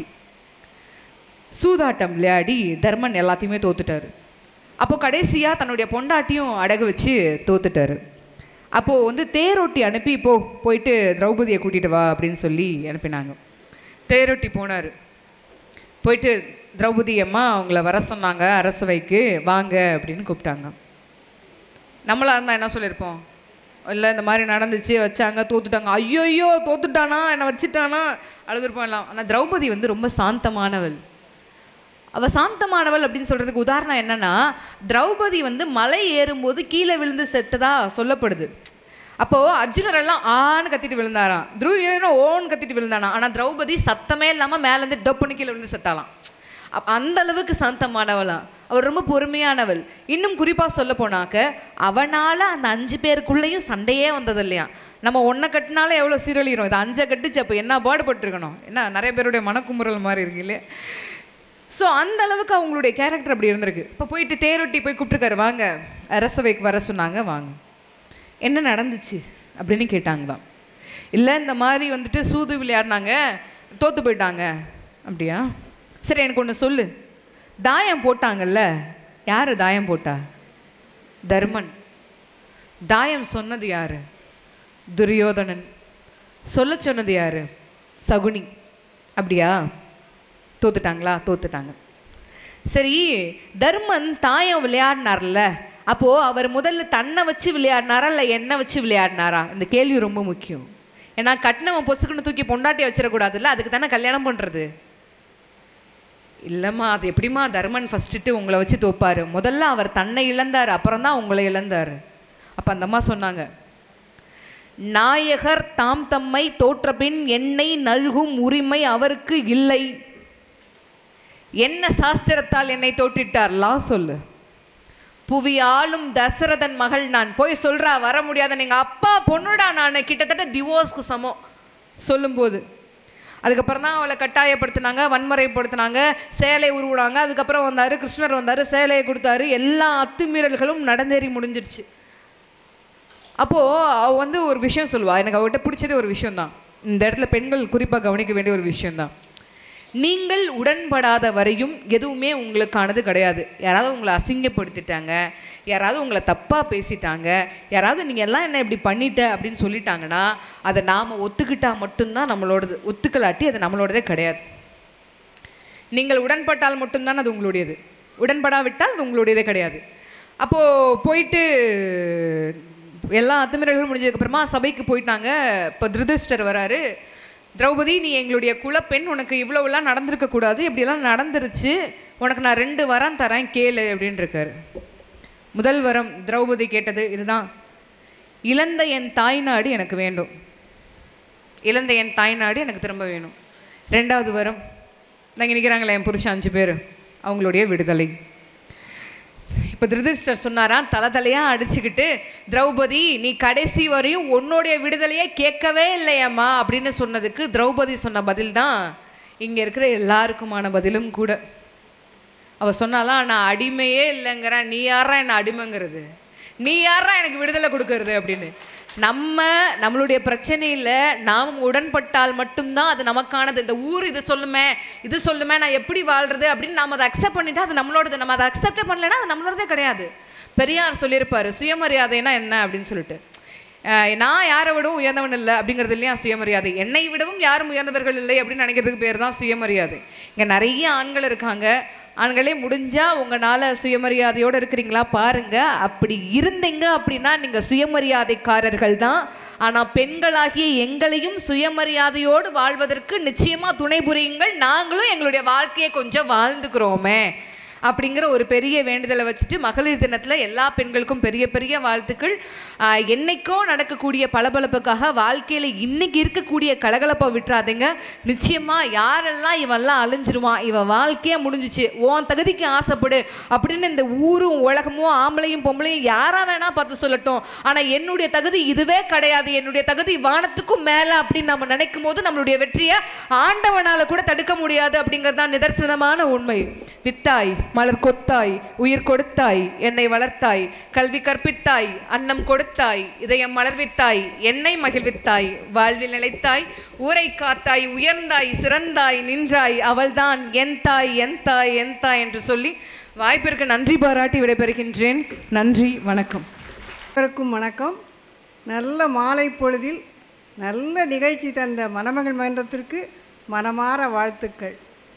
சூதாட்டம் விளையாடி தர்மன் எல்லாத்தையுமே தோத்துட்டாரு. அப்போது கடைசியாக தன்னுடைய பொண்டாட்டியும் அடகு வச்சு தோத்துட்டாரு. அப்போது வந்து தேரோட்டி அனுப்பி போ போயிட்டு திரௌபதியை கூட்டிகிட்டு வா அப்படின்னு சொல்லி அனுப்பினாங்க. தேரோட்டி போனார். போயிட்டு திரௌபதி அம்மா அவங்கள வர சொன்னாங்க அரசவைக்கு, வாங்க அப்படின்னு கூப்பிட்டாங்க. நம்மளாக இருந்தால் என்ன சொல்லியிருப்போம்? இல்லை இந்த மாதிரி நடந்துச்சு, வச்சாங்க, தோத்துட்டாங்க, ஐயோ ஐயோ தோத்துட்டானா என்னை வச்சுட்டானா அழுதுருப்போம் எல்லாம். ஆனால் திரௌபதி வந்து ரொம்ப சாந்தமானவள். அவள் சாந்தமானவள் அப்படின்னு சொல்கிறதுக்கு உதாரணம் என்னென்னா, திரௌபதி வந்து மலை ஏறும்போது கீழே விழுந்து செத்ததா சொல்லப்படுது. அப்போது அர்ஜுனரெல்லாம் ஆன்னு கத்திட்டு விழுந்தாராம், துருவீரனும் ஓன்னு கத்திட்டு விழுந்தானா. ஆனால் திரௌபதி சத்தமே இல்லாமல் மேலேருந்து டொப்புன்னு கீழே விழுந்து செத்தாலாம். அப் அந்த அளவுக்கு சாந்தமானவளாம். அவள் ரொம்ப பொறுமையானவள். இன்னும் குறிப்பாக சொல்ல போனாக்க, அவனால் அந்த அஞ்சு பேருக்குள்ளேயும் சண்டையே வந்தது இல்லையா? நம்ம ஒன்றை கட்டினாலும் எவ்வளோ சீரழிகிறோம், இது அஞ்சை கட்டுச்சு, அப்போ என்ன பாடுபட்டுருக்கணும்? என்ன நிறைய பேருடைய மனக்குமுறல் மாதிரி இருக்கு இல்லையா? ஸோ அந்த அளவுக்கு அவங்களுடைய கேரக்டர் அப்படி இருந்திருக்கு. இப்போ போயிட்டு தேரொட்டி போய் கூப்பிட்டுருக்காரு, வாங்க அரசவைக்கு வர சொன்னாங்க, வாங்க, என்ன நடந்துச்சு அப்படின்னு கேட்டாங்க தான். இல்லை இந்த மாதிரி வந்துட்டு சூது விளையாடினாங்க, தோற்று போயிட்டாங்க. அப்படியா, சரி எனக்கு ஒன்று சொல்லு, தாயம் போட்டாங்கல்ல, யார் தாயம் போட்டா? தர்மன். தாயம் சொன்னது யார்? துரியோதனன். சொல்ல சொன்னது யார்? சகுனி. அப்படியா? தோத்துட்டாங்களா? தோத்துட்டாங்க. சரி, தர்மன் தாயம் விளையாடினார்ல, அப்போது அவர் முதல்ல தன்னை வச்சு விளையாடினாரா இல்லை என்ன வச்சு விளையாடினாரா? இந்த கேள்வி ரொம்ப முக்கியம். ஏன்னா கட்டினவன் பொசுக்குன்னு தூக்கி பொண்டாட்டியை வச்சிடக்கூடாதுல்ல, அதுக்கு தானே கல்யாணம் பண்ணுறது. இல்லைம்மா, அது எப்படிம்மா தர்மன் ஃபஸ்ட்டு உங்களை வச்சு தோப்பார்? முதல்ல அவர் தன்னை இழந்தார், அப்புறம் தான் உங்களை இழந்தார். அப்போ அந்த அம்மா சொன்னாங்க, நாயகர் தாம் தம்மை தோற்றபின் என்னை நல்கும் உரிமை அவருக்கு இல்லை. என்ன சாஸ்திரத்தால் என்னை தோற்றிட்டார்லாம் சொல்லு. புவி ஆளும் தசரதன் மகள் நான். போய் சொல்கிறா, வர முடியாத நீங்கள் அப்பா பொண்ணுடா நான், கிட்டத்தட்ட டிவோர்ஸ்க்கு சமம் சொல்லும்போது. அதுக்கப்புறம் தான் அவளை கட்டாயப்படுத்தினாங்க, வன்முறைப்படுத்தினாங்க, சேலை உருவினாங்க. அதுக்கப்புறம் வந்தார் கிருஷ்ணர், வந்தார், சேலையை கொடுத்தாரு, எல்லா அத்துமீறல்களும் நடந்தேறி முடிஞ்சிடுச்சு. அப்போது அவள் வந்து ஒரு விஷயம் சொல்லுவாள், எனக்கு அவகிட்ட பிடிச்சதே ஒரு விஷயந்தான், இந்த இடத்துல பெண்கள் குறிப்பாக கவனிக்க வேண்டிய ஒரு விஷயந்தான். நீங்கள் உடன்படாத வரையும் எதுவுமே உங்களுக்கானது கிடையாது. யாராவது உங்களை அசிங்கப்படுத்திட்டாங்க, யாராவது உங்களை தப்பாக பேசிட்டாங்க, யாராவது நீங்கள் எல்லாம் என்ன இப்படி பண்ணிட்ட அப்படின்னு சொல்லிட்டாங்கன்னா அதை நாம் ஒத்துக்கிட்டால் மட்டும்தான் நம்மளோடது, ஒத்துக்கலாட்டி அது நம்மளோடதே கிடையாது. நீங்கள் உடன்பட்டால் மட்டும்தான் அது உங்களுடையது, உடன்படாவிட்டால் அது உங்களுடையதே கிடையாது. அப்போது போயிட்டு எல்லா அத்துமீறல்களும் முடிஞ்சதுக்கப்புறமா சபைக்கு போயிட்டாங்க. இப்போ திருதராஷ்டிரர் வராரு, திரௌபதி நீ எங்களுடைய குலப்பெண், உனக்கு இவ்வளோவெல்லாம் நடந்திருக்கக்கூடாது, இப்படியெல்லாம் நடந்துருச்சு, உனக்கு நான் ரெண்டு வரம் தரேன் கேளு அப்படின்னு இருக்காரு. முதல் வரம் திரௌபதி கேட்டது இதுதான், இழந்த என் தாய்நாடு எனக்கு வேண்டும், இழந்த என் தாய்நாடு எனக்கு திரும்ப வேணும். ரெண்டாவது வரம், நாங்கள் நிற்கிறாங்களே என் புருஷன் அஞ்சு பேர், அவங்களுடைய விடுதலை. இப்போ திருதராஷ்டிரர் சொன்னாராம் தலை தலையாக அடிச்சுக்கிட்டு, திரௌபதி நீ கடைசி வரையும் உன்னுடைய விடுதலையே கேட்கவே இல்லையம்மா அப்படின்னு சொன்னதுக்கு திரௌபதி சொன்ன பதில் தான் இங்கே இருக்கிற எல்லாருக்குமான பதிலும் கூட. அவள் சொன்னாலாம் நான் அடிமையே இல்லைங்கிறேன், நீ யாரா என்ன அடிமைங்கிறது, நீ யாரா எனக்கு விடுதலை கொடுக்கறது அப்படின்னு. நம்ம நம்மளுடைய பிரச்சனையில் நாம் உடன்பட்டால் மட்டும்தான் அது நமக்கானது. இந்த ஊர் இது சொல்லுமே இது சொல்லுமே நான் எப்படி வாழ்றது அப்படின்னு நாம் அதை அக்செப்ட் பண்ணிட்டா அது நம்மளோடது. நம்ம அதை அக்செப்டே பண்ணலைன்னா அது நம்மளோடதே கிடையாது. பெரியார் சொல்லியிருப்பார் சுயமரியாதைனா என்ன அப்படின்னு சொல்லிட்டு, நான் யாரை விடவும் உயர்ந்தவன் இல்லை அப்படிங்கிறது இல்லையா சுயமரியாதை, என்னை விடவும் யாரும் உயர்ந்தவர்கள் இல்லை அப்படின்னு நினைக்கிறதுக்கு பேர் தான் சுயமரியாதை. இங்கே நிறைய ஆண்கள் இருக்காங்க, ஆண்களே முடிஞ்சால் உங்களால் சுயமரியாதையோடு இருக்கிறீங்களா பாருங்கள், அப்படி இருந்தீங்க அப்படின்னா நீங்கள் சுயமரியாதைக்காரர்கள் தான். ஆனால் பெண்களாகிய எங்களையும் சுயமரியாதையோடு வாழ்வதற்கு நிச்சயமாக துணை புரியுங்கள், நாங்களும் எங்களுடைய வாழ்க்கையை கொஞ்சம் வாழ்ந்துக்கிறோமே அப்படிங்கிற ஒரு பெரிய வேண்டுதலை வச்சுட்டு மகளிர் தினத்தில் எல்லா பெண்களுக்கும் பெரிய பெரிய வாழ்த்துக்கள். என்னைக்கோ நடக்கக்கூடிய பளபளப்புக்காக வாழ்க்கையில் இன்னைக்கு இருக்கக்கூடிய கலகலப்பை விட்டுறாதீங்க. நிச்சயமாக யாரெல்லாம் இவெல்லாம் அழிஞ்சிருவான், இவன் வாழ்க்கையே முடிஞ்சிச்சு, உன் தகுதிக்கு ஆசைப்படு அப்படின்னு இந்த ஊரும் உலகமும் ஆம்பளையும் பொம்பளையும் யாரா வேணா பார்த்து சொல்லட்டும், ஆனால் என்னுடைய தகுதி இதுவே கிடையாது, என்னுடைய தகுதி வானத்துக்கும் மேலே அப்படின்னு நம்ம நினைக்கும் போது நம்மளுடைய வெற்றியை ஆண்டவனால் கூட தடுக்க முடியாது அப்படிங்கிறது தான் நிதர்சனமான உண்மை. வித்தாய் மலர் கொத்தாய் உயிர் கொடுத்தாய் என்னை வளர்த்தாய் கல்வி கற்பித்தாய் அன்னம் கொடுத்தாய் இதயம் மலர்வித்தாய் என்னை மகிழ்வித்தாய் வாழ்வில் நிலைத்தாய் ஊரை காத்தாய் உயர்ந்தாய் சிறந்தாய் நின்றாய் அவள்தான் என் தாய் என் தாய் என் தாய் என்று சொல்லி வாய்ப்பிற்கு நன்றி பாராட்டி விடைபெறுகின்றேன். நன்றி, வணக்கம். அனைவருக்கும் வணக்கம். நல்ல மாலை பொழுதில் நல்ல நிகழ்ச்சி தந்த மணமகள் மன்றத்திற்கு மனமார வாழ்த்துக்கள்.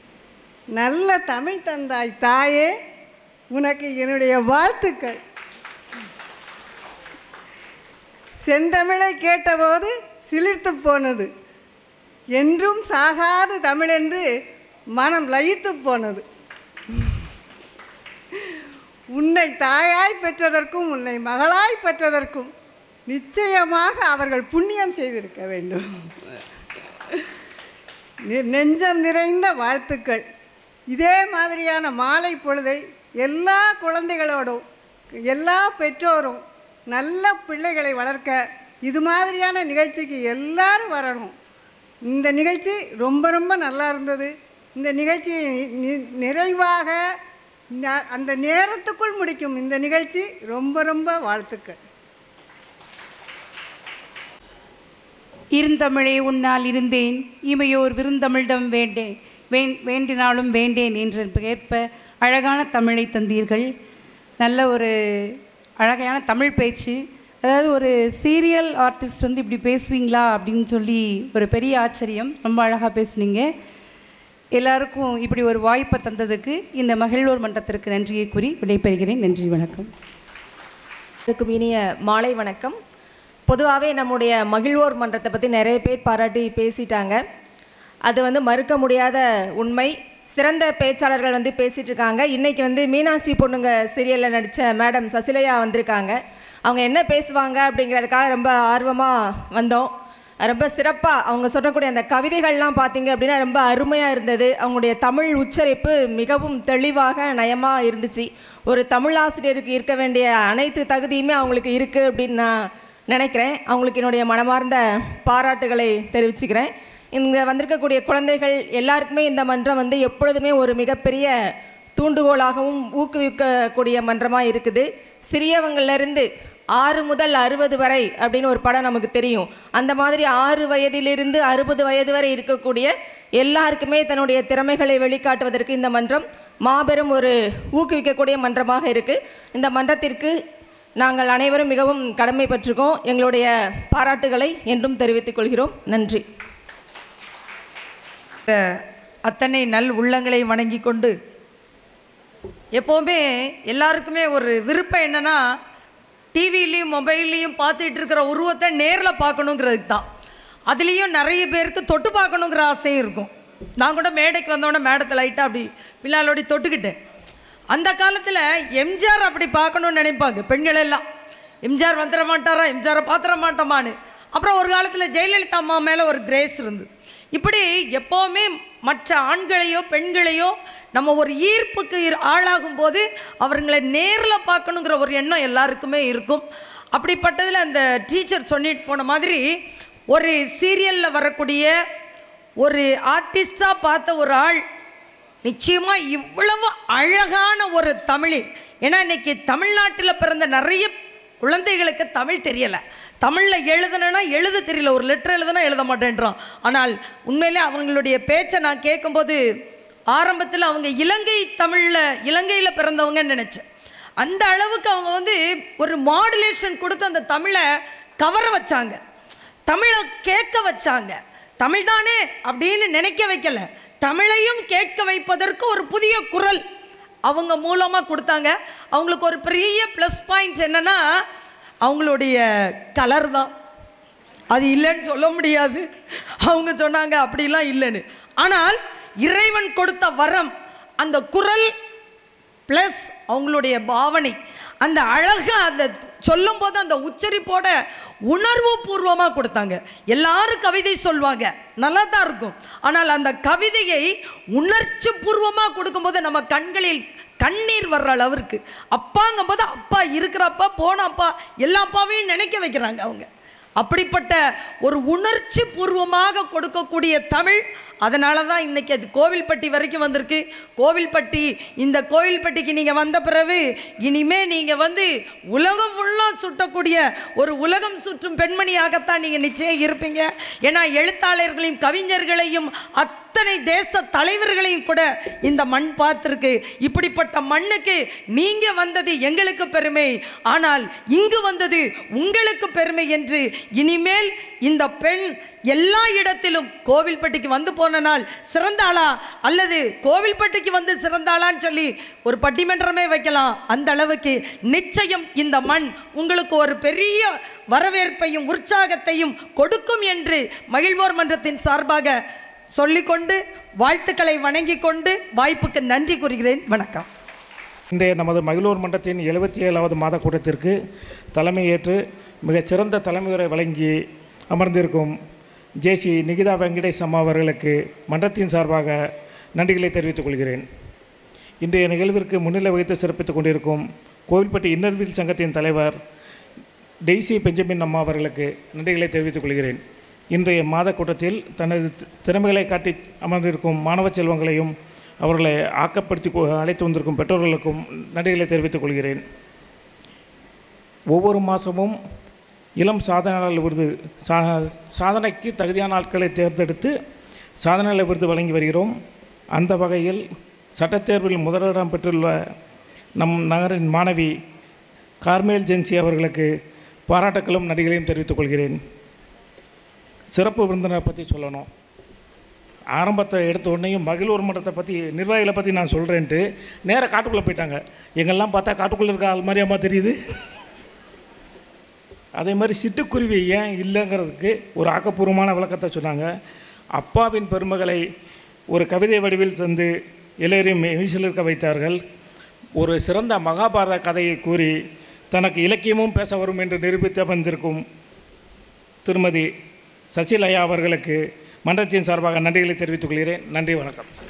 நல்ல தமிழ் தந்தாய் தாயே, உனக்கு என்னுடைய வாழ்த்துக்கள். செந்தமிழை கேட்டபோது சிலிர்த்து போனது, என்றும் சாகாது தமிழ் என்று மனம் லயித்து போனது. உன்னை தாயாய் பெற்றதற்கும் உன்னை மகளாய் பெற்றதற்கும் நிச்சயமாக அவர்கள் புண்ணியம் செய்திருக்க வேண்டும். நெஞ்சம் நிறைந்த வாழ்த்துக்கள். இதே மாதிரியான மாலை பொழுதை எல்லா குழந்தைகளோடும் எல்லா பெற்றோரும் நல்ல பிள்ளைகளை வளர்க்க இது மாதிரியான நிகழ்ச்சிக்கு எல்லாரும் வரணும். இந்த நிகழ்ச்சி ரொம்ப ரொம்ப நல்லா இருந்தது. இந்த நிகழ்ச்சியை நிறைவாக அந்த நேரத்துக்குள் முடிக்கும் இந்த நிகழ்ச்சி ரொம்ப ரொம்ப வாழ்த்துக்கள். இருந்தமிழே உன்னால் இருந்தேன் இமையோர் விருந்தமிழிடம் வேண்டேன் வேண் வேண்டினாலும் வேண்டேன் என்று ஏற்ப அழகான தமிழை தந்தீர்கள். நல்ல ஒரு அழகான தமிழ் பேச்சு. அதாவது ஒரு சீரியல் ஆர்டிஸ்ட் வந்து இப்படி பேசுவீங்களா அப்படின்னு சொல்லி ஒரு பெரிய ஆச்சரியம். ரொம்ப அழகாக பேசுனீங்க. எல்லாருக்கும் இப்படி ஒரு வாய்ப்பை தந்ததுக்கு இந்த மகிழ்வோர் மன்றத்திற்கு நன்றியை கூறி விடைபெறுகிறேன். நன்றி, வணக்கம். இருக்கும் இனிய மாலை வணக்கம். பொதுவாகவே நம்முடைய மகிழ்வோர் மன்றத்தை பற்றி நிறைய பேர் பாராட்டி பேசிட்டாங்க. அது வந்து மறுக்க முடியாத உண்மை. சிறந்த பேச்சாளர்கள் வந்து பேசிகிட்டு இருக்காங்க. இன்றைக்கி வந்து மீனாட்சி பொண்ணுங்க சீரியலில் நடித்த மேடம் சசிலையா வந்திருக்காங்க. அவங்க என்ன பேசுவாங்க அப்படிங்கிறதுக்காக ரொம்ப ஆர்வமாக வந்தோம். ரொம்ப சிறப்பாக அவங்க சொல்லக்கூடிய அந்த கவிதைகள்லாம் பார்த்திங்க அப்படின்னா ரொம்ப அருமையாக இருந்தது. அவங்களுடைய தமிழ் உச்சரிப்பு மிகவும் தெளிவாக நயமாக இருந்துச்சு. ஒரு தமிழாசிரியருக்கு இருக்க வேண்டிய அனைத்து தகுதியுமே அவங்களுக்கு இருக்குது அப்படின்னு நான் நினைக்கிறேன். அவங்களுக்கு என்னுடைய மனமார்ந்த பாராட்டுகளை தெரிவிச்சுக்கிறேன். இங்கே வந்திருக்கக்கூடிய குழந்தைகள் எல்லாருக்குமே இந்த மன்றம் வந்து எப்பொழுதுமே ஒரு மிகப்பெரிய தூண்டுகோலாகவும் ஊக்குவிக்கக்கூடிய மன்றமாக இருக்குது. சிறியவங்கள்லேருந்து ஆறு முதல் அறுபது வரை அப்படின்னு ஒரு படம் நமக்கு தெரியும். அந்த மாதிரி ஆறு வயதிலிருந்து அறுபது வயது வரை இருக்கக்கூடிய எல்லாருக்குமே தன்னுடைய திறமைகளை வெளிக்காட்டுவதற்கு இந்த மன்றம் மாபெரும் ஒரு ஊக்குவிக்கக்கூடிய மன்றமாக இருக்குது. இந்த மன்றத்திற்கு நாங்கள் அனைவரும் மிகவும் கடமைப்பட்டிருக்கோம். எங்களுடைய பாராட்டுகளை என்றும் தெரிவித்துக் கொள்கிறோம். நன்றி. அத்தனை நல் உள்ளங்களை வணங்கி கொண்டு எப்போவுமே எல்லாருக்குமே ஒரு விருப்பம் என்னென்னா, டிவிலையும் மொபைல்லையும் பார்த்துட்டு இருக்கிற உருவத்தை நேரில் பார்க்கணுங்கிறதுக்கு தான். அதுலேயும் நிறைய பேருக்கு தொட்டு பார்க்கணுங்கிற ஆசையும் இருக்கும். நான் கூட மேடைக்கு வந்தோடனே மேடத்தை லைட்டாக அப்படி பிள்ளாலோடி தொட்டுக்கிட்டேன். அந்த காலத்தில் எம்ஜிஆர் அப்படி பார்க்கணுன்னு நினைப்பாங்க பெண்கள் எல்லாம். எம்ஜிஆர் வந்துட மாட்டாரா, எம்ஜிஆரை பார்த்துட மாட்டோமான்னு. அப்புறம் ஒரு காலத்தில் ஜெயலலிதா அம்மா மேலே ஒரு கிரேஸ் இருந்து. இப்படி எப்போவுமே மற்ற ஆண்களையோ பெண்களையோ நம்ம ஒரு ஈர்ப்புக்கு ஆளாகும் போது அவர்களை நேரில் பார்க்கணுங்கிற ஒரு எண்ணம் எல்லாருக்குமே இருக்கும். அப்படிப்பட்டதில் அந்த டீச்சர் சொல்லிட்டு போன மாதிரி ஒரு சீரியலில் வரக்கூடிய ஒரு ஆர்டிஸ்டாக பார்த்த ஒரு ஆள் நிச்சயமாக இவ்வளவு அழகான ஒரு தமிழில், ஏன்னா இன்றைக்கி தமிழ்நாட்டில் பிறந்த நிறைய குழந்தைகளுக்கு தமிழ் தெரியலை. தமிழில் எழுதுனா எழுத தெரியல, ஒரு லெட்டர் எழுதுனா எழுத மாட்டேன்றான். ஆனால் உண்மையிலே அவங்களுடைய பேச்சை நான் கேட்கும்போது ஆரம்பத்தில் அவங்க இலங்கை தமிழில் இலங்கையில் பிறந்தவங்கன்னு நினச்சேன். அந்த அளவுக்கு அவங்க வந்து ஒரு மாடுலேஷன் கொடுத்து அந்த தமிழை கவர வச்சாங்க, தமிழை கேட்க வச்சாங்க. தமிழ் தானே அப்படின்னு நினைக்க வைக்கல, தமிழையும் கேட்க வைப்பதற்கு ஒரு புதிய குரல் அவங்க மூலமாக கொடுத்தாங்க. அவங்களுக்கு ஒரு பெரிய ப்ளஸ் பாயிண்ட் என்னென்னா அவங்களுடைய கலர் தான். அது இல்லைன்னு சொல்ல முடியாது. அவங்க சொன்னாங்க அப்படிலாம் இல்லைன்னு. ஆனால் இறைவன் கொடுத்த வரம் அந்த குரல் ப்ளஸ் அவங்களுடைய பாவனை, அந்த அழகாக அந்த சொல்லும் போது அந்த உச்சரிப்போட உணர்வு பூர்வமாக கொடுத்தாங்க. எல்லாரும் கவிதை சொல்லுவாங்க, நல்லா தான் இருக்கும். ஆனால் அந்த கவிதையை உணர்ச்சி பூர்வமாக கொடுக்கும்போது நம்ம கண்களில் கண்ணீர் வர்ற அளவிற்கு, அப்பாங்கும் போது அப்பா இருக்கிறப்பா போனப்பா எல்லா அப்பாவையும் நினைக்க வைக்கிறாங்க அவங்க. அப்படிப்பட்ட ஒரு உணர்ச்சி பூர்வமாக கொடுக்கக்கூடிய தமிழ். அதனால தான் இன்றைக்கி அது கோவில்பட்டி வரைக்கும் வந்திருக்கு. கோவில்பட்டி, இந்த கோவில்பட்டிக்கு நீங்கள் வந்த பிறகு இனிமேல் நீங்கள் வந்து உலகம் ஃபுல்லாக சுட்டக்கூடிய ஒரு உலகம் சுற்றும் பெண்மணியாகத்தான் நீங்கள் நிச்சயம் இருப்பீங்க. ஏன்னா எழுத்தாளர்களையும் கவிஞர்களையும் அத்தனை தேச தலைவர்களையும் கூட இந்த மண் பார்த்துருக்கு. இப்படிப்பட்ட மண்ணுக்கு நீங்கள் வந்தது எங்களுக்கு பெருமை, ஆனால் இங்கு வந்தது உங்களுக்கு பெருமை என்று இனிமேல் இந்த பெண் எல்லா இடத்திலும் கோவில்பட்டிக்கு வந்து போன நாள் சிறந்தாளா அல்லது கோவில்பட்டிக்கு வந்து சிறந்தாளான்னு சொல்லி ஒரு பட்டிமன்றமே வைக்கலாம். அந்த அளவுக்கு நிச்சயம் இந்த மண் உங்களுக்கு ஒரு பெரிய வரவேற்பையும் உற்சாகத்தையும் கொடுக்கும் என்று மகிழ்வோர் மன்றத்தின் சார்பாக சொல்லிக்கொண்டு வாழ்த்துக்களை வணங்கி கொண்டு வாய்ப்புக்கு நன்றி கூறுகிறேன். வணக்கம். இன்றைய நமது மகிழ்வோர் மன்றத்தின் எழுபத்தி ஏழாவது மாத கூட்டத்திற்கு தலைமையேற்று மிகச்சிறந்த தலைமையுரை வழங்கி அமர்ந்திருக்கும் ஜேசி நிகிதா வெங்கடேஷ் அம்மா அவர்களுக்கு மன்றத்தின் சார்பாக நன்றிகளை தெரிவித்துக் கொள்கிறேன். இன்றைய நிகழ்விற்கு முன்னிலை வகித்து சிறப்பித்துக் கொண்டிருக்கும் கோவில்பட்டி இன்னர்வீல் சங்கத்தின் தலைவர் டெய்சி பெஞ்சமின் அம்மா அவர்களுக்கு நன்றிகளை தெரிவித்துக் கொள்கிறேன். இன்றைய மாத கூட்டத்தில் தனது திறமைகளை காட்டி அமர்ந்திருக்கும் மாணவ செல்வங்களையும் அவர்களை ஆக்கப்படுத்தி அழைத்து வந்திருக்கும் பெற்றோர்களுக்கும் நன்றிகளை தெரிவித்துக் கொள்கிறேன். ஒவ்வொரு மாதமும் இளம் சாதனையாளர் விருது சா சாதனைக்கு தகுதியான ஆட்களை தேர்ந்தெடுத்து சாதனையாளர் விருது வழங்கி வருகிறோம். அந்த வகையில் சட்டத்தேர்வில் முதலிடம் பெற்றுள்ள நம் நகரின் மாணவி கார்மேல் ஜென்சி அவர்களுக்கு பாராட்டுக்களும் நன்றிகளையும் தெரிவித்துக் கொள்கிறேன். சிறப்பு விருந்தினரை பற்றி சொல்லணும். ஆரம்பத்தை எடுத்த உடனேயும் மகிழ்வோர் மன்றத்தை பற்றி நிர்வாகிகளை பற்றி நான் சொல்கிறேன்ட்டு நேராக காட்டுக்குள்ளே போயிட்டாங்க. எங்கெல்லாம் பார்த்தா காட்டுக்குள்ளே இருக்க ஆள் மாதிரி அம்மா தெரியுது. அதே மாதிரி சிட்டுக்குருவி ஏன் இல்லைங்கிறதுக்கு ஒரு ஆக்கப்பூர்வமான விளக்கத்தை சொன்னாங்க. அப்பாவின் பெருமகளை ஒரு கவிதை வடிவில் தந்து எல்லோரையும் மெய்சிலிருக்க வைத்தார்கள். ஒரு சிறந்த மகாபாரத கதையை கூறி தனக்கு இலக்கியமும் பேச வரும் என்று நிரூபித்து வந்திருக்கும் திருமதி சசிலயா அவர்களுக்கு மன்றத்தின் சார்பாக நன்றிகளை தெரிவித்துக் கொள்கிறேன். நன்றி, வணக்கம்.